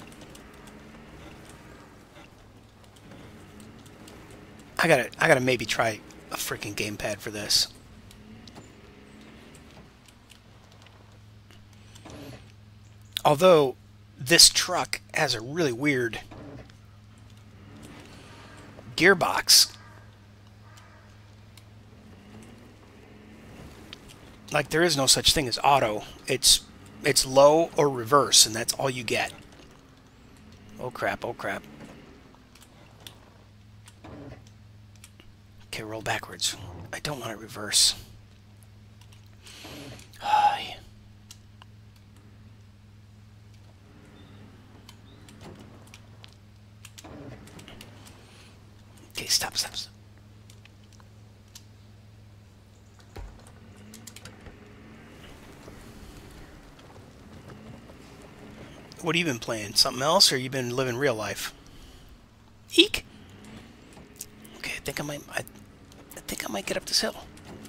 I gotta maybe try a freaking gamepad for this. Although this truck has a really weird gearbox. Like, there is no such thing as auto. It's low or reverse, and that's all you get. Oh crap, oh crap. Okay, roll backwards. I don't want to reverse. Okay, stop, stop, stop. What have you been playing? Something else, or you been living real life? Eek! Okay, I think I might get up this hill.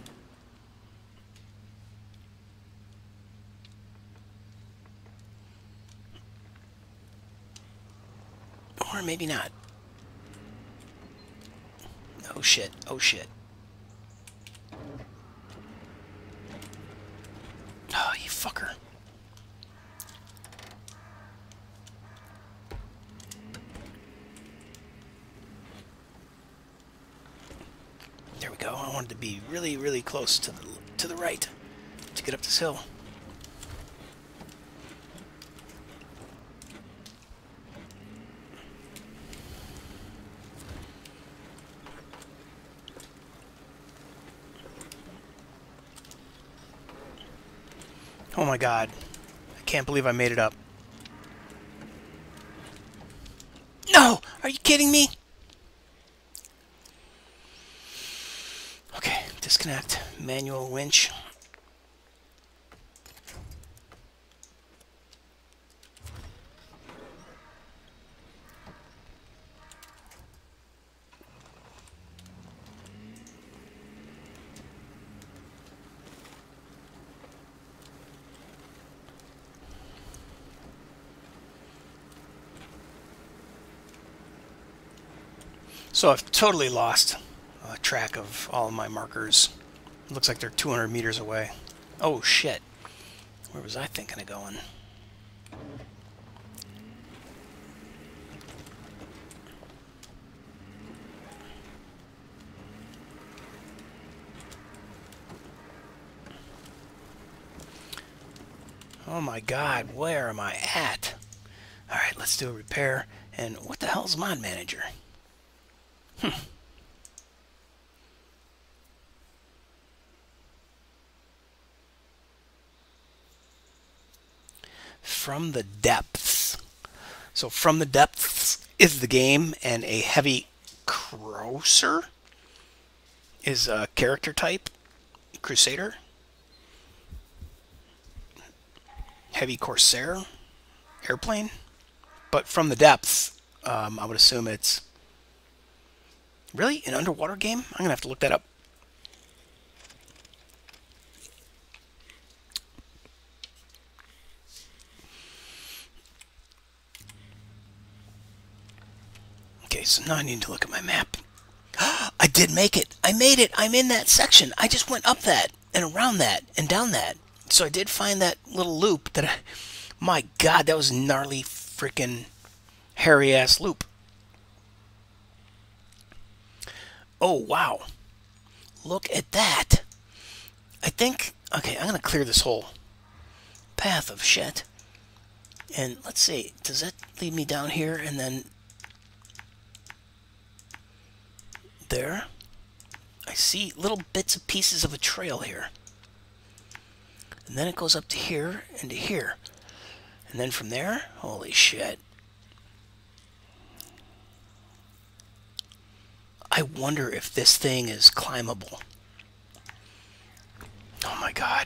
Or maybe not. Oh shit, oh shit. Oh, you fucker. There we go. I wanted to be really, really close to the right to get up this hill. Oh my god. I can't believe I made it up. No! Are you kidding me? Okay, disconnect. Manual winch. So I've totally lost track of all of my markers. It looks like they're 200 meters away. Oh shit. Where was I thinking of going? Oh my god, where am I at? Alright, let's do a repair. And what the hell's mod manager? From the depths. So from the depths is the game, and a heavy crosser is a character type. Crusader. Heavy Corsair. Airplane. But from the depths, I would assume it's... Really? An underwater game? I'm going to have to look that up. Okay, so now I need to look at my map. I did make it. I made it. I'm in that section. I just went up that and around that and down that. So I did find that little loop that My God, that was gnarly freaking hairy ass loop. Oh, wow. Look at that. I think, okay, I'm going to clear this whole path of shit. And let's see, does that lead me down here and then there? I see little bits and pieces of a trail here. And then it goes up to here and to here. And then from there, holy shit. I wonder if this thing is climbable. Oh my God.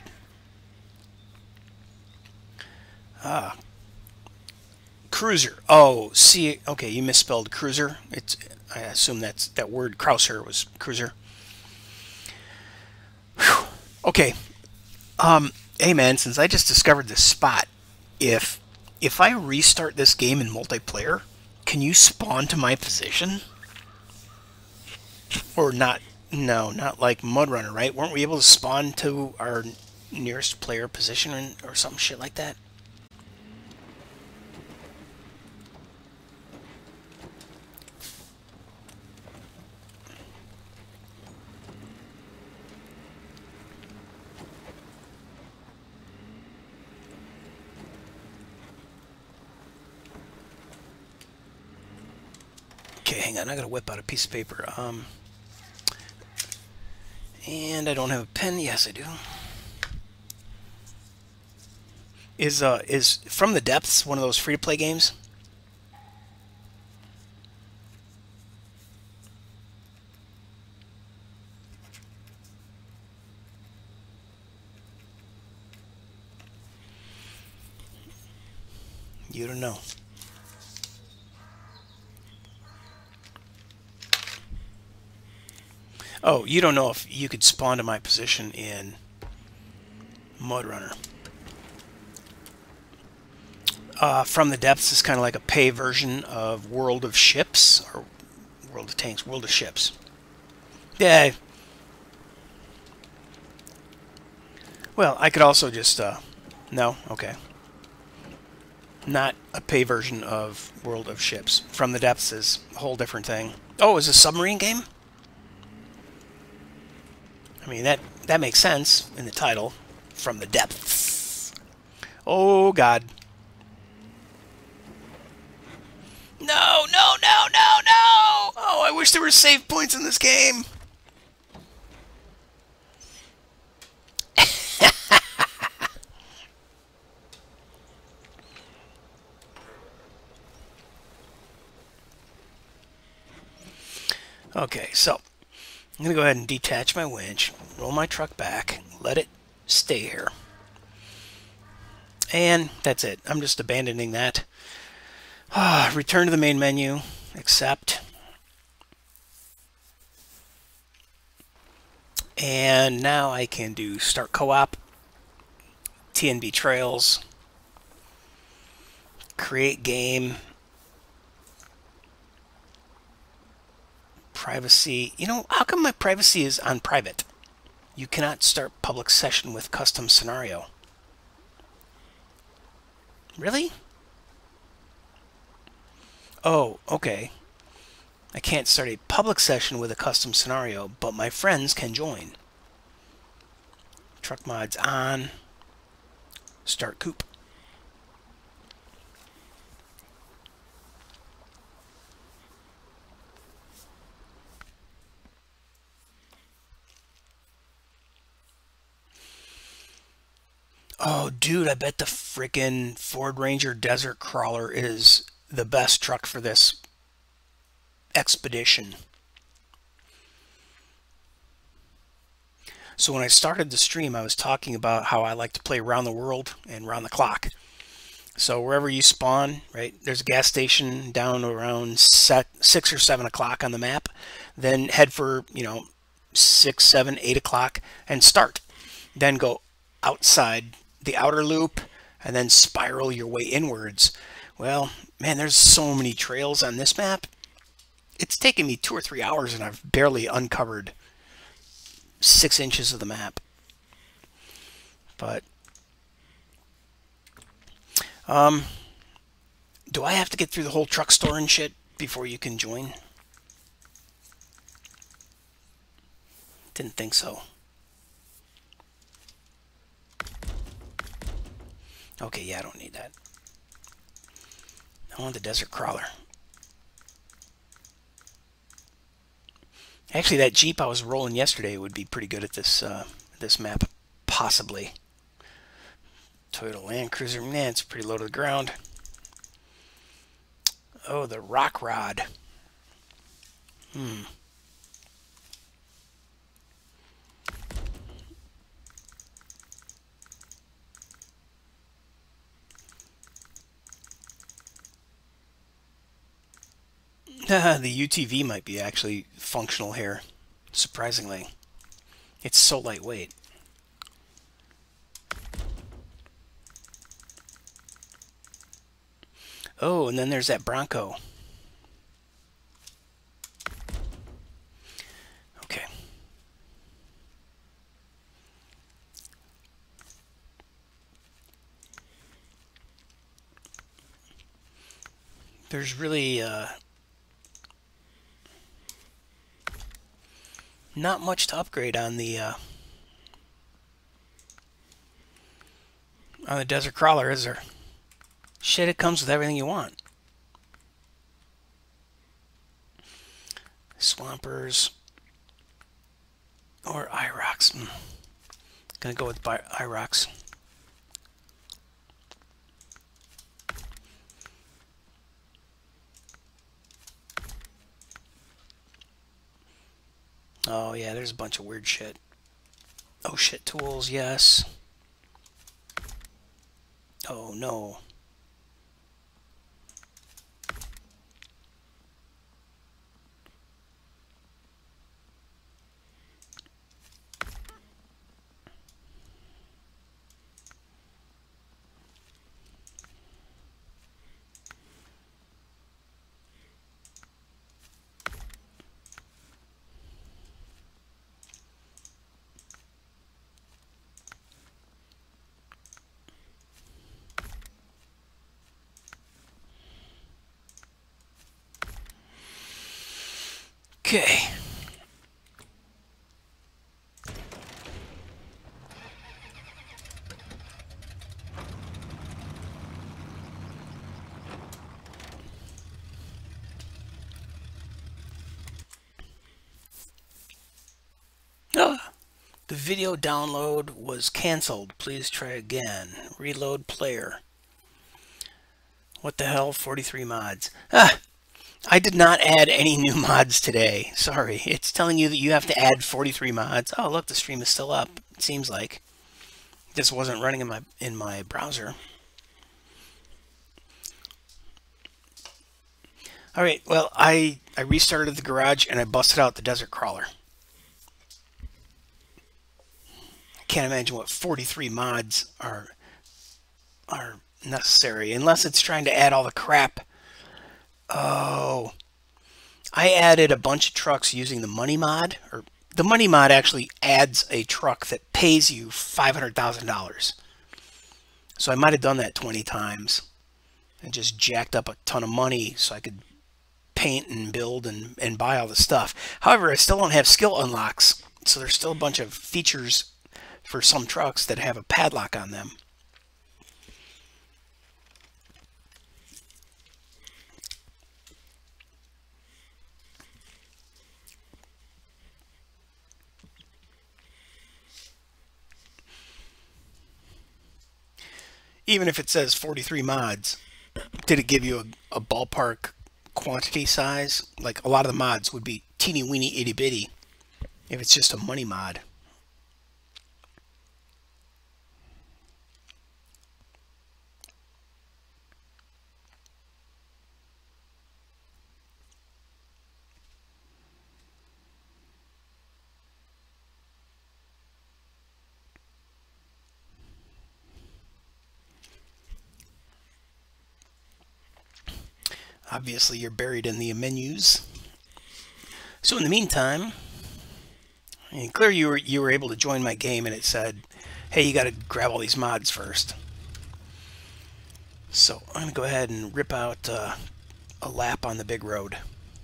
Cruiser. Oh, see, okay, you misspelled cruiser. I assume that word Crouser was cruiser. Whew. Okay. Hey man, since I just discovered this spot, if I restart this game in multiplayer, can you spawn to my position? Or not? No, not like Mudrunner, right? Weren't we able to spawn to our nearest player position or some shit like that? Okay, hang on. I gotta whip out a piece of paper. And I don't have a pen. Yes, I do. Is From the Depths one of those free-to-play games? You don't know. Oh, you don't know if you could spawn to my position in Mudrunner. From the Depths is kind of like a pay version of World of Ships, or World of Tanks, World of Ships. Yeah. Well, I could also just, no, okay. Not a pay version of World of Ships. From the Depths is a whole different thing. Oh, is it a submarine game? I mean, that makes sense in the title. From the Depths. Oh, God. No, no, no, no, no! Oh, I wish there were save points in this game. Okay, so I'm going to go ahead and detach my winch, roll my truck back, let it stay here. And that's it. I'm just abandoning that. Return to the main menu, accept. And now I can do start co-op, TNB Trails, create game, privacy. You know, how come my privacy is on private? You cannot start public session with custom scenario. Really? Oh, okay. I can't start a public session with a custom scenario, but my friends can join. Truck mods on. Start coop. Oh, dude, I bet the frickin' Ford Ranger Desert Crawler is the best truck for this expedition. So when I started the stream, I was talking about how I like to play around the world and round the clock. So wherever you spawn, right, there's a gas station down around 6 or 7 o'clock on the map. Then head for, 6, 7, 8 o'clock and start. Then go outside the outer loop and then spiral your way inwards. Well, man, there's so many trails on this map. It's taken me 2 or 3 hours and I've barely uncovered 6 inches of the map. But Um, do I have to get through the whole truck store and shit before you can join? Didn't think so. Okay, yeah, I don't need that. I want the desert crawler. Actually, that Jeep I was rolling yesterday would be pretty good at this map, possibly. Toyota Land Cruiser, man, it's pretty low to the ground. Oh, the rock rod. The UTV might be actually functional here, surprisingly. It's so lightweight. Oh, and then there's that Bronco. Okay. There's really not much to upgrade on the desert crawler, is there? Shit, it comes with everything you want. Swampers or IROX. Gonna go with IROX. Oh yeah, there's a bunch of weird shit. Oh shit tools, yes. Oh no. Okay. Ah, the video download was canceled. Please try again. Reload player. What the hell? 43 mods. Ah, I did not add any new mods today. Sorry. It's telling you that you have to add 43 mods. Oh, look, the stream is still up. It seems like this wasn't running in my browser. All right. Well, I restarted the garage and I busted out the desert crawler. I can't imagine what 43 mods are necessary unless it's trying to add all the crap. Oh, I added a bunch of trucks using the money mod, or the money mod actually adds a truck that pays you $500,000. So I might have done that 20 times and just jacked up a ton of money so I could paint and build and buy all the stuff. However, I still don't have skill unlocks, so there's still a bunch of features for some trucks that have a padlock on them. Even if it says 43 mods, did it give you a ballpark quantity size? Like a lot of the mods would be teeny weeny itty bitty if it's just a money mod. Obviously, you're buried in the menus. So in the meantime, clearly you were able to join my game, and it said, "Hey, you got to grab all these mods first." So I'm going to go ahead and rip out a lap on the big road.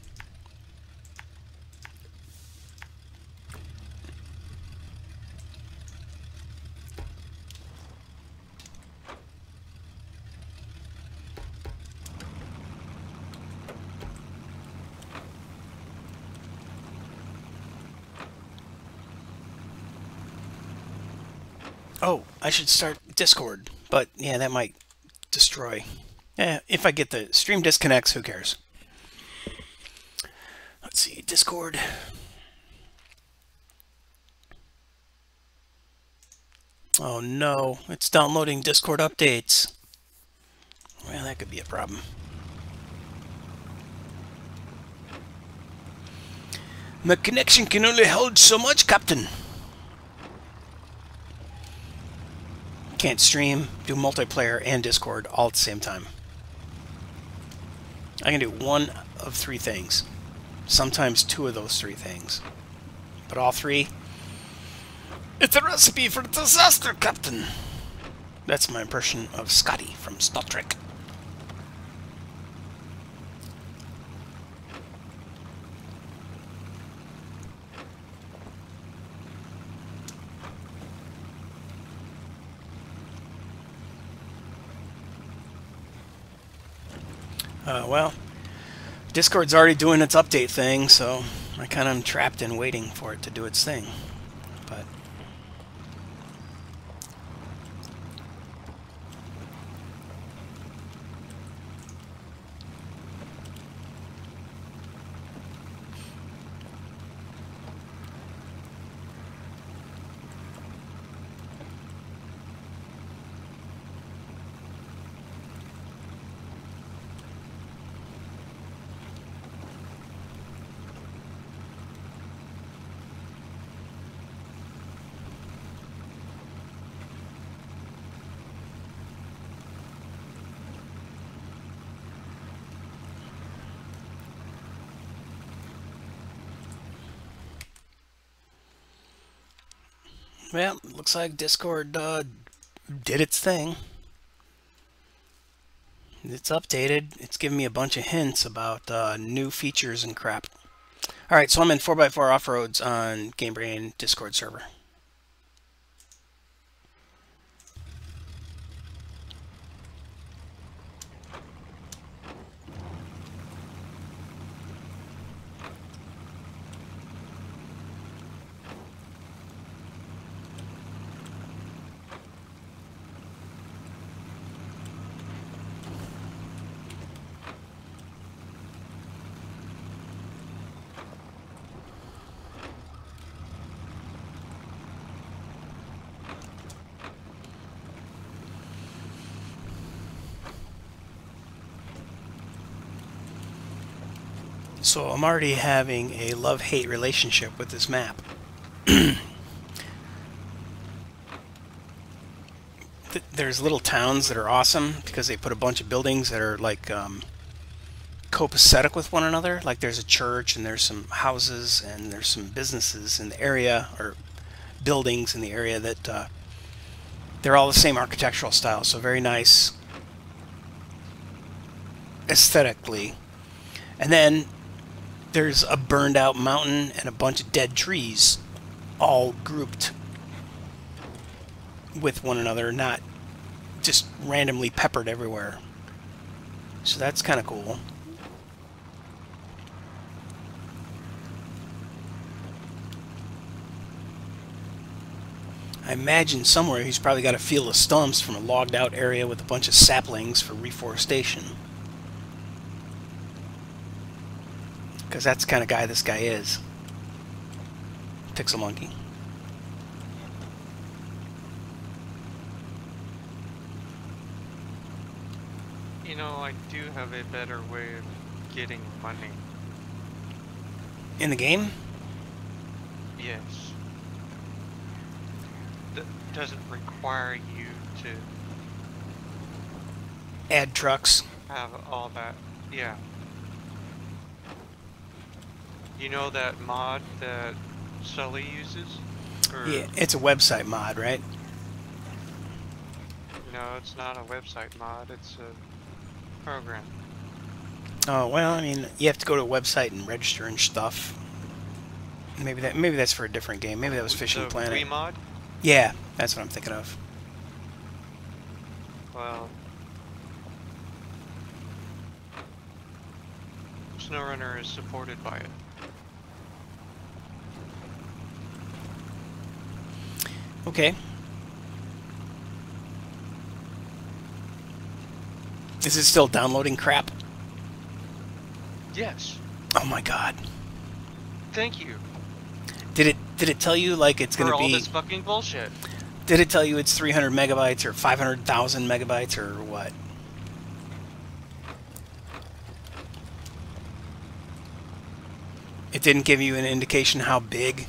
Oh, I should start Discord, but yeah, that might destroy. Yeah, if I get the stream disconnects, who cares? Let's see, Discord. Oh no, it's downloading Discord updates. Well, that could be a problem. My connection can only hold so much, Captain. Can't stream, do multiplayer, and Discord all at the same time. I can do one of three things. Sometimes two of those three things. But all three, it's a recipe for disaster, Captain. That's my impression of Scotty from Star Trek. Well, Discord's already doing its update thing, so I kind of am trapped in waiting for it to do its thing. But well, looks like Discord did its thing. It's updated. It's giving me a bunch of hints about new features and crap. Alright, so I'm in 4x4 off-roads on GameBrain Discord server. So I'm already having a love-hate relationship with this map. There's little towns that are awesome because they put a bunch of buildings that are like copacetic with one another. Like there's a church and there's some houses and there's some businesses in the area, or buildings in the area that they're all the same architectural style. So very nice aesthetically. And then there's a burned out mountain and a bunch of dead trees all grouped with one another, not just randomly peppered everywhere. So that's kind of cool. I imagine somewhere he's probably got a field of stumps from a logged out area with a bunch of saplings for reforestation. Because that's the kind of guy this guy is. Pixel Monkey. You know, I do have a better way of getting money. In the game? Yes. That doesn't require you to Add trucks. have all that. Yeah. You know that mod that Sully uses? Or Yeah, it's a website mod, right? no, No, it's not a website mod, it's a program. Oh, well, I mean, you have to go to a website and register and stuff. Maybe that's for a different game. Maybe that was Fishing The Planet. Wii mod? Yeah, that's what I'm thinking of. Well, Snowrunner is supported by it. Okay. Is it still downloading crap? Yes. Oh my god. Thank you Did it tell you like it's for gonna all be? this fucking bullshit. Did it tell you it's 300 megabytes or 500,000 megabytes or what? It didn't give you an indication how big?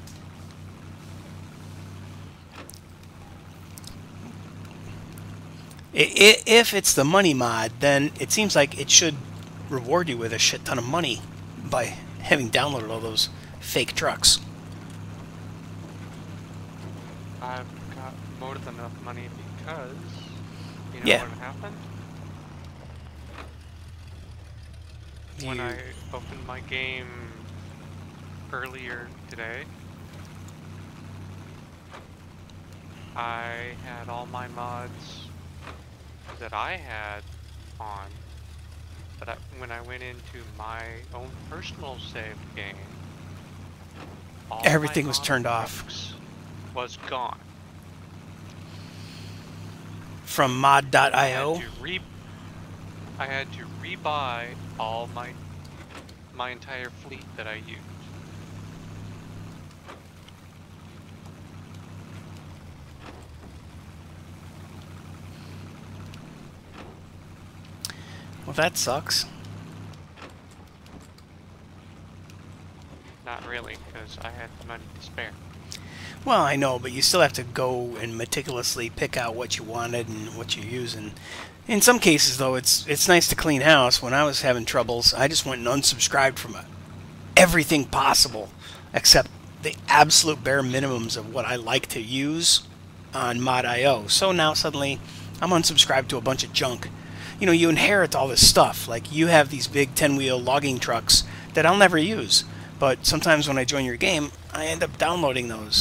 If it's the money mod, then it seems like it should reward you with a shit ton of money by having downloaded all those fake trucks. I've got more than enough money because, you know Yeah. what happened? You, When I opened my game earlier today, I had all my mods that I had on, but when I went into my own personal save game, all everything my was mod turned off trucks was gone. from I had mod.io. I had to rebuy all my entire fleet that I used. Well, that sucks. Not really, because I had the money to spare. Well, I know, but you still have to go and meticulously pick out what you wanted and what you use. And in some cases, though, it's nice to clean house. When I was having troubles, I just went and unsubscribed from everything possible except the absolute bare minimums of what I like to use on mod.io. So now suddenly I'm unsubscribed to a bunch of junk. You know, you inherit all this stuff. Like, you have these big 10-wheel logging trucks that I'll never use. But sometimes when I join your game, I end up downloading those.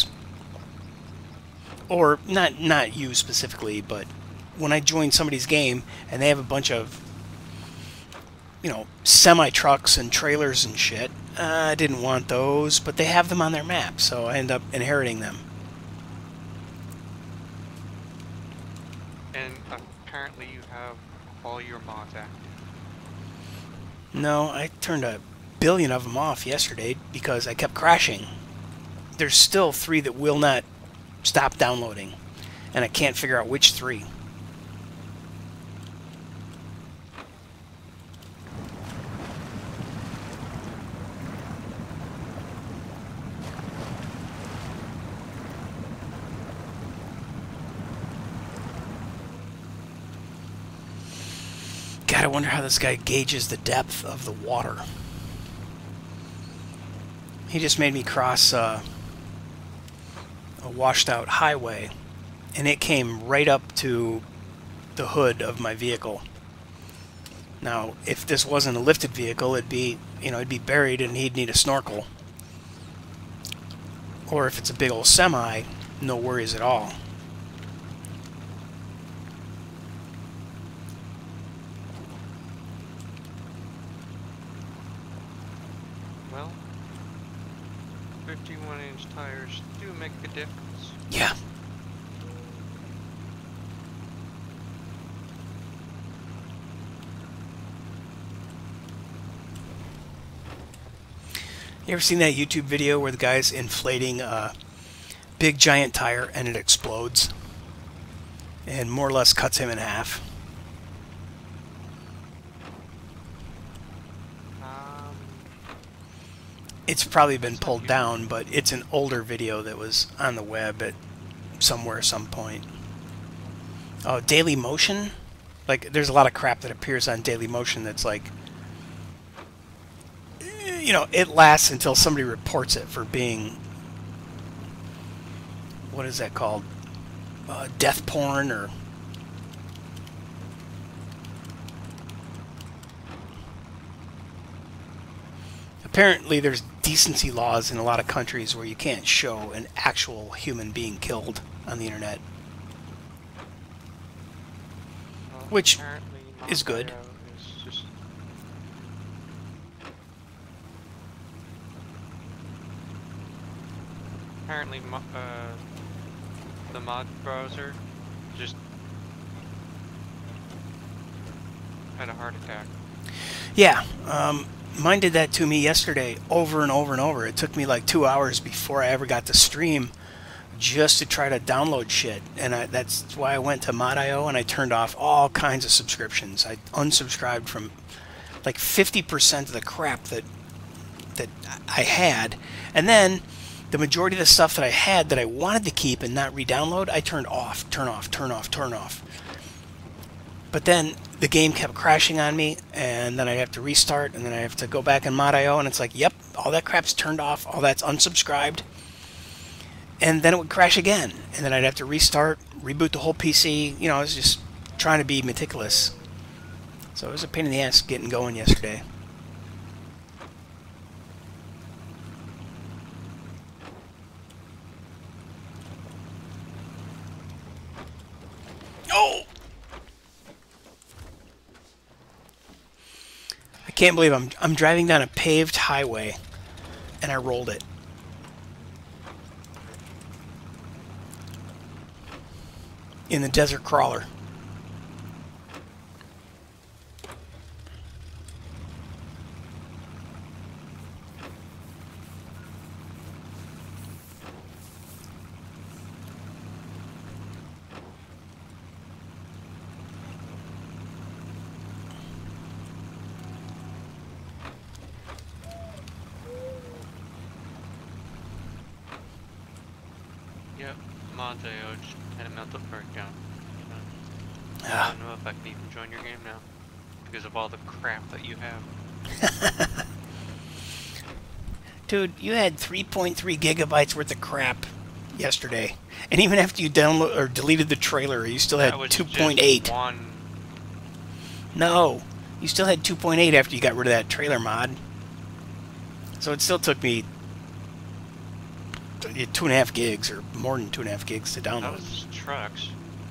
Or, not you specifically, but when I join somebody's game and they have a bunch of, you know, semi-trucks and trailers and shit, I didn't want those, but they have them on their map, so I end up inheriting them. And apparently you have all your mods active. No, I turned 1 billion of them off yesterday because I kept crashing. There's still 3 that will not stop downloading, and I can't figure out which 3. God, I wonder how this guy gauges the depth of the water. He just made me cross a washed out highway, and it came right up to the hood of my vehicle. Now, if this wasn't a lifted vehicle, it'd be buried and he'd need a snorkel. Or if it's a big old semi, no worries at all. Well, 51-inch tires do make a difference. Yeah. You ever seen that YouTube video where the guy's inflating a big giant tire and it explodes and more or less cuts him in half? It's probably been pulled down, but it's an older video that was on the web at somewhere, some point. Oh, Daily Motion? Like, there's a lot of crap that appears on Daily Motion that's like, you know, it lasts until somebody reports it for being, what is that called? Death porn or apparently there's decency laws in a lot of countries where you can't show an actual human being killed on the internet, Well, which apparently is good. Monteo is just... Apparently, the mod browser just had a heart attack. Yeah, mine did that to me yesterday over and over and over. It took me like 2 hours before I ever got to stream just to try to download shit. And that's why I went to Mod.io and I turned off all kinds of subscriptions. I unsubscribed from like 50% of the crap that I had. And then the majority of the stuff that I had that I wanted to keep and not re-download, I turned off, turn off, turn off, turn off. But then the game kept crashing on me, and then I have to restart, and then I have to go back in Mod.io, and it's like, yep, all that crap's turned off, all that's unsubscribed. And then it would crash again, and then I'd have to restart, reboot the whole PC. You know, I was just trying to be meticulous. So it was a pain in the ass getting going yesterday. Oh! I can't believe I'm driving down a paved highway, and I rolled it. In the desert crawler. Yep, Monteo just had a mental breakdown. I don't know if I can even join your game now because of all the crap that you have. Dude, you had 3.3 gigabytes worth of crap yesterday. And even after you download or deleted the trailer, you still had 2.8. No, you still had 2.8 after you got rid of that trailer mod. So it still took me 2.5 gigs or more than 2.5 gigs to download. That was trucks.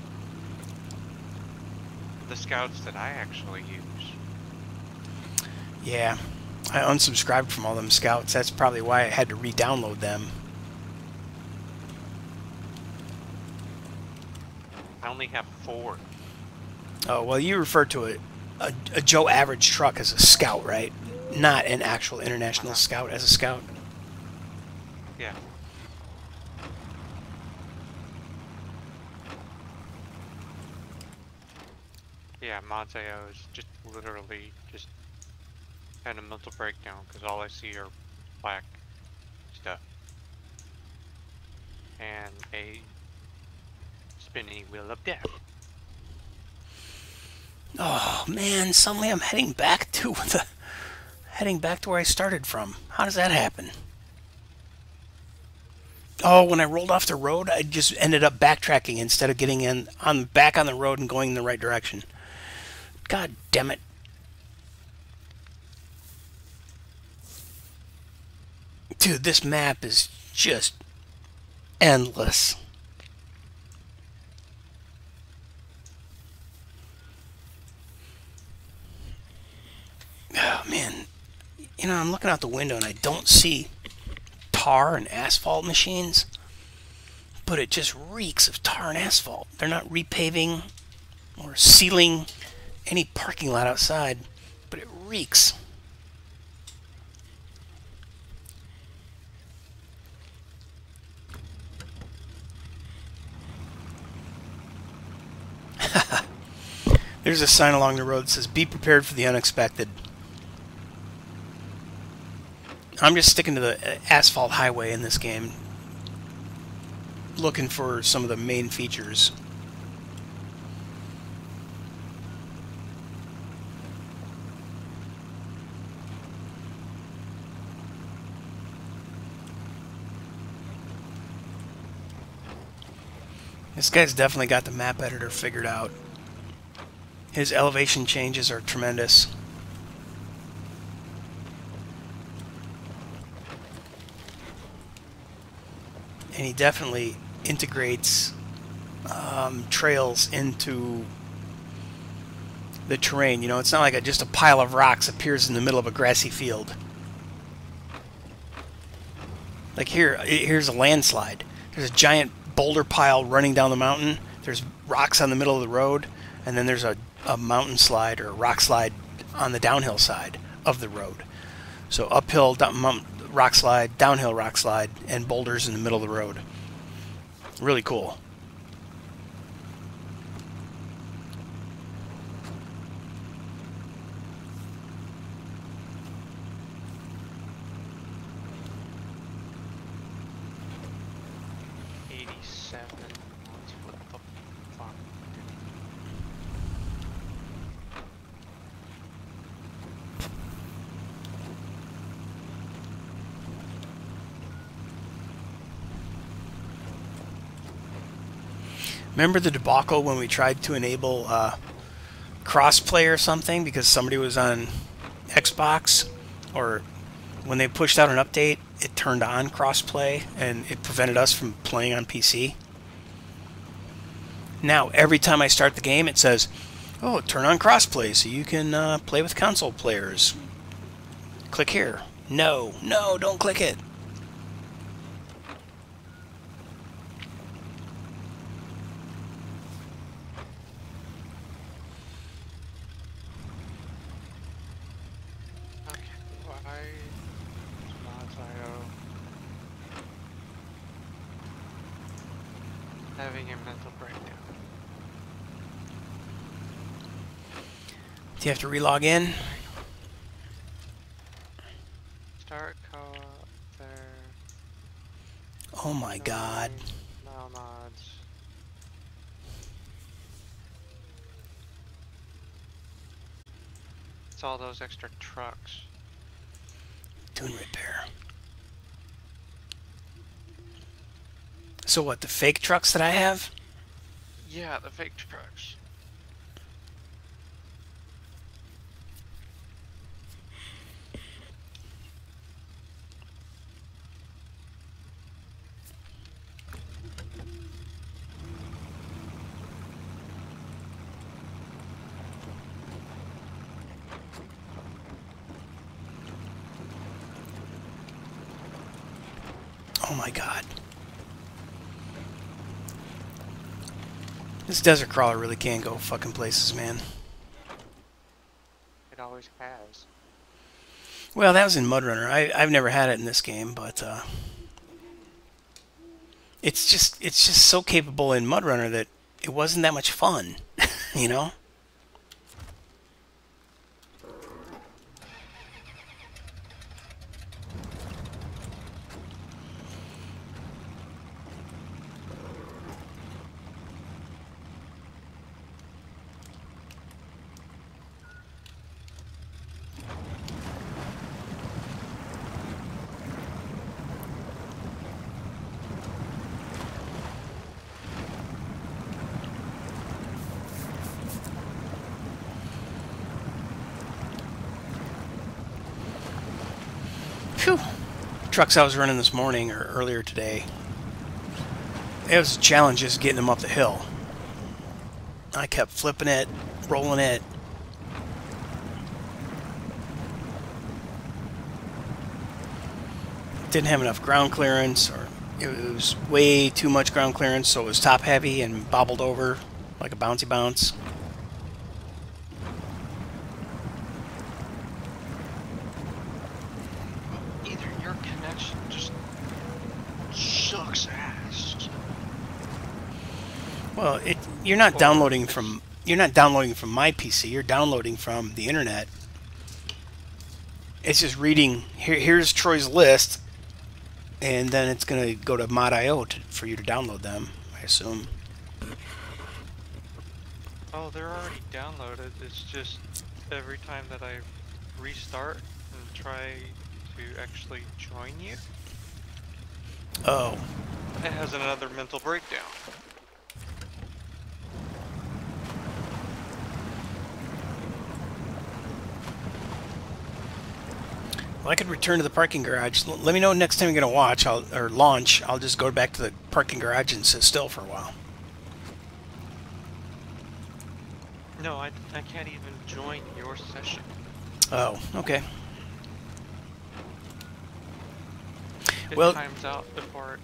The scouts that I actually use. Yeah, I unsubscribed from all them scouts. That's probably why I had to re-download them. I only have 4. Oh, well, you refer to a Joe Average truck as a scout, right? Not an actual international scout as a scout. Yeah. Yeah, Monteo is just literally just had a mental breakdown because all I see are black stuff. And a spinning wheel of death. Oh man, suddenly I'm heading back to where I started from. How does that happen? Oh, when I rolled off the road, I just ended up backtracking instead of getting back on the road and going in the right direction. God damn it. Dude, this map is just endless. Oh, man. You know, I'm looking out the window and I don't see tar and asphalt machines, but it just reeks of tar and asphalt. They're not repaving or sealing any parking lot outside, but it reeks. There's a sign along the road that says, "Be prepared for the unexpected." I'm just sticking to the asphalt highway in this game, looking for some of the main features. This guy's definitely got the map editor figured out. His elevation changes are tremendous. and he definitely integrates trails into the terrain. You know, it's not like just a pile of rocks appears in the middle of a grassy field. Like here's a landslide. There's a giant boulder pile running down the mountain. There's rocks on the middle of the road, and then there's a mountain slide or a rock slide on the downhill side of the road. So uphill rock slide, downhill rock slide, and boulders in the middle of the road. Really cool. What the fuck? Remember the debacle when we tried to enable crossplay or something because somebody was on Xbox, or when they pushed out an update, it turned on crossplay and it prevented us from playing on PC? Now, every time I start the game, it says, oh, turn on crossplay so you can play with console players. Click here. No, no, don't click it. Okay, why mods.io having a mental breakdown? Do you have to relog in? Start co-op there. Oh my god. No mods. It's all those extra trucks. Doing repair. So what, the fake trucks that I have? Yeah, the fake trucks. Oh my god. This desert crawler really can go fucking places, man. It always has. Well, that was in Mudrunner. I've never had it in this game, but it's just so capable in Mudrunner that it wasn't that much fun, you know? Phew. Trucks I was running this morning or earlier today, it was a challenge just getting them up the hill. I kept flipping it, rolling it. Didn't have enough ground clearance, or it was way too much ground clearance, so it was top heavy and bobbled over like a bouncy bounce. Either your connection just sucks ass. Well, you're not downloading from my PC. You're downloading from the internet. It's just reading. Here's Troy's list, and then it's gonna go to mod.io for you to download them, I assume. Oh, they're already downloaded. It's just every time that I restart and try to actually join you, Oh, it has another mental breakdown. Well, I could return to the parking garage. Let me know next time you're going to watch or launch. I'll just go back to the parking garage and sit still for a while. No, I can't even join your session. Oh, okay. It Well, times out before.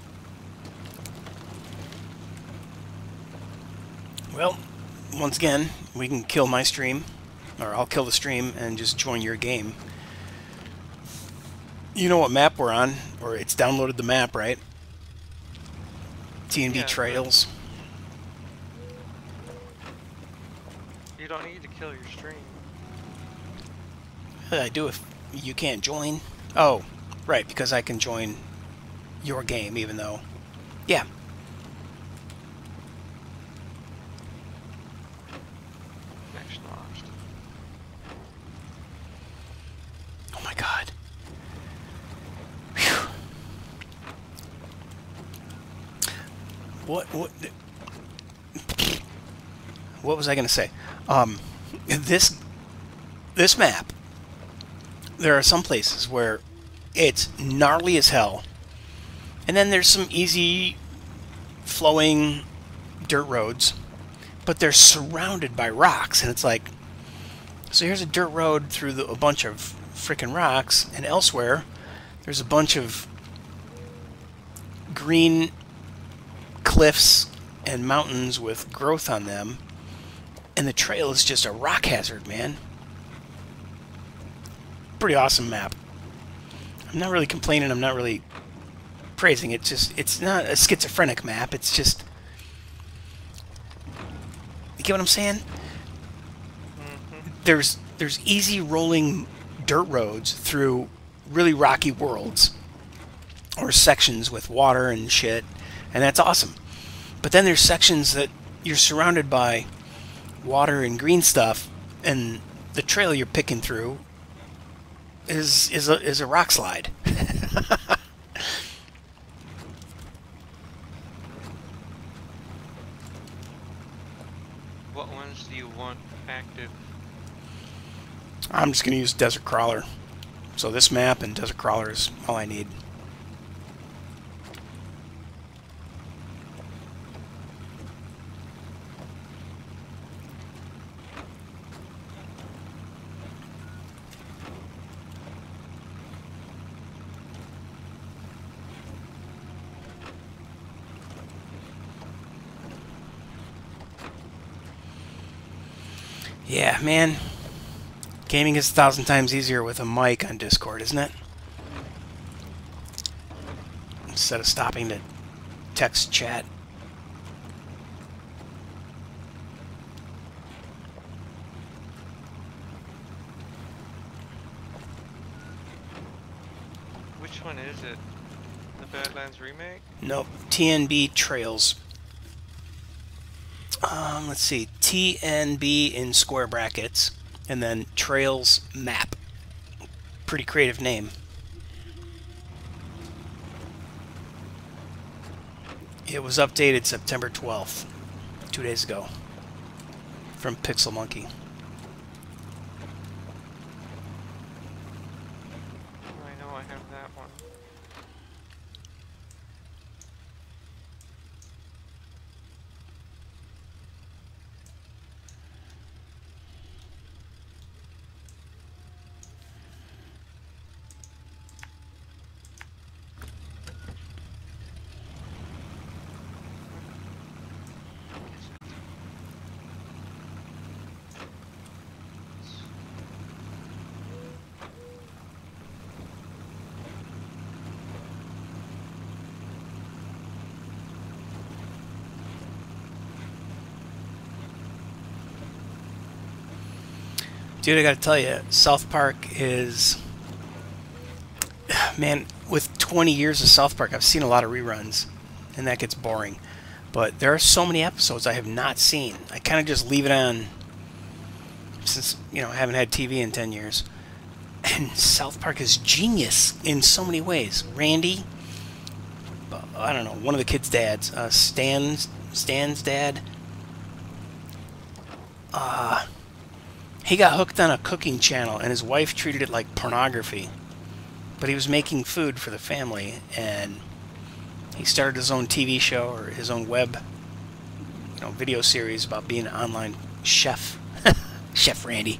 Well, once again, we can kill my stream, or I'll kill the stream and just join your game. You know what map we're on, or it's downloaded the map, right? T&B Yeah, Trails. You don't need to kill your stream. I do if you can't join. Oh, right, because I can join your game, even though... Yeah. Next lost. Oh my god. Whew. What was I going to say? This map, there are some places where it's gnarly as hell, and then there's some easy flowing dirt roads, but they're surrounded by rocks, and it's like, so here's a dirt road through a bunch of freaking rocks, and elsewhere there's a bunch of green cliffs and mountains with growth on them, and the trail is just a rock hazard, man. Pretty awesome map. I'm not really complaining, I'm not really praising it. It's not a schizophrenic map, it's just, you get what I'm saying? There's easy rolling dirt roads through really rocky worlds, or sections with water and shit, and that's awesome. But then there's sections that you're surrounded by water and green stuff, and the trail you're picking through is a rock slide. What ones do you want active? I'm just going to use Desert Crawler. So this map and Desert Crawler is all I need. Yeah, man. Gaming is 1,000 times easier with a mic on Discord, isn't it? Instead of stopping to text chat. Which one is it? The Badlands remake? Nope. TNB Trails. Let's see. TNB in square brackets. And then Trails Map. Pretty creative name. It was updated September 12th. 2 days ago. From Pixel Monkey. I know I have that one. Dude, I gotta tell you, South Park is... Man, with 20 years of South Park, I've seen a lot of reruns, and that gets boring. But there are so many episodes I have not seen. I kind of just leave it on since, you know, I haven't had TV in 10 years. And South Park is genius in so many ways. Randy, I don't know, one of the kids' dads, Stan's dad, he got hooked on a cooking channel, and his wife treated it like pornography. but he was making food for the family, and he started his own TV show or his own web, video series about being an online chef. Chef Randy.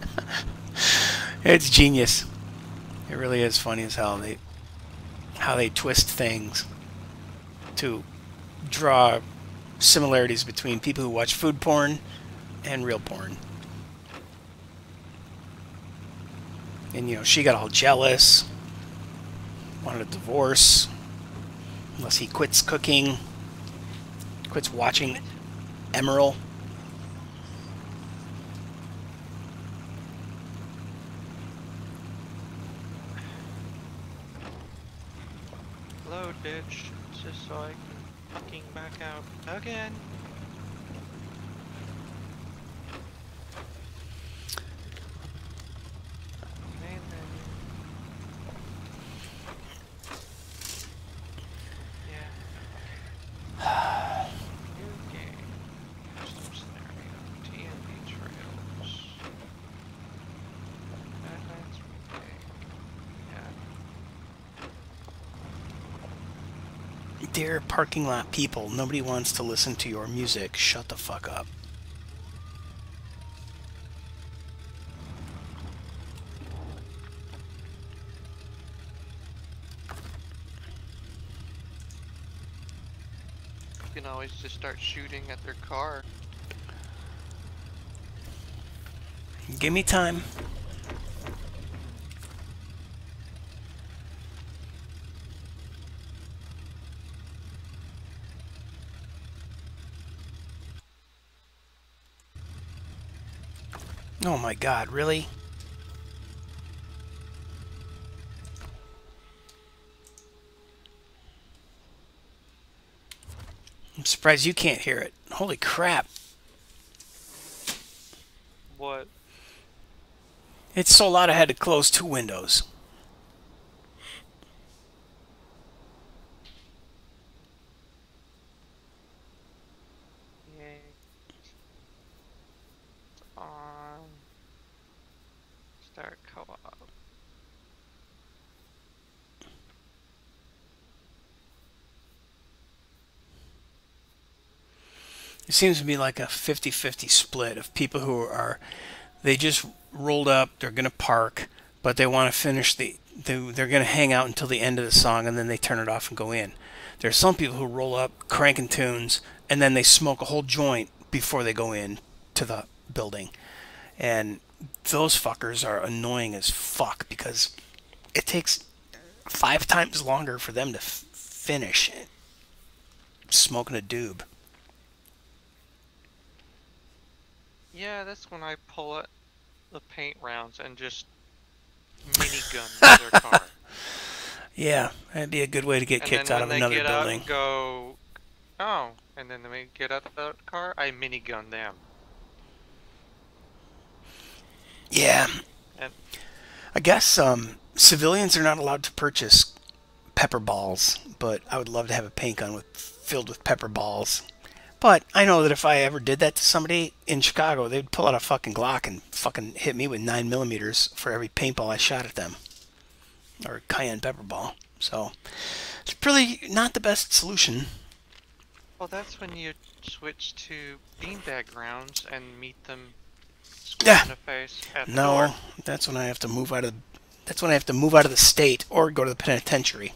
It's genius. It really is funny as hell. How they twist things to draw similarities between people who watch food porn and real porn. And she got all jealous, wanted a divorce, unless he quits cooking, quits watching Emerald. Load, bitch. Just so I can fucking back out again. Main menu. Yeah. New game. Custom scenario. TNB Trails. Badlands Remake. Yeah. Dear parking lot people, nobody wants to listen to your music. Shut the fuck up. You can always just start shooting at their car. Give me time. Oh my god, really? I'm surprised you can't hear it. Holy crap. What? It's so loud I had to close 2 windows. Yay. On. Start co-op. It seems to be like a 50-50 split of people who they just rolled up, they're going to park, but they want to finish they're going to hang out until the end of the song and then they turn it off and go in. There's some people who roll up, cranking tunes, and then they smoke a whole joint before they go in to the building. And those fuckers are annoying as fuck because it takes 5 times longer for them to finish smoking a doob. Yeah, that's when I pull out the paint rounds and just minigun their car. Yeah, that'd be a good way to get kicked out of another building. And then when they get out and go, oh, and then they get out of the car, I minigun them. Yeah. And I guess civilians are not allowed to purchase pepper balls, but I would love to have a paint gun filled with pepper balls. But I know that if I ever did that to somebody in Chicago, they'd pull out a fucking Glock and fucking hit me with 9mm for every paintball I shot at them. Or cayenne pepper ball. So, it's really not the best solution. well, that's when you switch to beanbag rounds and meet them Yeah. in the face at the No, door. that's when I have to move out of the state or go to the penitentiary.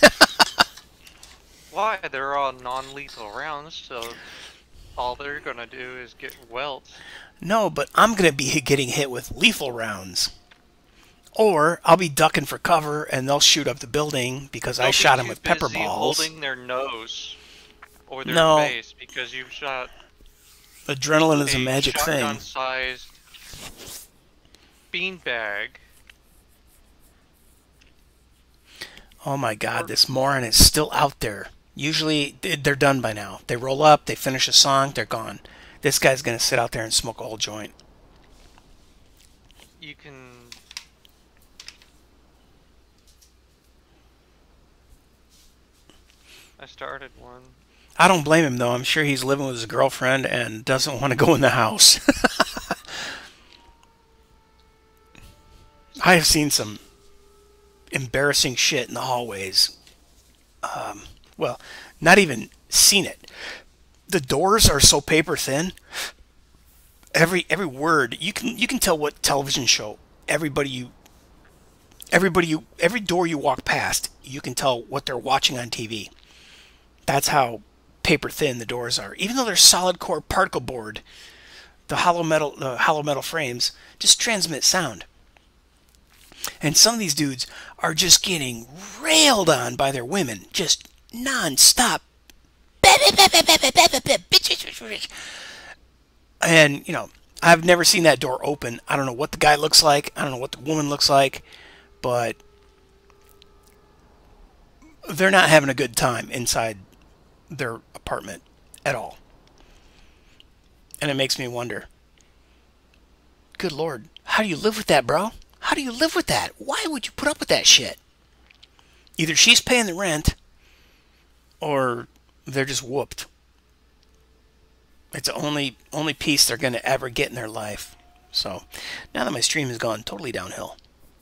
Why? They're all non-lethal rounds, so all they're gonna do is get welts. No, but I'm going to be getting hit with lethal rounds. Or I'll be ducking for cover and they'll shoot up the building because I shot them with pepper balls. Holding their nose or their No. face because you've shot Adrenaline is a magic thing. shotgun-sized beanbag. Oh my god, this moron is still out there. Usually they're done by now. They roll up, they finish a song, they're gone. This guy's going to sit out there and smoke a whole joint. You can... I started one. I don't blame him though. I'm sure he's living with his girlfriend and doesn't want to go in the house. I have seen some embarrassing shit in the hallways. Well, not even seen it. The doors are so paper thin. Every word you can tell what television show every door you walk past, you can tell what they're watching on TV. That's how paper thin the doors are. Even though they're solid core particle board, the hollow metal frames just transmit sound. And some of these dudes are just getting railed on by their women, just non-stop. And, I've never seen that door open. I don't know what the guy looks like. I don't know what the woman looks like. But they're not having a good time inside their apartment at all. And it makes me wonder, good Lord, how do you live with that, bro? How do you live with that? Why would you put up with that shit? Either she's paying the rent or they're just whooped. It's the only peace they're going to ever get in their life. So now that my stream has gone totally downhill,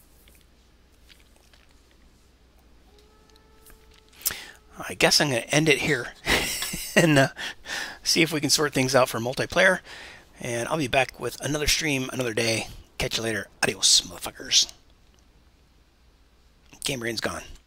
I guess I'm going to end it here and see if we can sort things out for multiplayer. And I'll be back with another stream another day. Catch you later. Adios, motherfuckers. GameBrain's gone.